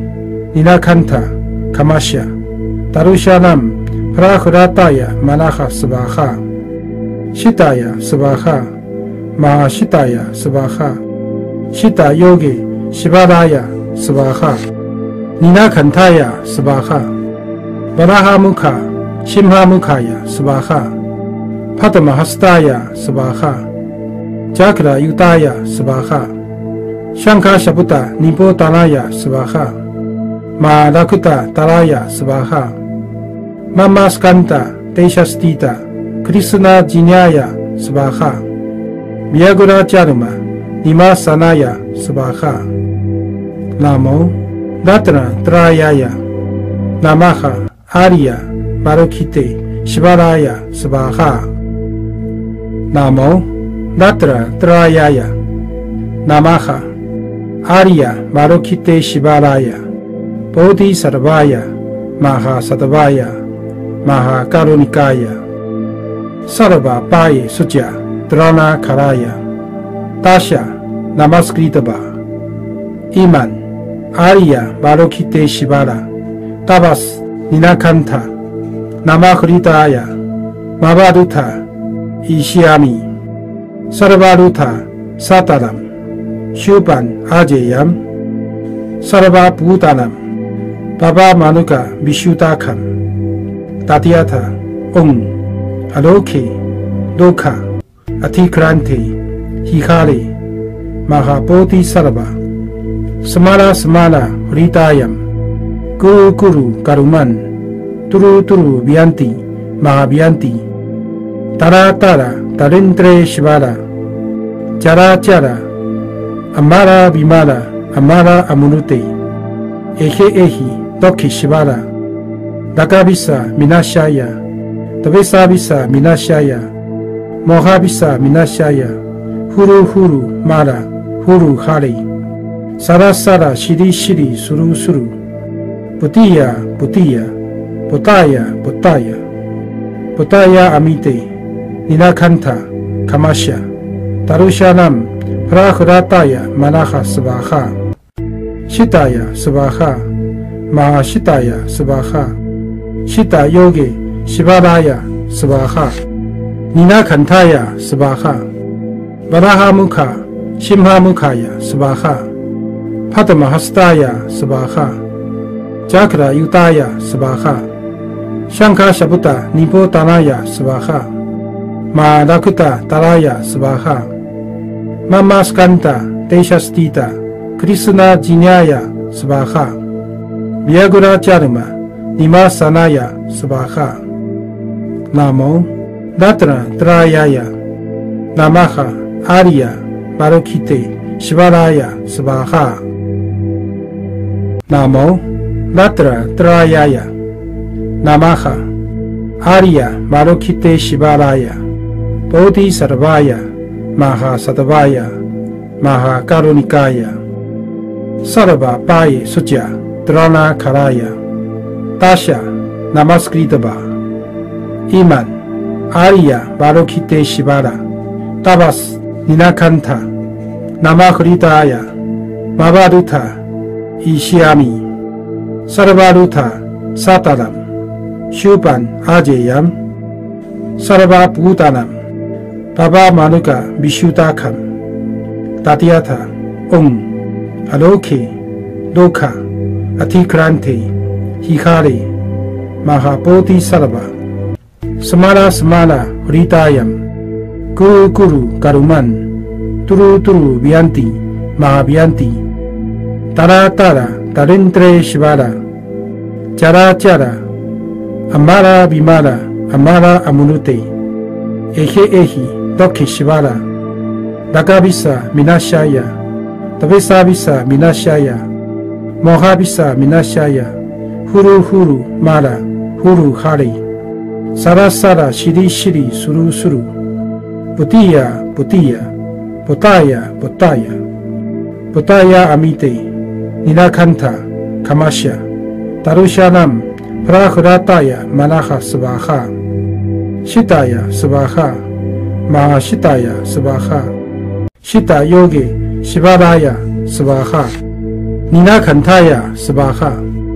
尼那坎塔卡玛夏达鲁夏南普拉克拉达呀玛拉哈斯巴哈西达呀斯巴哈玛哈西达呀斯巴哈西达尤给西巴拉呀斯巴哈尼那坎塔呀斯巴哈巴拉哈穆卡辛哈穆卡呀斯巴哈帕特玛哈斯达呀斯巴哈加克拉尤达呀斯巴哈香卡夏布达尼波达拉呀斯巴哈马拉库达达拉呀斯巴哈妈妈斯坎塔德夏斯蒂达克里斯纳吉尼亚呀斯巴哈米亚古拉加鲁玛尼玛萨那呀斯巴哈那么达特拉特拉亚呀那玛哈阿里亚马罗基特西巴拉呀斯巴哈那么达特拉特拉亚呀那玛哈阿里亚马罗基特西巴拉呀波迪萨德巴呀马哈萨德巴呀马哈卡罗尼卡呀萨德巴巴耶苏加德拉纳卡拉呀达夏纳马斯克里特巴伊曼阿里亚马罗基特西巴拉达巴斯尼那坎塔纳马克里达呀马巴杜塔伊西阿米萨德巴杜塔萨达拉姆修班阿杰扬萨德巴布达拉姆巴巴马努卡比修达坎达蒂亚塔翁阿罗克多卡阿提克兰特希卡里马哈波蒂萨拉巴斯马拉斯马拉里达扬咕噜咕噜卡鲁曼嘟噜嘟噜比安蒂马哈比安蒂达拉达拉达林特雷西巴拉加拉加拉阿马拉比马拉阿马拉阿姆努特埃希埃希Doki Shibara, Dakabisa Minashaya, Tabesabisa Minashaya, Mohabisa Minashaya, Huru Huru Mara, Huru Hari, Sara Sara Shiri Shiri Suru Suru, Putia Putia, Potaya Potaya, Potaya Amite, Nina Kanta, Kamasha, Tarushanam, Prahurataya Manaha Sabaha, Shitaya Sabaha,マーシタヤスバハシタヨゲシバラヤスバハニナカンタヤスバハバラハムカシンハムカヤスバハパタマハスタヤスバハジャクラユタヤスバハシャンカシャブタニポタナヤスバハマラクタタラヤスバハママスカンタデシャスティタクリスナジニャヤスバハビアグラチャルマ、ニマサナヤ、スバハ。ナモ、ダトラ、トラヤヤ、ナマハ、アリヤ、バロキテ、シバラヤ、スバハ。ナモ、ダトラ、トラヤヤ、ナマハ、アリヤ、バロキテ、シバラヤ、ボディサラバヤ、マハサタバヤ、マハカロニカヤ、サラババイソチャ。Trana Karaya, Tasha, Namaskritaba, Iman, Arya, Barokite Shibara, Tabas, Ninakanta, Namakritaya, Mabaduta, Ishiami, Sarvaduta, Sataram, Shupan Ajayam, Sarva Putanam, Baba Manuka Bishutakam, Tatiata, Om, Aloke, Doka, Atikrante, Hikari, Mahapoti Salaba, Samara Samara, Ritayam, Guru Guru Karuman, Turu Turu Bianti, Mahabianti, Tara Tara, Tarentre Shivara, Chara Chara, Amara Bimara, Amara Amunute, Ehe Ehi, Doki Shivara, Dakabisa Minashaya, Tabesabisa Minashaya, Mohabisa Minashaya, Huru Huru Mara, Huru Hari, Sara Sara Shiri Shiri Suru Suru, Putia Putia, Potaya Potaya, Potaya Amite, Ninakanta, Kamasha, Tarushanam, Prahurataya Manaha Sabaha, Shitaya Sabaha, Mahashitaya Sabaha, Shita Yogi Shivaraya Sabaha, Nina Kantaya Sabaha,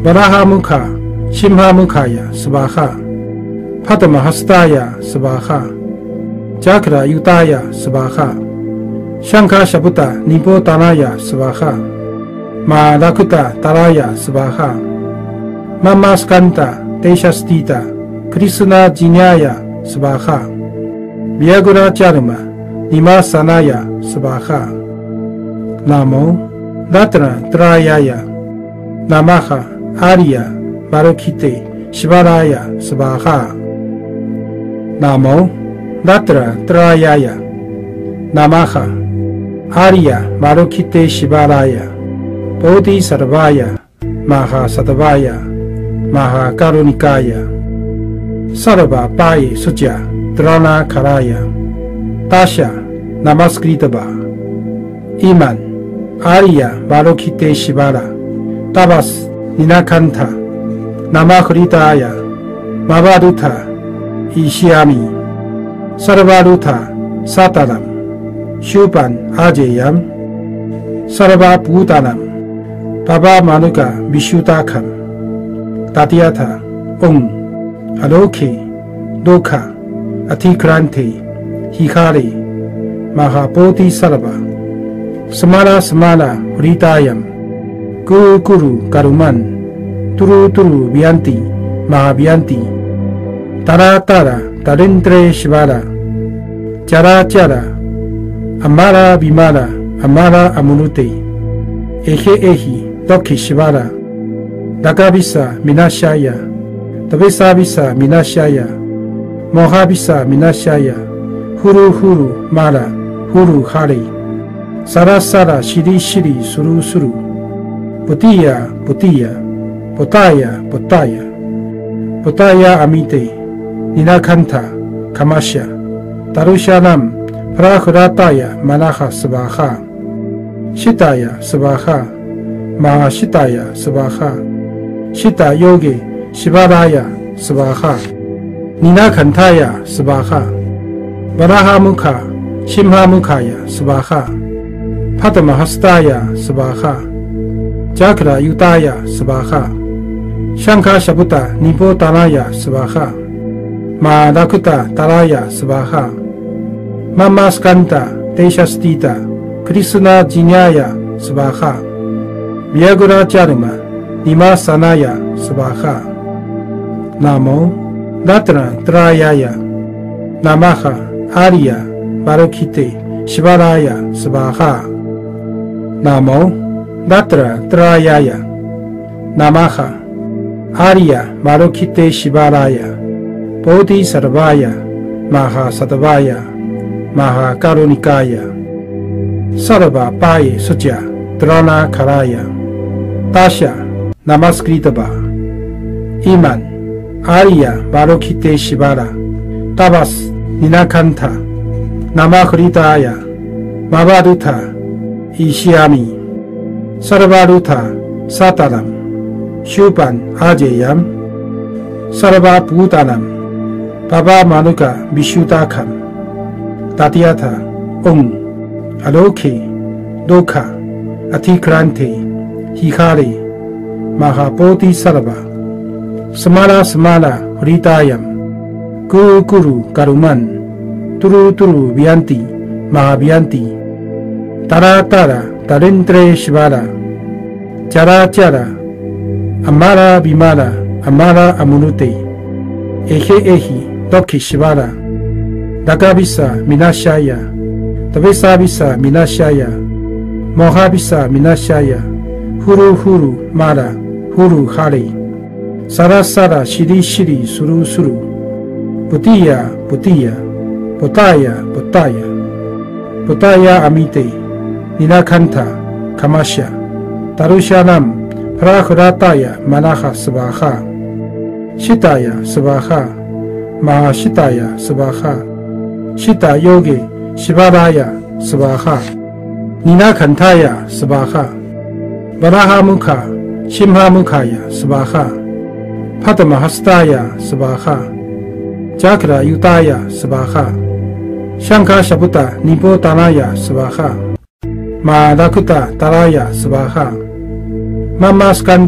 バラハムカ、シンハムカヤ、スバハ、パタマハスタヤ、スバハ、ジャクラユタヤ、スバハ、シャンカシャブタ、ニポタナヤ、スバハ、マラクタ、タラヤ、スバハ、ママスカンタ、テシャスティタ、クリスナジニャヤ、スバハ、ビアグラチャルマ、ニマサナヤ、スバハ、ナモ、ラトラ、トラヤヤ、ナマハ、アリヤ、バロキテ、シバラヤ、スバハ、ナモ、ラトラ、トラヤヤ、ナマハ、アリヤ、バロキテ、シバラヤ、ボディサラバヤ、マハサタバヤ、マハカロニカヤ、サラババイスジャ、トラナカラヤ、タシャ、ナマスクリタバ、イマン、アリヤ、バロキテ、シバラ、タバス、ニナカンタ、ナマクリタヤ、マバルタ、イシアミ、サラバルタ、サタラム、シュパン、アジェヤム、サラバプータナム、パパマヌカ、ビシュタカム、タティアタ、オン、アロケ、ドカ、アティクランテ、ヒカレ、マハポティサラバ、スマラスマラ、フリタヤム、グークル、カルマン、トゥルトゥル、ビアンティ、マハビアンティ、タラタラ、タレントレシバラ、チャラチャラ、アマラビマラ、アマラアムヌテ、エヘエヒ、ドキシバラ、ダカビサ、ミナシャヤ、タベサビサ、ミナシャヤ、モハビサ、ミナシャヤ、フルフル、マラ、フルハレ、サラサラ、シリシリ、スルスル、ポティヤ、ポティヤ、ポタヤ、ポタヤ、ポタヤアミテ、ニナカンタ、カマシャ、タルシャナム、プラフラタヤ、マナハ、スバハ、シタヤ、スバハ、マハシタヤ、スバハ、シタヨゲ、シバラヤ、スバハ、ニナカンタヤ、スバハ、バラハムカ、シンハムカヤ、スバハ、パタマハスタヤ、スバハ、ジャクラユタヤ、スバハ、シャンカシャブタ、ニポタナヤ、スバハ、マラクタ、タラヤ、スバハ、ママスカンタ、テシャスティタ、クリスナジニャヤ、スバハ、ビアグラチャルマ、ニマサナヤ、スバハ、ナモ、ラトラ、トラヤヤ、ナマハ、アリヤ、バロキテ、シバラヤ、スバハ、ナモ、ラトラ、トラヤヤ、ナマハ、アリヤ、バロキテ、シバラヤ、ボディサラバヤ、マハサタバヤ、マハカロニカヤ、サラババイスジャ、トラナカラヤ、タシャ、ナマスクリタバ、イマン、アリヤ、バロキテ、シバラ、タバス、ニナカンタ、ナマクリタヤ、マバルタ、イシアミ、サラバルタ、サタラム、シュパン、アジェヤム、サラバプータナム、パパマヌカ、ビシュタカム、タティアタ、オン、アロケ、ドカ、アティクランテ、ヒカレ、マハポティサラバ、スマラスマラ、フリタヤム、グークル、カルマン、トゥルトゥル、ビアンティ、マハビアンティ、タラタラ、タレントレシバラ、チャラチャラ、アマラビマラ、アマラアムヌテ、エヘエヒ、ドキシバラ、ダカビサ、ミナシャヤ、タベサビサ、ミナシャヤ、モハビサ、ミナシャヤ、フルフル、マラ、フルハレ、サラサラ、シリシリ、スルスル、ポティヤ、ポティヤ、ポタヤ、ポタヤ、ポタヤアミテ、ニナカンタ、カマシャ、タルシャナム、プラフラタヤ、マナハ、スバハ、シタヤ、スバハ、マハシタヤ、スバハ、シタヨゲ、シバラヤ、スバハ、ニナカンタヤ、スバハ、バラハムカ、シンハムカヤ、スバハ、パタマハスタヤ、スバハ、ジャクラユタヤ、スバハ、シャンカシャブタ、ニポタナヤ、スバハ、マラクタ、タラヤ、スバハ、ママスカンタ、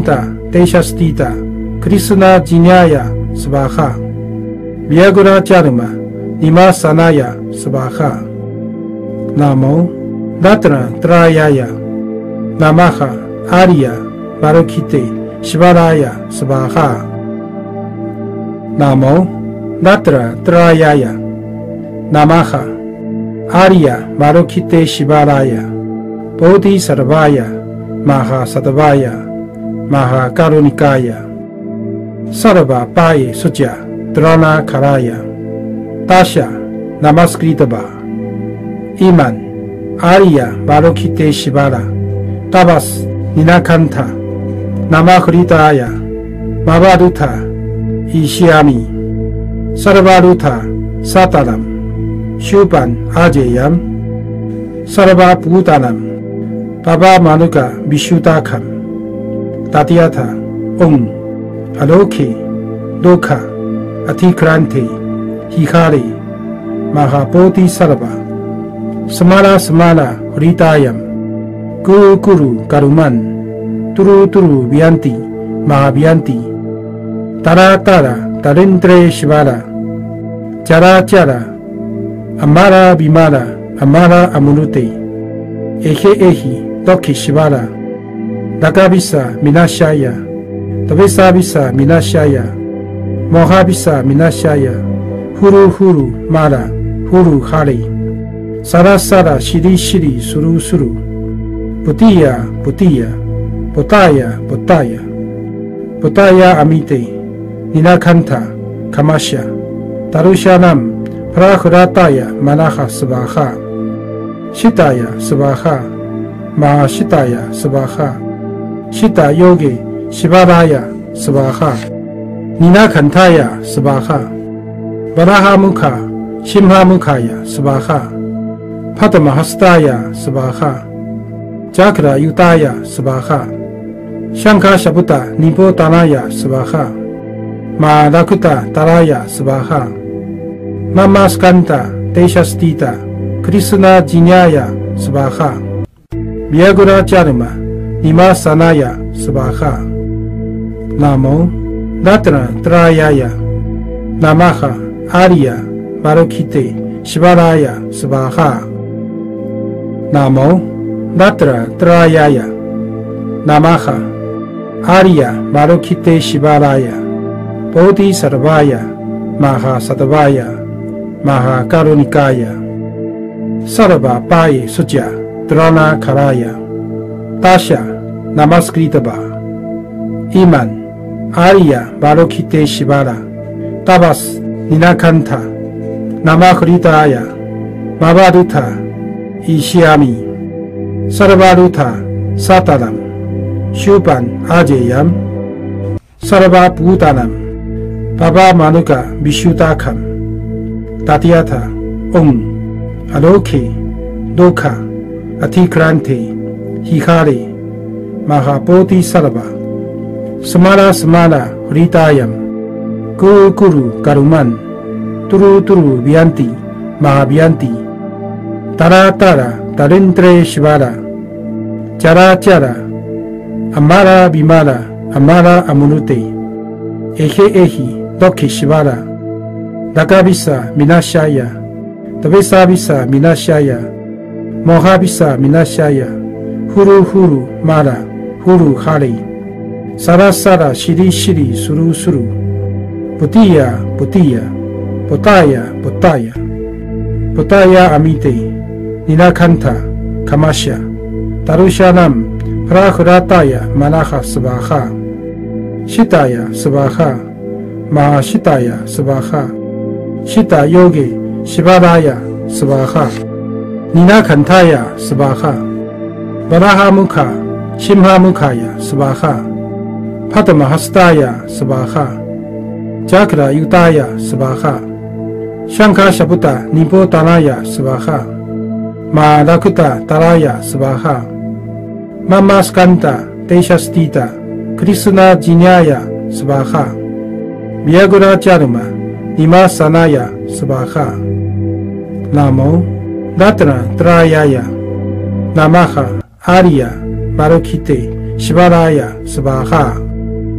テイシャスティータクリスナジニャヤスバハビアグラチャルマニマサナヤスバハナモダトラトラヤヤナマハアリヤバルキテシバラヤスバハナモダトラトラヤヤナマハアリヤバルキテシバラヤボディサラバヤマハサタバヤマハカルニカヤサラバパイスチャトラナカラヤタシャナマスクリタバイマンアリヤバルキテシバラタバスニナカンタナマクリタアヤマバルタイシアミサラバルタサタラムシュパンアジェヤムサラバプウタナムパバマヌカビシュタカムタティアタオンアロケドカアティクランテヒカレマハポティサラバスマラスマラリタヤムグルクルカルマントゥルトゥルビアンティマハビアンティタラタラタレントレシバラチャラチャラアマラビマラアマラアムルテエヘエヒドキシバラダカビサミナシャヤタベサビサミナシャヤモハビサミナシャヤフルフルマラフルハリサラサラシリシリスルスルプティヤプティヤポタヤポタヤポタヤアミテニナカンタカマシャタルシャナムプラフラタヤマナハスバハシタヤスバハマシタヤスバハシタヨゲシバラヤスバハニナカンタヤスバハバラハムカシンハムカヤスバハパタマハスタヤスバハジャクラユタヤスバハシャンカシャブタニポタナヤスバハマラクタタラヤスバハママスカンタテイシャスティタクリスナジニャヤスバハビアグラチャルマニマサナヤスバハナモダトラトラヤヤナマハアリヤバルキテシバラヤスバハナモダトラトラヤヤナマハアリヤバルキテシバラヤボディサラバヤマハサタバヤマハカルニカヤサラバパイスチャトラナカラヤタシャナマスクリタバイマンアリヤバルキテシバラタバスニナカンタナマクリタアヤマバルタイシアミサラバルタサタラムシュパンアジェヤムサラバプウタナムパバマヌカビシュタカムタティアタオンアロケドカアティクランテヒカレマハポティサラバスマラスマラリタヤムグルクルカルマントゥルトゥルビアンティマハビアンティタラタラタレントレシバラチャラチャラアマラビマラアマラアムルテエヘエヒドキシバラダカビサミナシャヤタベサビサミナシャヤモハビサミナシャヤフルフルマラフルハリサラサラシリシリスルスルプティヤプティヤポタヤポタヤポタヤアミテニナカンタカマシャタルシャナムプラフラタヤマナハスバハシタヤスバハマハシタヤスバハシタヨゲシバラヤスバハニナカンタヤスバハバラハムカシンハムカヤスバハパタマハスタヤスバハジャクラユタヤスバハシャンカシャブタニポタナヤスバハマラクタタラヤスバハママスカンタテイシャスティタクリスナジニャヤスバハビアグラチャルマニマサナヤスバハナモダトラトラヤヤナマハアリヤバルキテシバラヤスバハ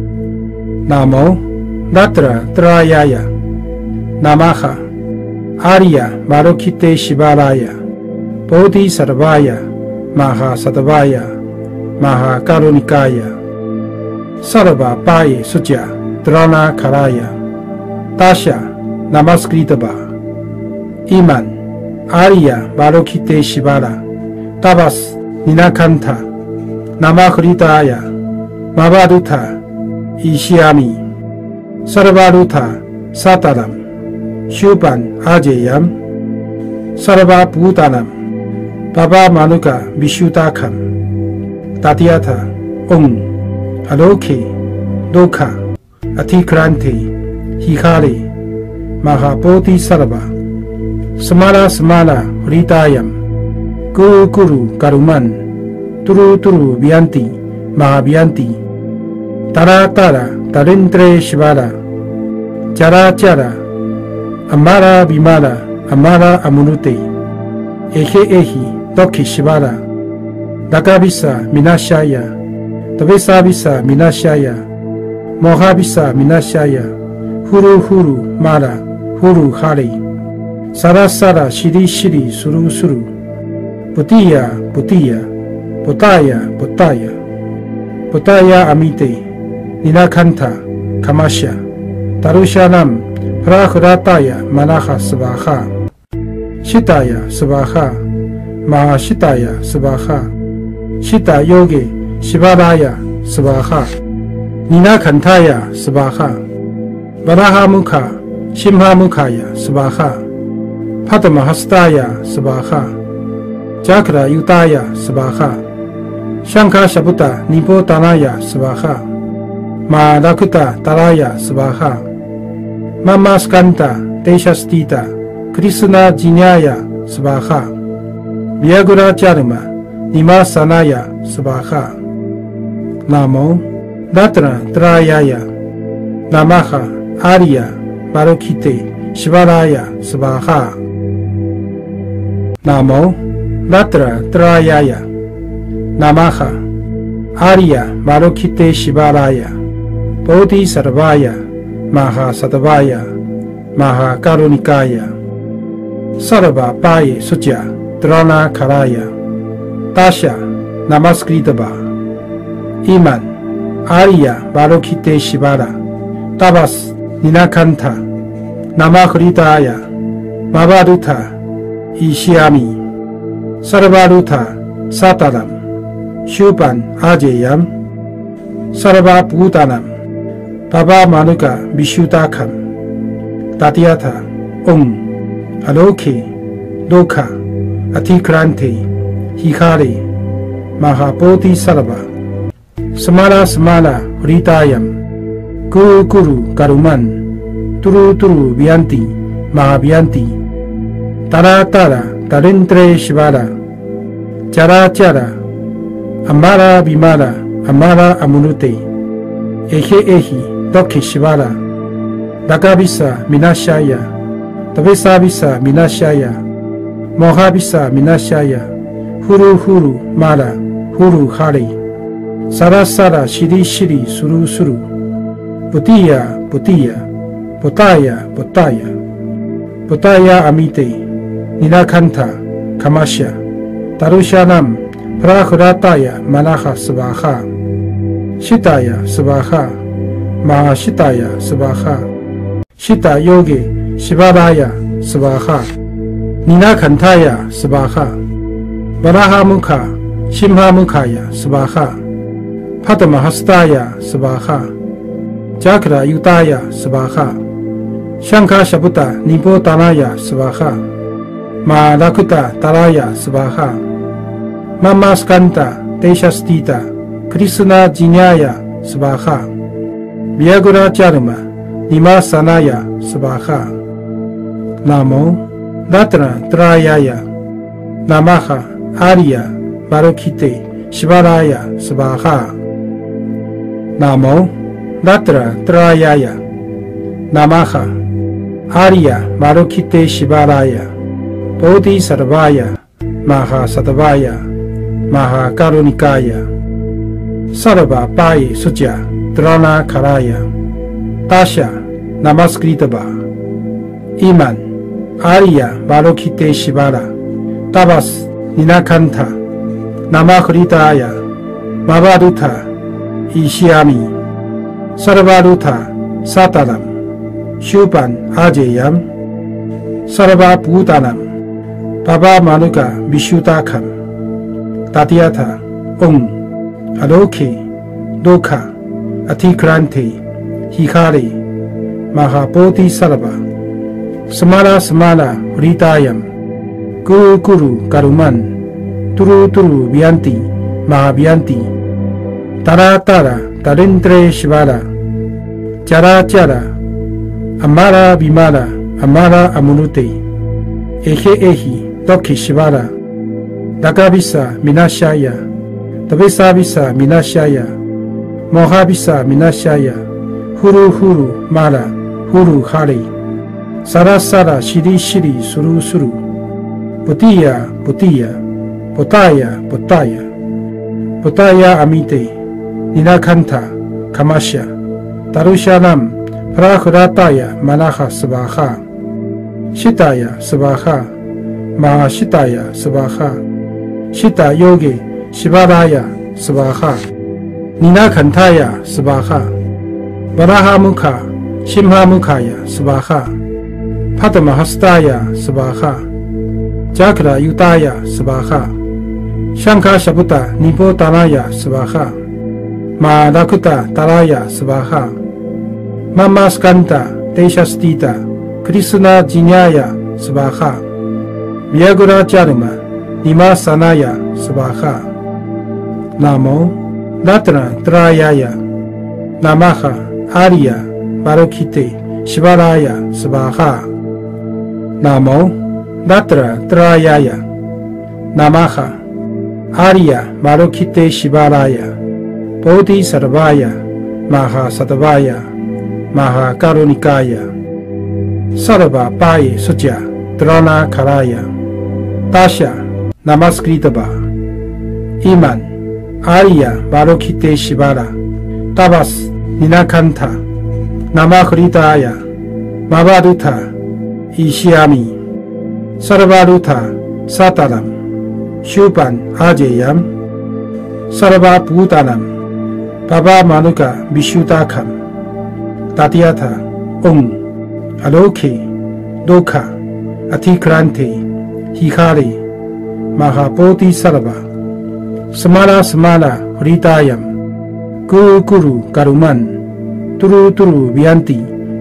Namo Datra Trayaya Namaha Arya Marukite Shivaraya Bodhisarvaya Mahasattavaya Mahakarunikaya Sarva Paye Sujya Drana Karaya Tasha Namaskritaba Iman Arya Marukite Shivara Tabas Ninakanta Namakritaya Mavaduta Ishyami Sarvaruta Sataram Shubhan Ajayam Sarva Bhutanam Baba Manuka Vishuddhakam Tatyatha Om Aloke Dokha Atikrante Hikare Mahabodhi Sarva Samala Samala Hritayam Guru Guru Karuman Turu Turu Vyanti Mahavyanti Tara Tara Tarindre Shivara Jara Jara Amara Vimala Amara Amunute Ehe Ehi Doki Shivara Dagavisa Minashaya Tavesavisa Minashaya Mohavisa Minashaya Huru Huru Mara Huru Hari Sara Sara Shiri Shiri Suru Suru Putiya Putiya Potaya Potaya Potaya Amite Nilakanta Kamasha Tarushanam Prahrataya Manaha Svaha Shitaya Svaha Mahashitaya Svaha Shita Yoge Shivaraya Svaha Nilakantaya Svaha Varaha Mukha Shimha Mukhaya Svaha Padmahastaya Svaha Chakra Yutaya Svaha Shankha Shabuta Nipotanaya Svaha Ma Lakuta Taraya Svaha Mama Skanta Deshastita Krishna Jinyaya Svaha Vyagura Charma Nima Sanaya Svaha Namo Datra Trayaya Namaha Arya Marukite Shivaraya Svaha Namo Datra Trayaya Namaha Arya Marukite Shivaraya Bodhisarvaya Mahasattavaya Mahakarunikaya Sarva Paye Sujya Drana Karaya Tasha Namaskritaba Iman Arya Marukite Shivara Tabas Ninakanta Namakritaya Mavaduta Ishyami Sarvaruta Sataram Shubhan Ajayam Sarva Bhutanam Baba Manuka Vishuddhakam Tatyatha Om Aloke Dokha Atikrante Hikare Mahabodhi Sarva Samala Samala Hritayam Guru Guru Karuman Turu Turu Vyanti Mahavyanti Tara Tara Tarindre Shivara Jara Jara Amara Vimala Amara Amunute Ehe Ehi Doki Shivara Dagavisa Minashaya Tavesavisa Minashaya Mohavisa Minashaya Huru Huru Mara Huru Hari Sara Sara Shiri Shiri Suru Suru Putiya Putiya Potaya Potaya Potaya Amite Nilakanta Kamasha Tarushanam Prahrataya Manaha Svaha Shitaya Svaha Mahashitaya Svaha Shita Yoge Shivaraya Svaha Ninakantaya Svaha Varaha Mukha Shimha Mukhaya Svaha Padmahastaya Svaha Chakra Yutaya Svaha Shankha Shabuta Nipotanaya Svaha Ma Lakuta Taraya Svaha Mama Skanta Deshastita Krishna Jinyaya Svaha Vyagura Charma Nima Sanaya Svaha Namo Datra Trayaya Namaha Arya Marukite Shivaraya Svaha Namo Datra Trayaya Namaha Arya Marukite Shivaraya Bodhisarvaya Mahasattavaya Mahakarunikaya Sarva Paye Sujya Drana Karaya Tasha Namaskritaba Iman Arya Balokite Shivara Tabas Ninakanta Namakritaya Mavaduta Ishyami Sarvaduta Sataram Shupan Ajayam Sarva Bhutanam Baba Manuka Vishutakam Tatyata Om Aloke Doka Atikrante Hikari Mahabodhi Sarva Samala Samala Hritayam Guru Guru Karuman Turu Turu Vyanti Mahabhyanti Tara Tara Tarindre Shivara Jara Jara Amara Vimara Amara Amunute Ehe Ehi Doki Shivara Dagavisa Minashaya Davesavisa Minashaya Mohabisa Minashaya Huru Huru Mara Huru Hari Sara Sara Shiri Shiri Suru Suru Putiya Putiya Potaya Potaya Potaya Amite Ninakanta Kamasya Tarushanam Prahrataya Manaha Svaha Shitaya Svaha Mahashitaya Svaha Shita Yogi Shivaraya Svaha Ninakantaya Svaha Varaha Mukha Shimha Mukhaya Svaha Padmahastaya Svaha Chakra Yutaya Svaha Shankha Shabuta Nipo Tanaya Svaha Mahadakuta Taraya Svaha Mama Skanta Deshastita Krishna Jinyaya Svaha Vyagura Charma Nima Sanaya Svaha Namo Ratra Trayaya Namaha Arya Balokite Shivaraya Svaha Namo Ratra Trayaya Namaha Arya Balokite Shivaraya Bodhi Sarvaya Maha Sadvaya Maha Karunikaya Sarva Paye Sutya Drana Karaya Tasha Namaskritaba Iman Arya Balokite Shivara Tabas Ninakanta Namakritaya Mavaduta Ishyami Sarvaduta Sataram Shupan Ajayam Sarva Bhutanam Baba Manuka Vishutakam Tatyata Om Aloke Doka Atikrante Hikari Mahabodhi Sarva Samala Samala Hritayam Guru Guru Karuman Turu Turu Vyanti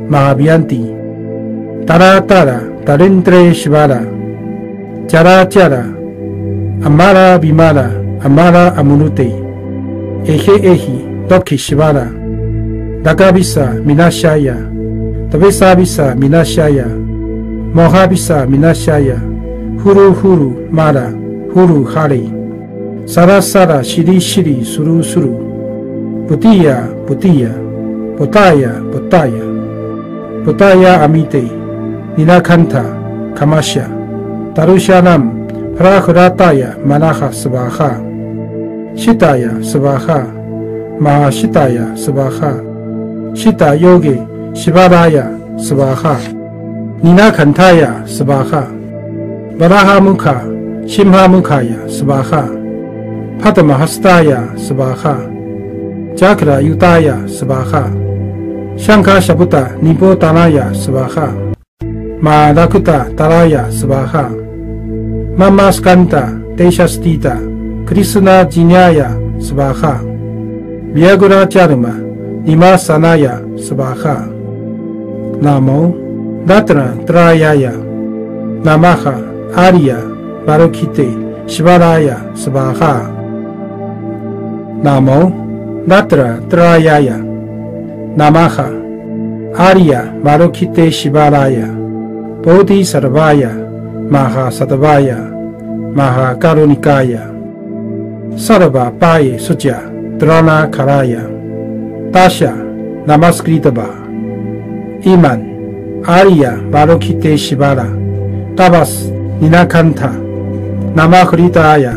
Mahabhyanti Tara Tara Tarindre Shivara Jara Jara Amara Vimara Amara Amunute Ehe Ehi Doki Shivara Dagavisa Minashaya Davesavisa Minashaya Mohabisa Minashaya Huru Huru Mara Huru Hari Sara Sara Shiri Shiri Suru Suru Putiya Putiya Potaya Potaya Potaya Amite Ninakanta Kamasya Tarushanam Prahrataya Manaha Svaha Shitaya Svaha Mahashitaya Svaha Shita Yogi Shivaraya Svaha Ninakantaya Svaha Varaha Mukha Shimha Mukhaya Svaha Padmahastaya Svaha Chakra Yutaya Svaha Shankha Shabuta Nipo Tanaya Svaha Mahadakuta Taraya Svaha Mama Skanta Deshastita Krishna Jinyaya Svaha Vyagura Charma Nima Sanaya Svaha Namo Ratra Trayaya Namaha Arya Balokite Shivaraya Svaha Namo Ratra Trayaya Namaha Arya Balokite Shivaraya Bodhi Sarvaya Maha Sadvaya Maha Karunikaya Sarva Paye Sutya Drana Karaya Tasha Namaskritaba Iman Arya Balokite Shivara Tabas Ninakanta Namakritaya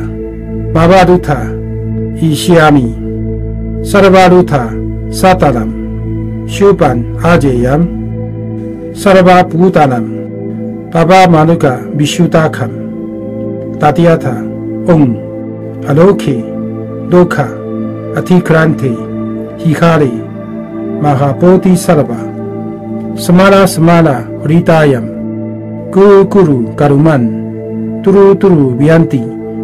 Mavaduta Ishyami Sarvaduta Sataram Shupan Ajayam Sarva Bhutanam Baba Manuka Vishuddhakam Tatyatha Om Aloke Dokha Atikrante Hikare Mahabodhi Sarva Samala Samala Hritayam Guru Guru Garuman Turu Turu Vyanti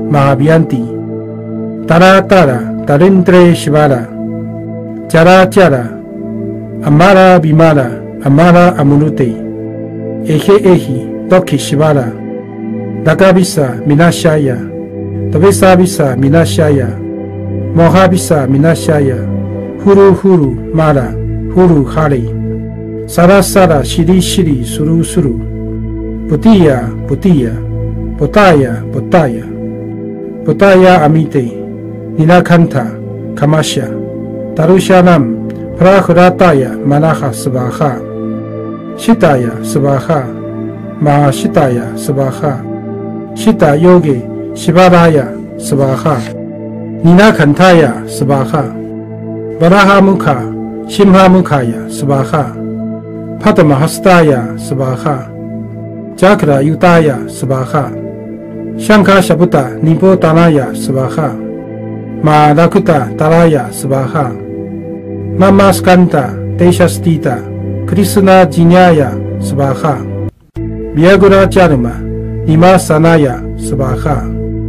Mahabhyanti Tara Tara Tarindre Shivara Jara Jara Amara Bimara Amara Amunute Ehe Ehi Doki Shivara Dagabisa Minashaya Davesabisa Minashaya Mohabisa Minashaya Huru Huru Mara Huru Hari Sara Sara Shiri Shiri Suru Suru Butiya Butiya Botaya Botaya Botaya Amite Nilakanta Kamasya Darushanam Prahrataya Manaha Svaha Shitaya Svaha Mahashitaya Svaha Shita Yogi Shivaraya Svaha Ninakantaya Svaha Varaha Mukha Shimha Mukhaya Svaha Padmahastaya Svaha Chakra Yutaya Svaha Shankha Shabuta Nipo Tanaya Svaha Mahalakuta Taraya Svaha Mama Skanta Deshastita Krishna Jinyaya Svaha Vyagura Charma Nima Sanaya Svaha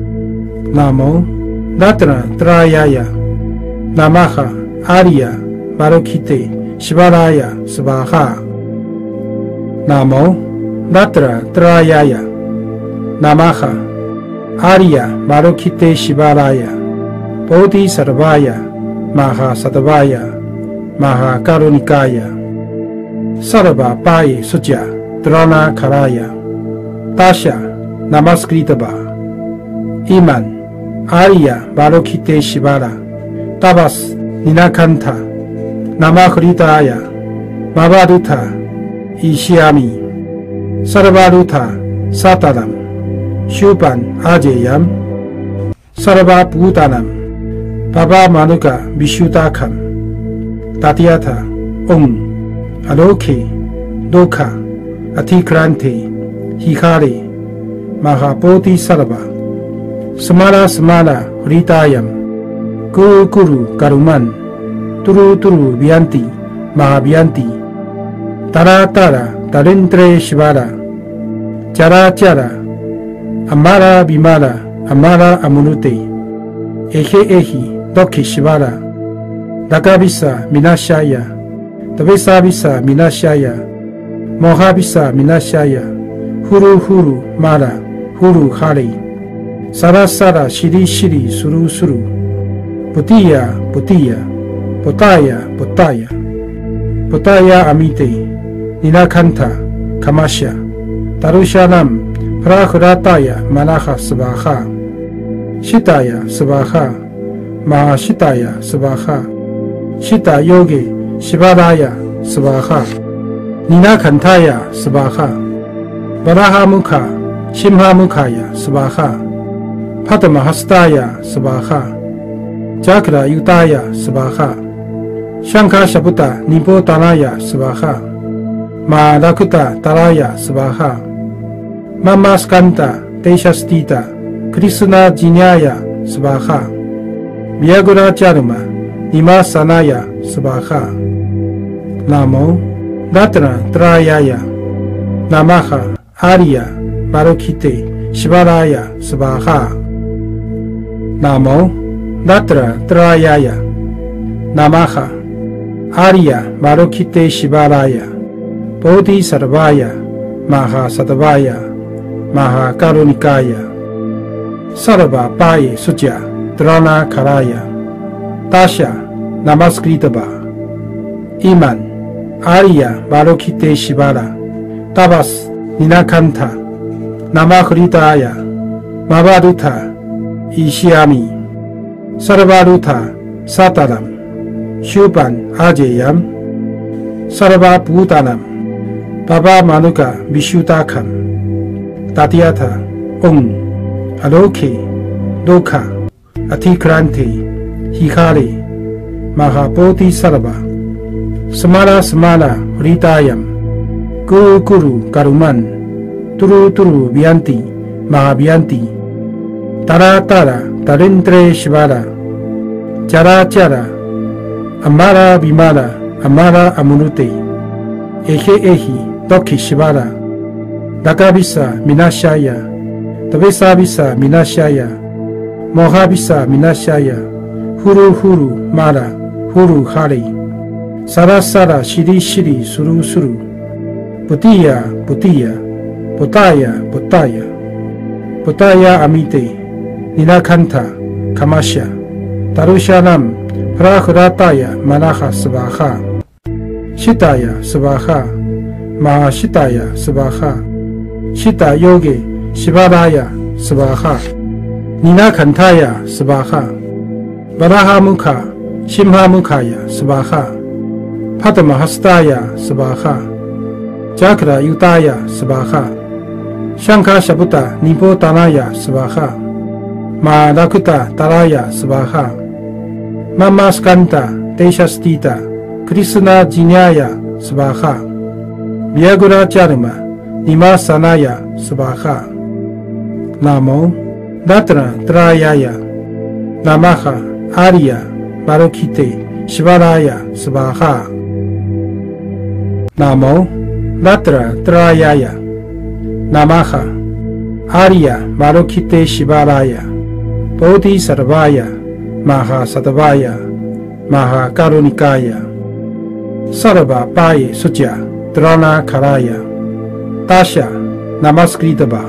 Namo Ratra Trayaya Namaha Arya Varokite Shivaraya Svaha Namo Ratra Trayaya Namaha Arya Varokite Shivaraya Bodhi Sarvaya Maha Sadavaya Maha Karunikaya Sarva Paye Sujya Drana Karaya Tasha Namaskritaba Iman Arya Varokite Shivara Tabas Ninakanta Namahritaya Mavaduta Ishyami Sarvaduta Sataram Shupan Ajayam Sarva Bhutanam Baba Manuka Vishuddhakam Tatyatha Om Aloke Dokha Atikrante Hikare Mahabodhi Sarva Samala Samala Hritayam Guru Guru Garuman Turu Turu Vyanti Mahabhyanti Tara Tara Tarindre Shivara Jara Jara Amara Bimara Amara Amunute Ehe Ehi Doki Shivara Dagabisa Minashaya Davesabisa Minashaya Mohabisa Minashaya Huru Huru Mara Huru Hari Sara Sara Shiri Shiri Suru Suru Butiya Butiya Botaya Botaya Botaya Amite Nilakanta Kamasya Darushanam Prahrataya Manaha Svaha Shitaya Svaha Mahashitaya Svaha Shita Yogi Shivaraya Svaha Ninakantaya Svaha Varaha Mukha Shimha Mukhaya Svaha Padmahastaya Svaha Chakra Yutaya Svaha Shankha Shabuta Nipo Tanaya Svaha Mahalakuta Taraya Svaha Mama Skanta Deshastita Krishna Jinyaya Svaha Vyagura Charma Nima Sanaya Svaha Namo Ratra Trayaya Namaha Arya Varokite Shivaraya Svaha Namo Ratra Trayaya Namaha Arya Varokite Shivaraya Bodhi Sarvaya Maha Sadavaya Maha Karunikaya Sarva Paye Sujya Drana Karaya Tasha Namaskritaba Iman Arya Varokite Shivara Tabas Ninakanta Namahritaya Mavaduta Ishyami Sarvaduta Sataram Shupan Ajayam Sarva Bhutanam Baba Manuka Vishuddhakam Tatyatha Om Aloke Dokha Atikrante Hikare Mahabodhi Sarva Semala semala Hridayam Guru Guru Garuman Turu Turu Vianti Mahavianti Tara Tara Tarindre Shivara Jara Jara Amara Vimara Amara Amunute Ehe Ehi Doki Shivara Dakabisa Minashaya Tavesabisa Minashaya Mohabisa Minashaya Huru Huru Mara Huru Hari Sara Sara Shiri Shiri Suru Suru Putiya Putiya Potaya Potaya Potaya Amite Ninakanta Kamasya Tarushanam Prahurataya Manaha Svaha Shitaya Svaha Mahashitaya Svaha Shita Yoge Shivaraya Svaha Ninakantaya Svaha Varaha Mukha Shimha Mukhaya Svaha Padmahastaya Svaha Chakra Yutaya Svaha Shankha Shabuta Nipotanaya Svaha Mahalakuta Taraya Svaha Mama Skanta Deshastita Krishna Jinyaya Svaha Vyagura Charma Nimasanaya Svaha Namo Ratra Trayaya Namaha Arya Barokite Shivaraya Svaha Namo Ratra Trayaya Namaha Arya Marokite Shivaraya Bodhi Sarvaya Maha Sadavaya Maha Karunikaya Sarva Paye Suja Drana Karaya Tasha Namaskritaba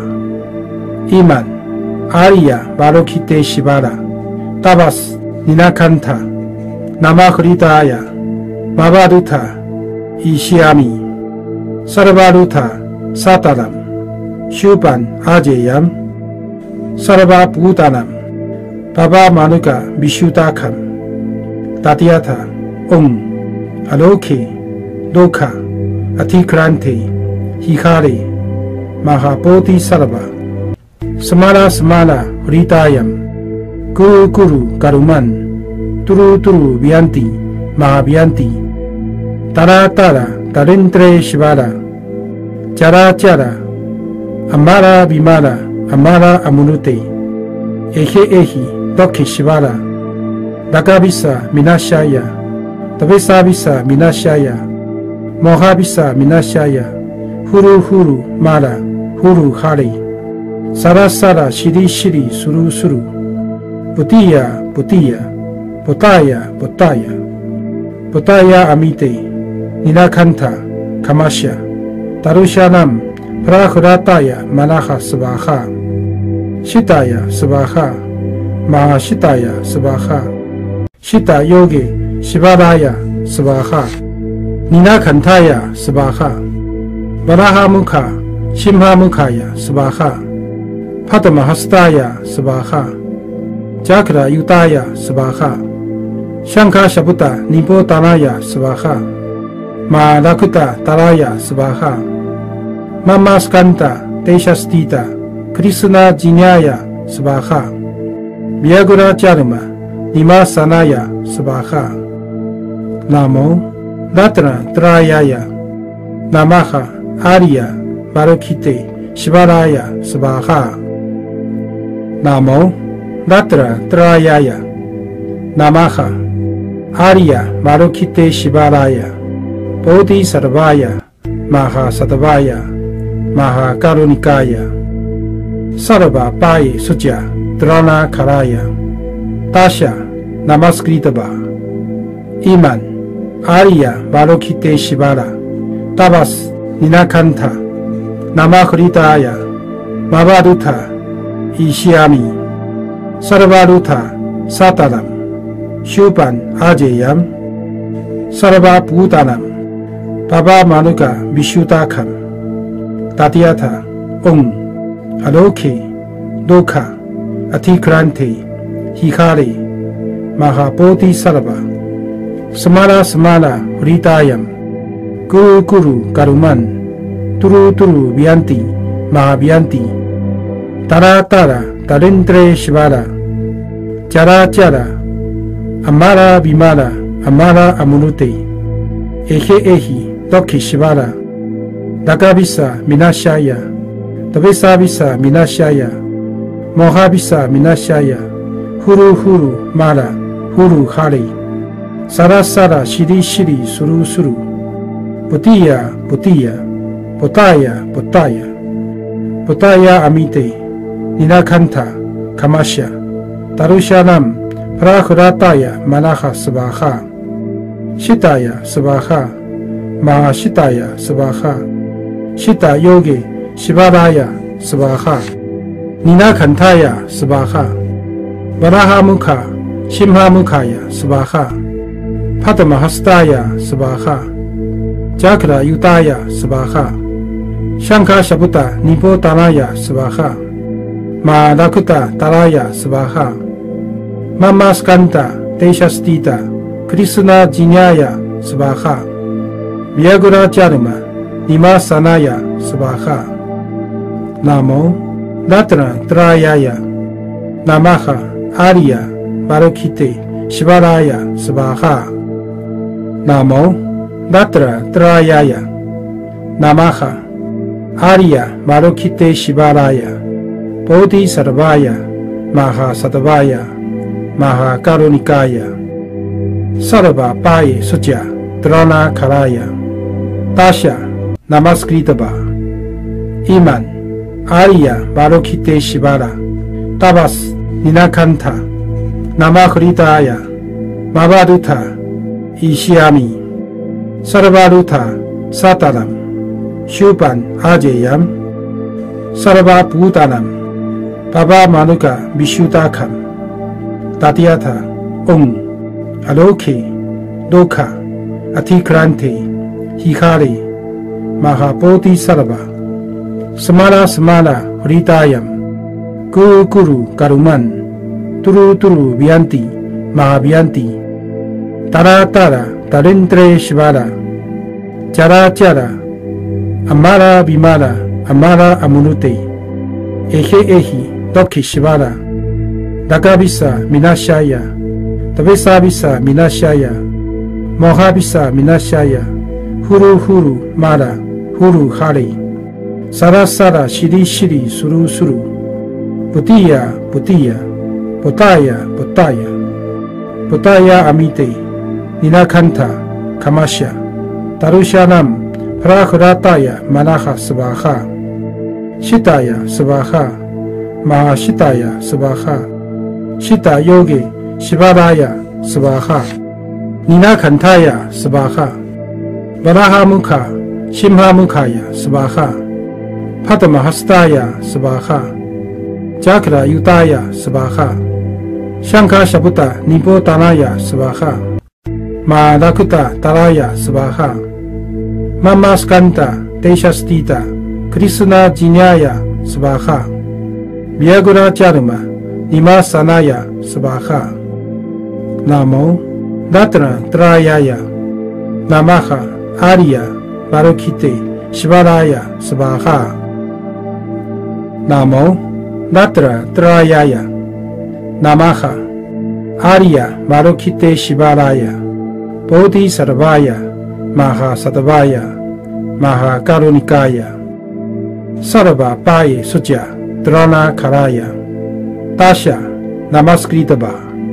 Iman Arya Marokite Shivara Tabas Ninakanta Namahridaya Mavaduta Ishyami Sarvaruta Sataram Shupan Ajayam Sarva Bhutanam Baba Manuka Vishuddhakam Tatyatha Om Aloke Loka Atikrante Hikare Mahabodhi Sarva Samala Samala Hridayam Guru Guru Garuman Turu Turu Vianti Mahavianti Tara Tara Tarindre Shivara Jara Jara Amara Vimara Amara Amunute Ehe Ehi Doki Shivara Dakabisa Minashaya Tavesabisa Minashaya Mohabisa Minashaya Huru Huru Mara Huru Hari Sara Sara Shiri Shiri Suru Suru Putiya Putiya Potaya Potaya Potaya Amite Ninakanta Kamasya Tarushanam Prahurataya Manaha Svaha Shitaya Svaha Mahashitaya Svaha Shita Yoge Shivaraya Svaha Ninakantaya Svaha Varaha Mukha Shimha Mukhaya Svaha Padmahastaya Svaha Chakra Yutaya Svaha Shankha Shabuta Nipotanaya Svaha Mahalakuta Taraya Svaha Mama Skanta Deshastita Krishna Jinyaya Svaha Vyagura Charma Nimasanaya Svaha Namo Ratra Trayaya Namaha Arya Barokite Shivaraya Svaha Namo Ratra Trayaya Namaha Arya Barokite Shivaraya Bodhi Sarvaya Maha Sadavaya Maha Karunikaya Sarva Paye Suja Drana Karaya Tasha Namaskritaba Iman Arya Barokite Shivara Tabas Ninakanta Namahridaya Mavaduta Ishyami Sarvaruta Sataram Shupan Ajayam Sarva Bhutanam Baba Manuka Vishuddhakam Tatyatha Om Aloke Loka Atikrante Hikare Mahabodhi Sarva Samala Samala Hridayam Guru Guru Garuman Turu Turu Vianti Mahavianti Tara Tara Tarindre Shivara Jara Jara Amara Vimara Amara Amunute Ehe Ehi Doki Shibara Dakabisa Minashaya Tabesabisa Minashaya Mohabisa Minashaya Huru Huru Mara Huru Hari Sara Sara Shiri Shiri Suru Suru Putia Putia Potaya Potaya Potaya Amite Ninakanta Kamasha Tarushanam Prahurataya Manaha Sabaha Shitaya Sabaha Mahashitaya Sabaha Shita Yogi Shivaraya Sabaha Ninakantaya Sabaha Varaha Mukha Shimha Mukhaya Sabaha Padamahastaya Sabaha Jakra Yutaya Sabaha Shankha Shabuta Nipo Tanaya Sabaha Ma Lakuta Taraya Sabaha Mama Skanta Deshastita Krishna Jinyaya Sabaha Vyagura Jarma Nima Sanaya Sabaha Namo Latra Trayaya Namaha Arya Barokite Shivaraya Sabaha Namo Latra Trayaya Namaha Arya Barokite Shivaraya Bodhi Sarvaya Maha Sadavaya Maha Karunikaya Sarva Pai Sucha Drana Karaya Tasha Namaskritaba Iman Arya Barokite Shivara Tabas Ninakanta Namakritaya Mavaduta Ishyami Sarvaduta Sataram Shupan Ajayam Sarva Bhutanam Baba Manuka Vishuddhakam Tatyatha Om Aloke Dokha Atikrante Hikari Mahabodhi Sarva Samala Samala Hritayam Guru Guru Karuman Turu Turu Vyanti Mahavyanti Tara Tara Tarendre Shivara Chara Chara Amara Vimara Amara Amunute Ehe Ehi Doki Shivara Dakabisa Minashaya Tabesabisa Minashaya Mohabisa Minashaya Huru Huru Mara Huru Hari Sara Sara Shiri Shiri Suru Suru Putia Putia Potaya Potaya Potaya Amite Ninakanta Kamasha Tarushanam Prahurataya Manaha Sabaha Shitaya Sabaha Mahashitaya Sabaha Shita Yogi Shivaraya Sabaha Ninakantaya Sabaha Varaha Mukha Shimha Mukhaya Sabaha Padamahastaya Sabaha Jakra Yutaya Sabaha Shankha Shabuta Nipo Tanaya Sabaha Ma Lakuta Taraya Sabaha Mama Skanta Deshastita Krishna Jinyaya Sabaha Vyagura Jarma Nima Sanaya Sabaha Namo Latra Trayaya Namaha Arya Barokite Shivaraya Sabaha Namo Latra Trayaya Namaha Arya Barokite Shivaraya Bodhi Sarvaya Maha Sadavaya Maha Karunikaya Sarva Pai Sucha Drana Karaya Tasha Namaskritaba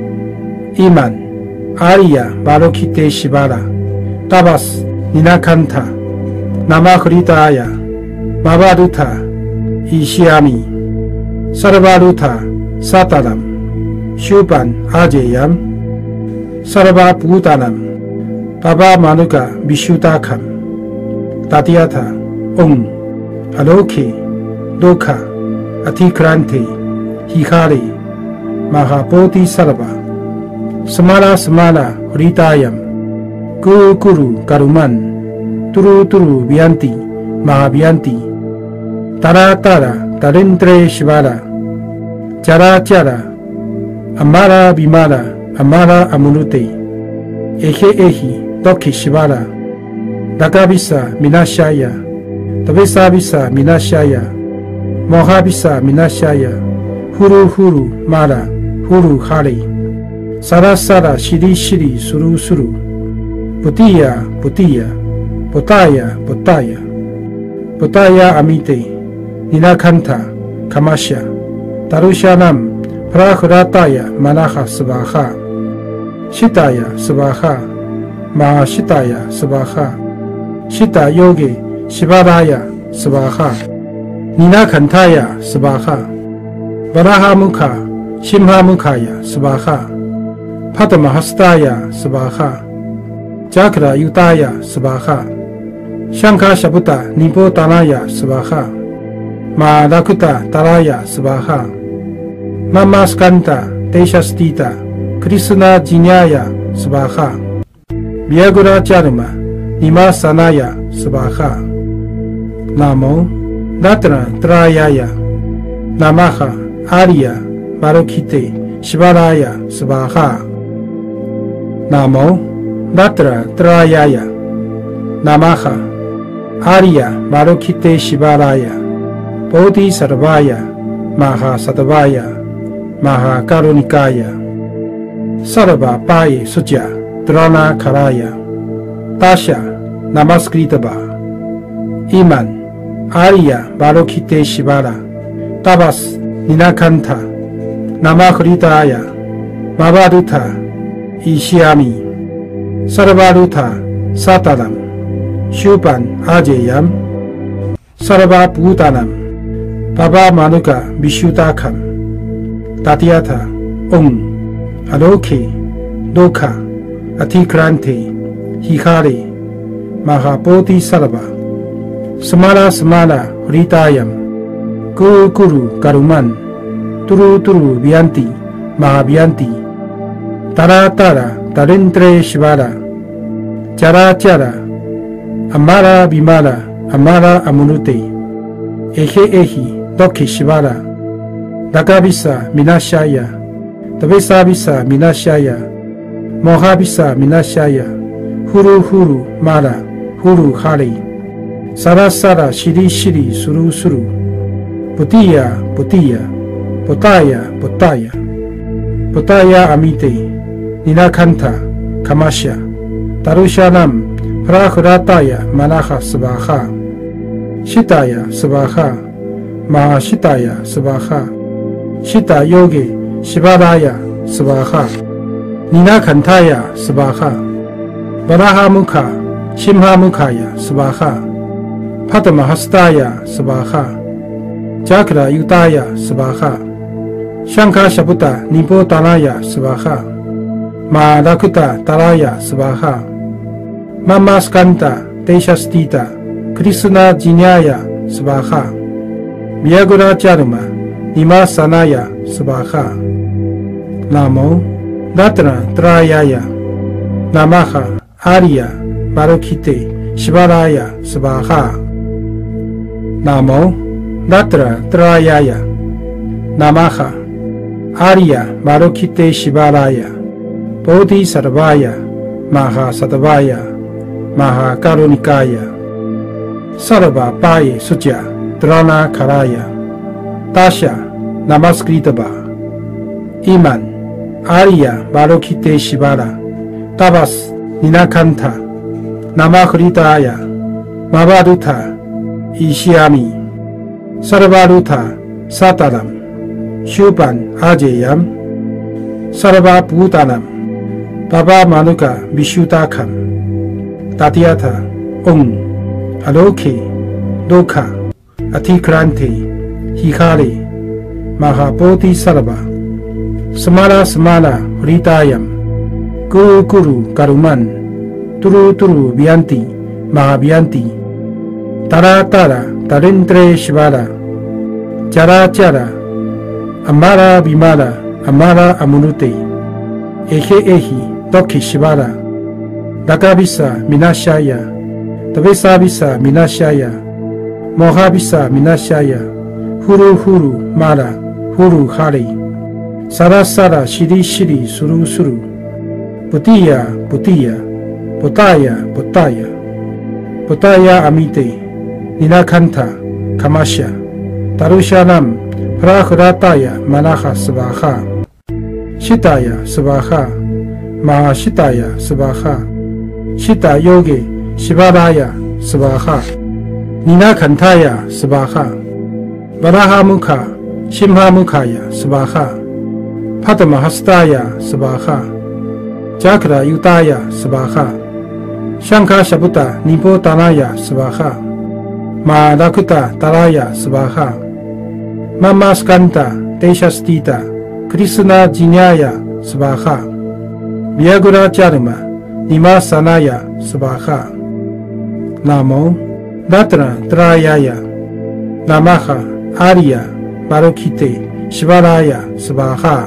Iman Arya Barokite Shivara Tabas Ninakanta Namakritaya Mavaduta Ishyami Sarvaduta Sataram Shupan Ajayam Sarva Bhutanam Baba Manuka Vishuddhakam Tatyatha Om Aloke Dokha Atikrante Hikari Mahabodhi Sarva Samala Samala Hritayam Guru Guru Karuman Turu Turu Vyanti Mahavyanti Tara Tara Tarendre Shivara Chara Chara Amara Vimara Amara Amunute Ehe Ehi Doki Shivara Dakabisa Minashaya Tabesabisa Minashaya Mohabisa Minashaya Huru Huru Mara Huru Hari Sara Sara Shiri Shiri Suru Suru Putia Putiya, Potaya, Potaya, Potaya Amite, Ninakanta, Kamasya, Tarushanam, Prahrataya, Manaha Svaha, Shitaya, Svaha, Mahashitaya, Svaha, Shita Yogi, Shivaraya, Svaha, Ninakantaya, Svaha, Varaha Mukha, Shimha Mukhaya, Svaha, Padamahastaya, Svaha, Chakra Yutaya, Svaha, Shankha Shabuta, Nipo Tanaya, Svaha, Mahalakuta Taraya, Svaha, Mama Skanta, Deshastita, Krishna Jinyaya, Svaha, Vyagura Charma, Nima Sanaya, Svaha, Namo, Datra Trayaya, Namaha, Arya, Barokite, Shivaraya, Svaha, Namo, Datra Trayaya, Namaha, Arya, Barokite, Shivaraya, Bodhi Sarvaya, Maha Sadavaya, Maha Karunikaya, Sarva Pai Sujya, Drana Karaya, Tasha, Namaskritaba, Iman, Arya, Barokite Shivara, Tabas, Ninakanta, Namakritaya, Mavaduta, Ishyami, Sarvaduta, Sataram, Shupan Ajayam, Sarva Bhutanam, Baba Manuka Vishutakam, Tatyata, Om, Aloke, Doka, Atikrante, Hikari, Mahabodhi Sarva, Samala Samala Ritayam, Guru Guru Garuman, Turu Turu Vyanti, Mahabhyanti, Tara Tara, Tarentre Shivara, Chara Chara, Amara Bimala, Amara Amunute, Ehe Ehi, Doki Shivara, Dakabisa Minashaya, Davesabisa Minashaya, Mohabisa Minashaya, Huru Huru Mara, Huru Hari, Sara Sara Shiri Shiri Suru Suru, Putiya Putiya, Potaya Potaya, Potaya Amite, Ninakanta, Kamasya, Tarushanam, Prahrataya Manaha Svaha, Shitaya Svaha, Mahashitaya Svaha, Shita Yogi, Shivaraya Svaha, Ninakantaya Svaha, Varaha Mukha, Shimha Mukhaya Svaha, Padamahastaya Svaha, Chakra Yutaya Svaha, Shankha Shabuta Nipo Tanaya Svaha, Mahalakuta Taraya Svaha, Mama Skanta Deshastita, Krishna Jinyaya Svaha, Vyagura Charma, Nima Sanaya Svaha, Namo, Datra Trayaya, Namaha, Arya, Barokite, Shivaraya Svaha, Namo, Datra Trayaya, Namaha, Arya, Barokite Shivaraya, Bodhi Sarvaya, Maha Sadavaya, Maha Karunikaya, Sarva Pai Sujya, Drana Karaya, Tasha, Namaskritaba, Iman, Arya, Barokite Shivara, Tabas, Ninakanta, Namakritaya, Mavaduta, Ishyami, Sarvaduta, Sataram, Shupan Ajayam, Sarva Bhutanam, Baba Manuka Vishutakam, Tatyata, Om, Aloke, Doka, Atikrante, Hikari, Mahabodhi Sarva, Samala Samala Ritayam, Guru Guru Garuman, Turu Turu Vyanti, Mahabhyanti, Tara Tara, Tarentre Shivara, Chara Chara, Amara Bimala, Amara Amunute, Ehe Ehi, Doki Shivara, Dakabisa Minashaya, Davesabisa Minashaya, Mohabisa Minashaya, Huru Huru Mara, Huru Hari, Sara Sara Shiri Shiri Suru Suru, Putiya Putiya, Potaya Potaya, Potaya Amite, Ninakanta, Kamasya, Tarushanam, Prahrataya Manaha Svaha, Shitaya Svaha, Mahashitaya Svaha, ชิตาโยเกชิบารายะสวาหะนินาขันธายะสวาหะวราหามุขะชิมหามุขายะสวาหะพัตมหัสตายะสวาหะจักรายุตายะสวาหะชังคาชบุตานิโพตานายะสวาหะมาลักุตาตารายะสวาหะมามาสกันตาเตชะสติตาคริสนาจิญญายะสวาหะวิยากุราจาริมานิมาสานายะสวาหะนาโมรัตนาตรายายะนามาหะอาริยะบารุคิเตชิบารายะสวาหะ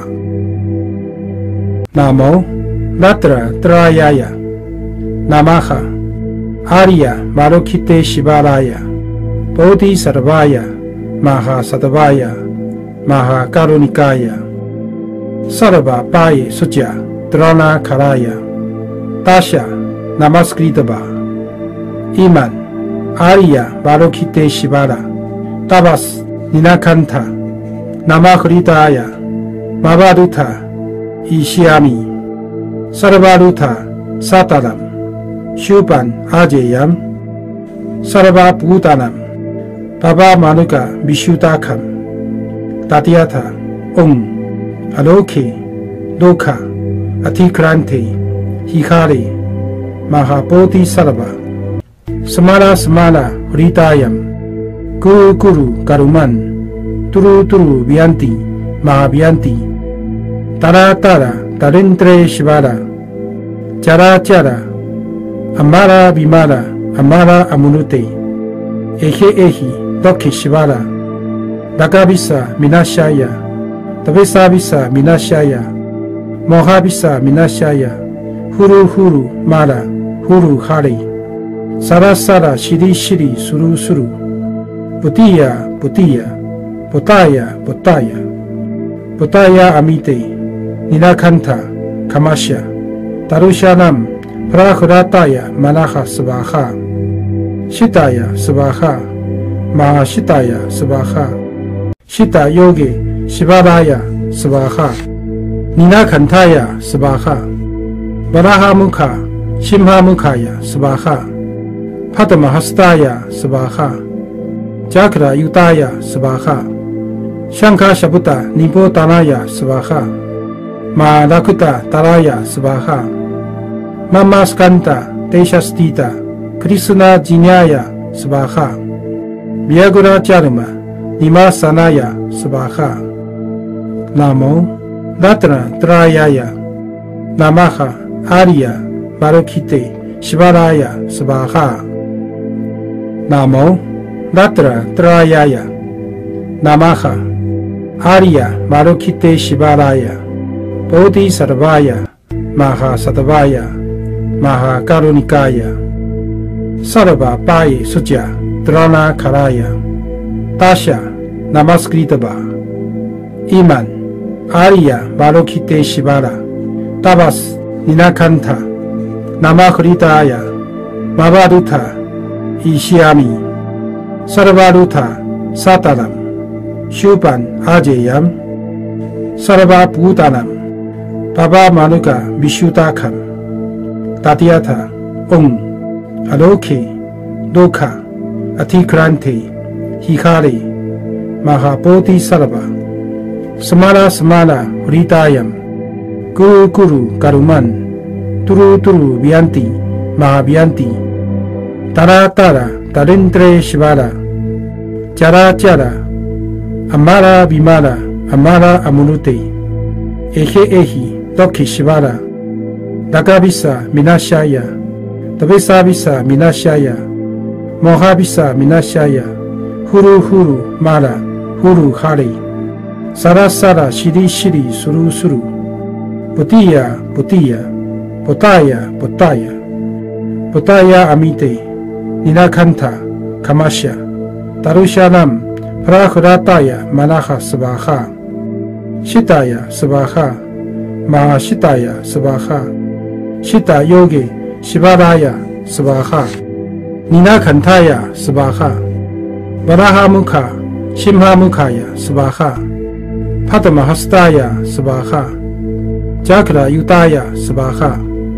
นาโมรัตนาตรายายะนามาหะอาริยะบารุคิเตชิบารายะโพธิสัตวายะมหาสัตวายะมหาการุณิกายะสารบาปายสุจยะตรณาคารายะตาชะนามัสกริตบาอิมันอาริยะบารุคิเตชิบาระตาบัสนินาคันธานามาคริตายะมาบาดุธาอิชิอามิสารบาดุธาสัตตัมชูปันอาเจยัมสารบาปูตานัมปะบามานุกะบิชุตาคัมตติยะธาองอโลเคโลกะอธิครันเทหิคาเรมหาโพธิสารบาสมาลาสมาลาริตายัมกุรุกุรุการุมันตุรุตุรุวิยันติมหาวิยันติตาราตาราตารินเตรชิบาราจาราจาราอมาราบิมาราอมาราอมุนุเตเอเฮเอหิดอกเคชิบาราดากาบิสามินาชายาตเวสาบิสามินาชายาโมหาบิสามินาชายาฮูรุฮูรุมาราฮูรุฮารีสาราสาราชิริชิริสุรุสุรุปุติยาปุติยาปุตายาปุตายาปุตายาอามิเตนินาคันธาขมาชะตารุชานัมพระคราตายามานาคาสวาหะชิตายาสวาหะมหาชิตายาสวาหะชิตาโยเกชิบารายะสวาหะนินาขันธายาสวาหะวราหามุขะชิมหามุขายะสวาหะพัตมหัสตายาสวาหะจักรายุตายะสวาหะชังคาชบุตานิโพตานายะสวาหะมาลักุตาตารายะสวาหะมามาสกันตาเตชะสติตาคริสนาจิญญายะสวาหะวิยากุราจาริมานิมาสานายะสวาหะนาโมรัตนาตรายายะนามาหะอาริยะบารุคิเตชิบารายะสวาหะนาโมรัตนาตรายายะนามาหะอาริยะบารุคิเตชิบารายะโพธิสัตวายะมหาสัตวายะมหาการุณิกายะสารบาปายสุจยะตรณาคารายะตาชะนามัสกริตบาอิมันอาริยะบารุคิเตชิบาระตาบัสนินาคันธานามาคริตายะมาบาดุธาอิชิอามิสารบาดุธาสัตตัมชูปันอาเจยัมสารบาปูตานัมปะบามานุกะบิชุตาคัมตติยะธาองอโลเคโลกะอธิครันเทหิคาเรมหาโพธิสารบาสมาลาสมาลาริตายัมกุรุกุรุการุมันตุรุตุรุวิยันติมหาวิยันติตาราตาราตารินเตรชิบาราจาราจาราอมาราบิมาราอมาราอมุนุเตเอเฮเอหิดอกเคชิบาราดากาบิสามินาชายาตเวสาบิสามินาชายาโมหาบิสามินาชายาฮูรุฮูรุมาราฮูรุฮารีสาราสาราชิริชิริสุรุสุรุปุติยาปุติยาปุตายาปุตายาปุตายาอามิเตนินาคันธาขมาชะตารุชานัมพระคราตายามานาคาสวาหะชิตายาสวาหะมหาชิตายาสวาหะชิตาโยเกชิบารายะสวาหะนินาขันธายาสวาหะวราหามุขะชิมหามุขายะสวาหะพัตมหัสตายาสวาหะจักรายุตายะสวาหะ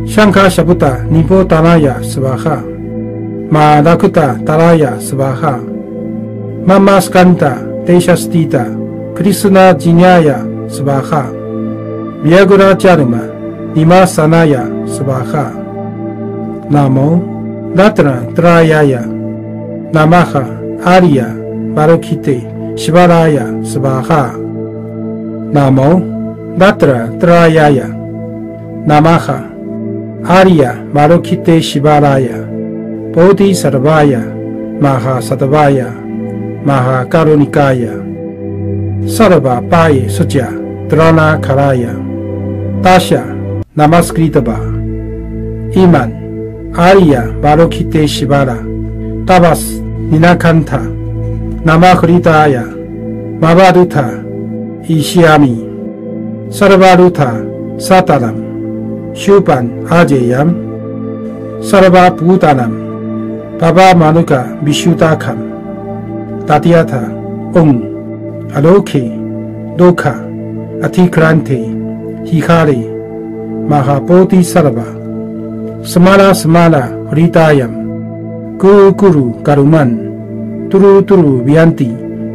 香卡夏布达尼波达拉雅斯巴哈，马拉库达达拉雅斯巴哈，妈妈斯坎达德夏斯蒂达，克里斯纳吉尼亚斯巴哈，米亚古拉加鲁玛尼玛萨那亚斯巴哈，南无拉特拉特拉亚亚，南玛哈阿里亚巴罗基特西巴拉亚斯巴哈，南无拉特拉特拉亚亚，南玛哈。Arya Marokite Shibaraya Bodhi Sarvaya Maha Sadvaya Maha Karunikaya Sarva Paye Suja Drana Karaya Tasha Namaskritaba Iman Arya Marokite Shibara Tabas Ninakanta Namakritaya Mavaduta Ishiami Sarvaduta Sataram Shupan Ajayam Sarva Bhutanam Baba Manuka Vishuddhakam Tatyatha Om Aloke Dokha Atikrante Hikare Mahabodhi Sarva Samala Samala Hridayam Guru Guru Garuman Turu Turu Vyanti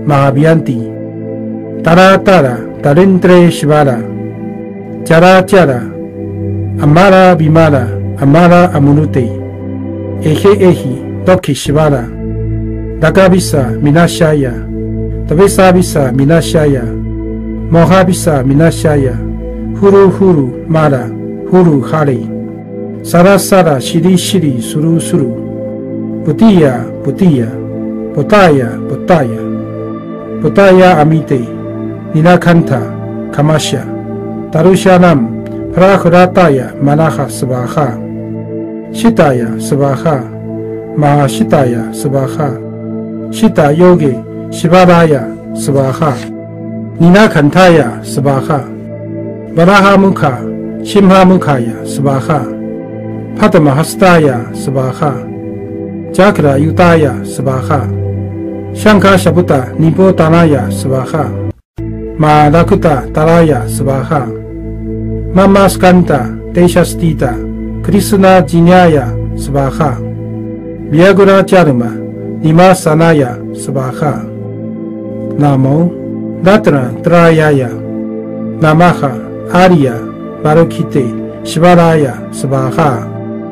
Mahavyanti Tara Tara Tarindre Shivara Jara Jara Amara Bimara Amara Amunute Ehe Ehi Doki Shivara Dagabisa Minashaya Tabesabisa Minashaya Mohabisa Minashaya Huru Huru Mara Huru Hari Sara Sara Shiri Shiri Suru Suru Putiya Putiya Potaya Potaya Potaya Amite Ninakanta Kamasha Tarushanam Prahrataya Manaha Svaha Shitaya Svaha Mahashitaya Svaha Shita Yogi Shivaraya Svaha Ninakantaya Svaha Varaha Mukha Shimha Mukhaya Svaha Padmahastaya Svaha Chakra Yutaya Svaha Shankha Shabuta Nipo Tanaya Svaha Malakuta Taraya Svaha Mama Skanta Deshastita Krishna Jinyaya Svaha Vyagura Charma Nima Sanaya Svaha Namo Datra Trayaya Namaha Arya Barokite Shivaraya Svaha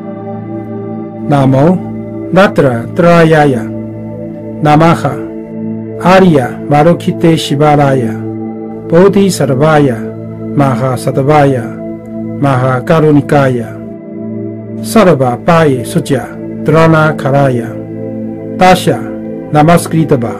Namo Datra Trayaya Namaha Arya Barokite Shivaraya Bodhi Sarvaya Maha Sadvaya Maha Karunikaya Sarva Paye Suja Drana Karaya Tasha Namaskritaba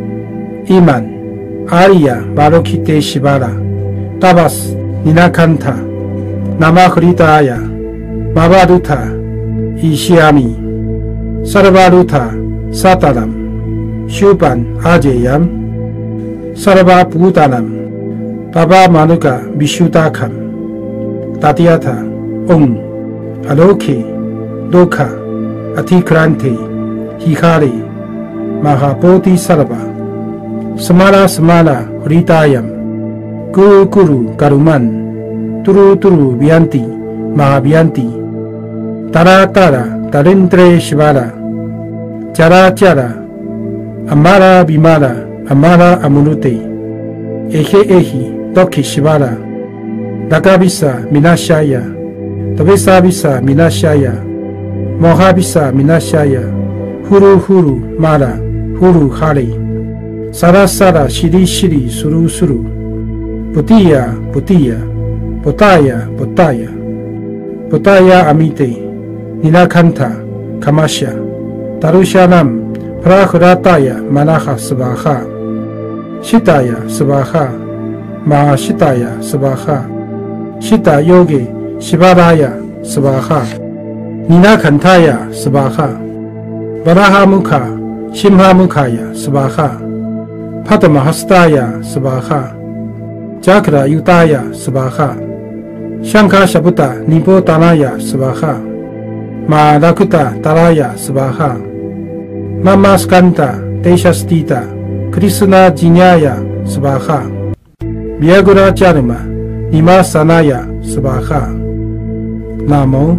Iman Arya Barokite Shivara Tabas Ninakanta Namakritaya Mavaduta Ishiami Sarvaduta Sataram Shupan Ajayam Sarva Bhutanam Baba Manuka Vishuddhakam Tatyatha Om Aloke Dokha Atikrante Hikare Mahabodhi Sarva Samala Samala Hridayam Guru Guru Garuman Turu Turu Vyanti Mahavyanti Tara Tara Tarindre Shivara Jara Jara Amara Bimara Amara Amunute Ehe Ehi Doki Shivara Dagabisa Minashaya Tabesabisa Minashaya Mohabisa Minashaya Huru Huru Mara Huru Hari Sara Sara Shiri Shiri Suru Suru Putiya Putiya Potaya Potaya Potaya Amite Ninakanta Kamasha Tarushanam Prahrataya Manaha Svaha Shitaya Svaha Mahashitaya Svaha Shita Yogi Shivaraya Svaha Ninakantaya Svaha Varaha Mukha Shimha Mukhaya Svaha Padmahastaya Svaha Chakra Yutaya Svaha Shankha Shabuta Nipo Tanaya Svaha Malakuta Taraya Svaha Mama Skanta Deshastita Krishna Jinyaya Svaha Vyagura Charma Nima Sanaya Svaha Namo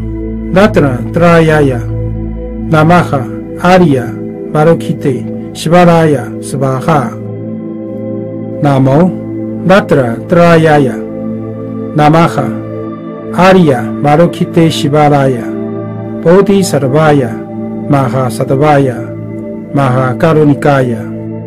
Ratna Trayaya Namaha Arya Marokite Shivaraya Svaha Namo Ratna Trayaya Namaha Arya Marokite Shivaraya Bodhi Sarvaya Maha Sadvaya Maha Karunikaya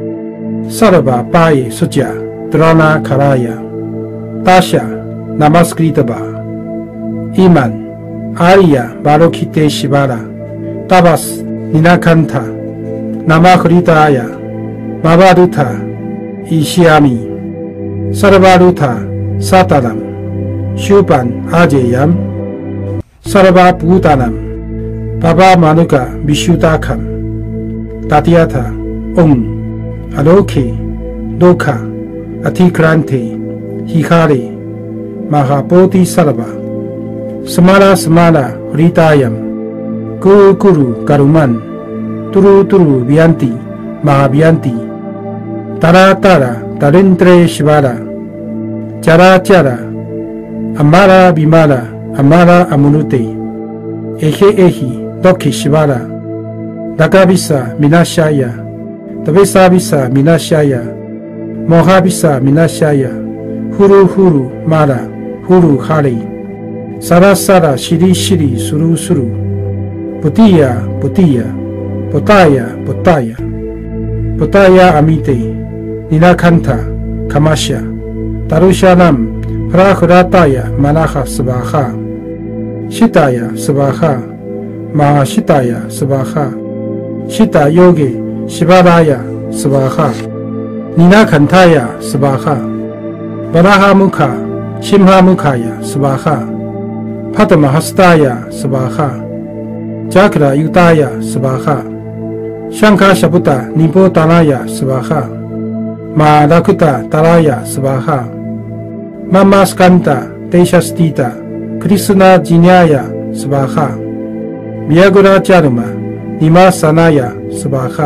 Sarva Paye Sujya Drana Karaya Tasha Namaskritaba Iman Arya Marokite Shivara Tabas Ninakanta Namakritaya Mavaduta Ishyami Sarvaduta Sataram Shupan Ajayam Sarva Bhutanam Baba Manuka Vishuddhakam Tatyatha Om Aloke Dokha Atikrante Hikare Mahabodhi Sarva Samala Samala Hritayam Guru Guru Garuman Turu Turu Vyanti Mahavyanti Tara Tara Tarindre Shivara Chara Chara Amara Bimala Amara Amunute Ehe Ehi Doki Shivara Dagavisa Minashaya Davesavisa Minashaya Mohavisa Minashaya Huru Huru Mara Huru Hari Sara Sara Shiri Shiri Suru Suru Putiya Putiya Potaya Potaya Potaya Amite Ninakanta Kamasya Tarushanam Prahrataya Manaha Svaha Shitaya Svaha Mahashitaya Svaha Shita Yogi Shivaraya Svaha Ninakantaya Svaha Varaha Mukha Shimha Mukhaya Svaha Padmahastaya Svaha Chakra Yutaya Svaha Shankha Shaputa Nipotanaya Svaha Mahalakuta Taraya Svaha Mama Skanta Deshastita Krishna Jinyaya Svaha Vyagura Charma Nimasanaya Svaha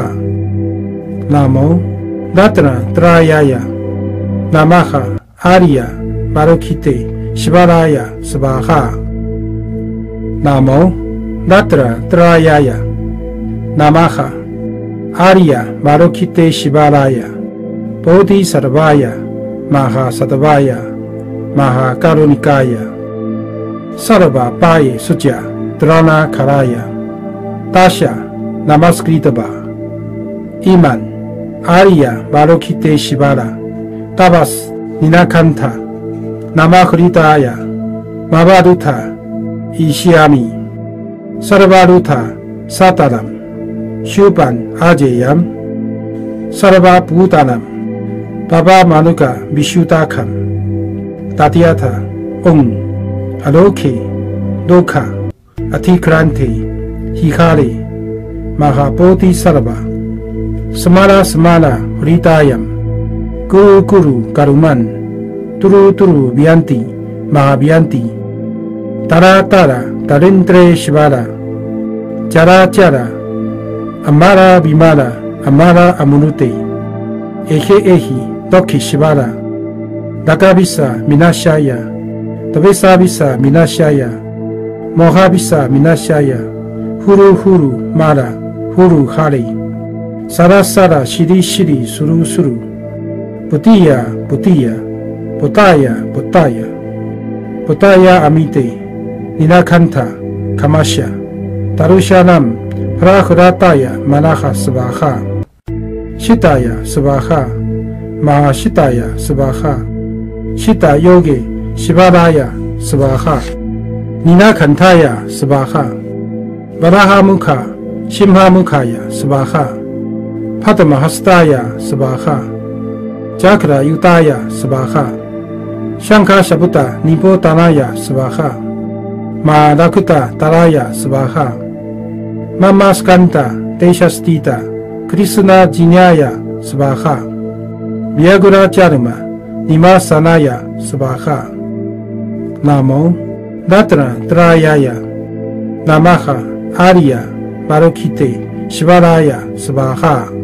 Namo Ratna Trayaya Namaha Arya Marokite Shivaraya Svaha Namo Ratna Trayaya Namaha Arya Marokite Shivaraya Bodhi Sarvaya Maha Sadvaya Maha Karunikaya Sarva Paye Sujya Drana Karaya Tasha Namaskritaba Iman Arya Marokite Shivara Tabas Ninakanta Namakritaya Mavaduta Ishyami Sarvaduta Sataram Shupan Ajayam Sarva Bhutanam Baba Manuka Vishuddhakam Tatyatha Om Aloke Dokha Atikrante Hikare Mahabodhi Sarva Samala Samala Hritayam Guru Guru Garuman Turu Turu Vyanti Mahavyanti Tara Tara Tarindre Shivara Chara Chara Amara Bimala Amara Amunute Ehe Ehi Doki Shivara Dagavisa Minashaya Davesavisa Minashaya Mohavisa Minashaya Huru Huru Mara Huru Hari Sara Sara Shiri Shiri Suru Suru Putiya Putiya Potaya Potaya Potaya Amite Ninakanta Kamasya Tarushanam Prahrataya Manaha Svaha Shitaya Svaha Mahashitaya Svaha Shita Yogi Shivaraya Svaha Ninakantaya Svaha Varaha Mukha Shimha Mukhaya Svaha Padmahastaya Svaha Chakra Yutaya Svaha Shankha Shaputa Nipotanaya Svaha Mahalakuta Taraya Svaha Mama Skanta Deshastita Krishna Jinyaya Svaha Vyagura Charma Nimasanaya Svaha Namo Ratna Trayaya Namaha Arya Marokite Shivaraya Svaha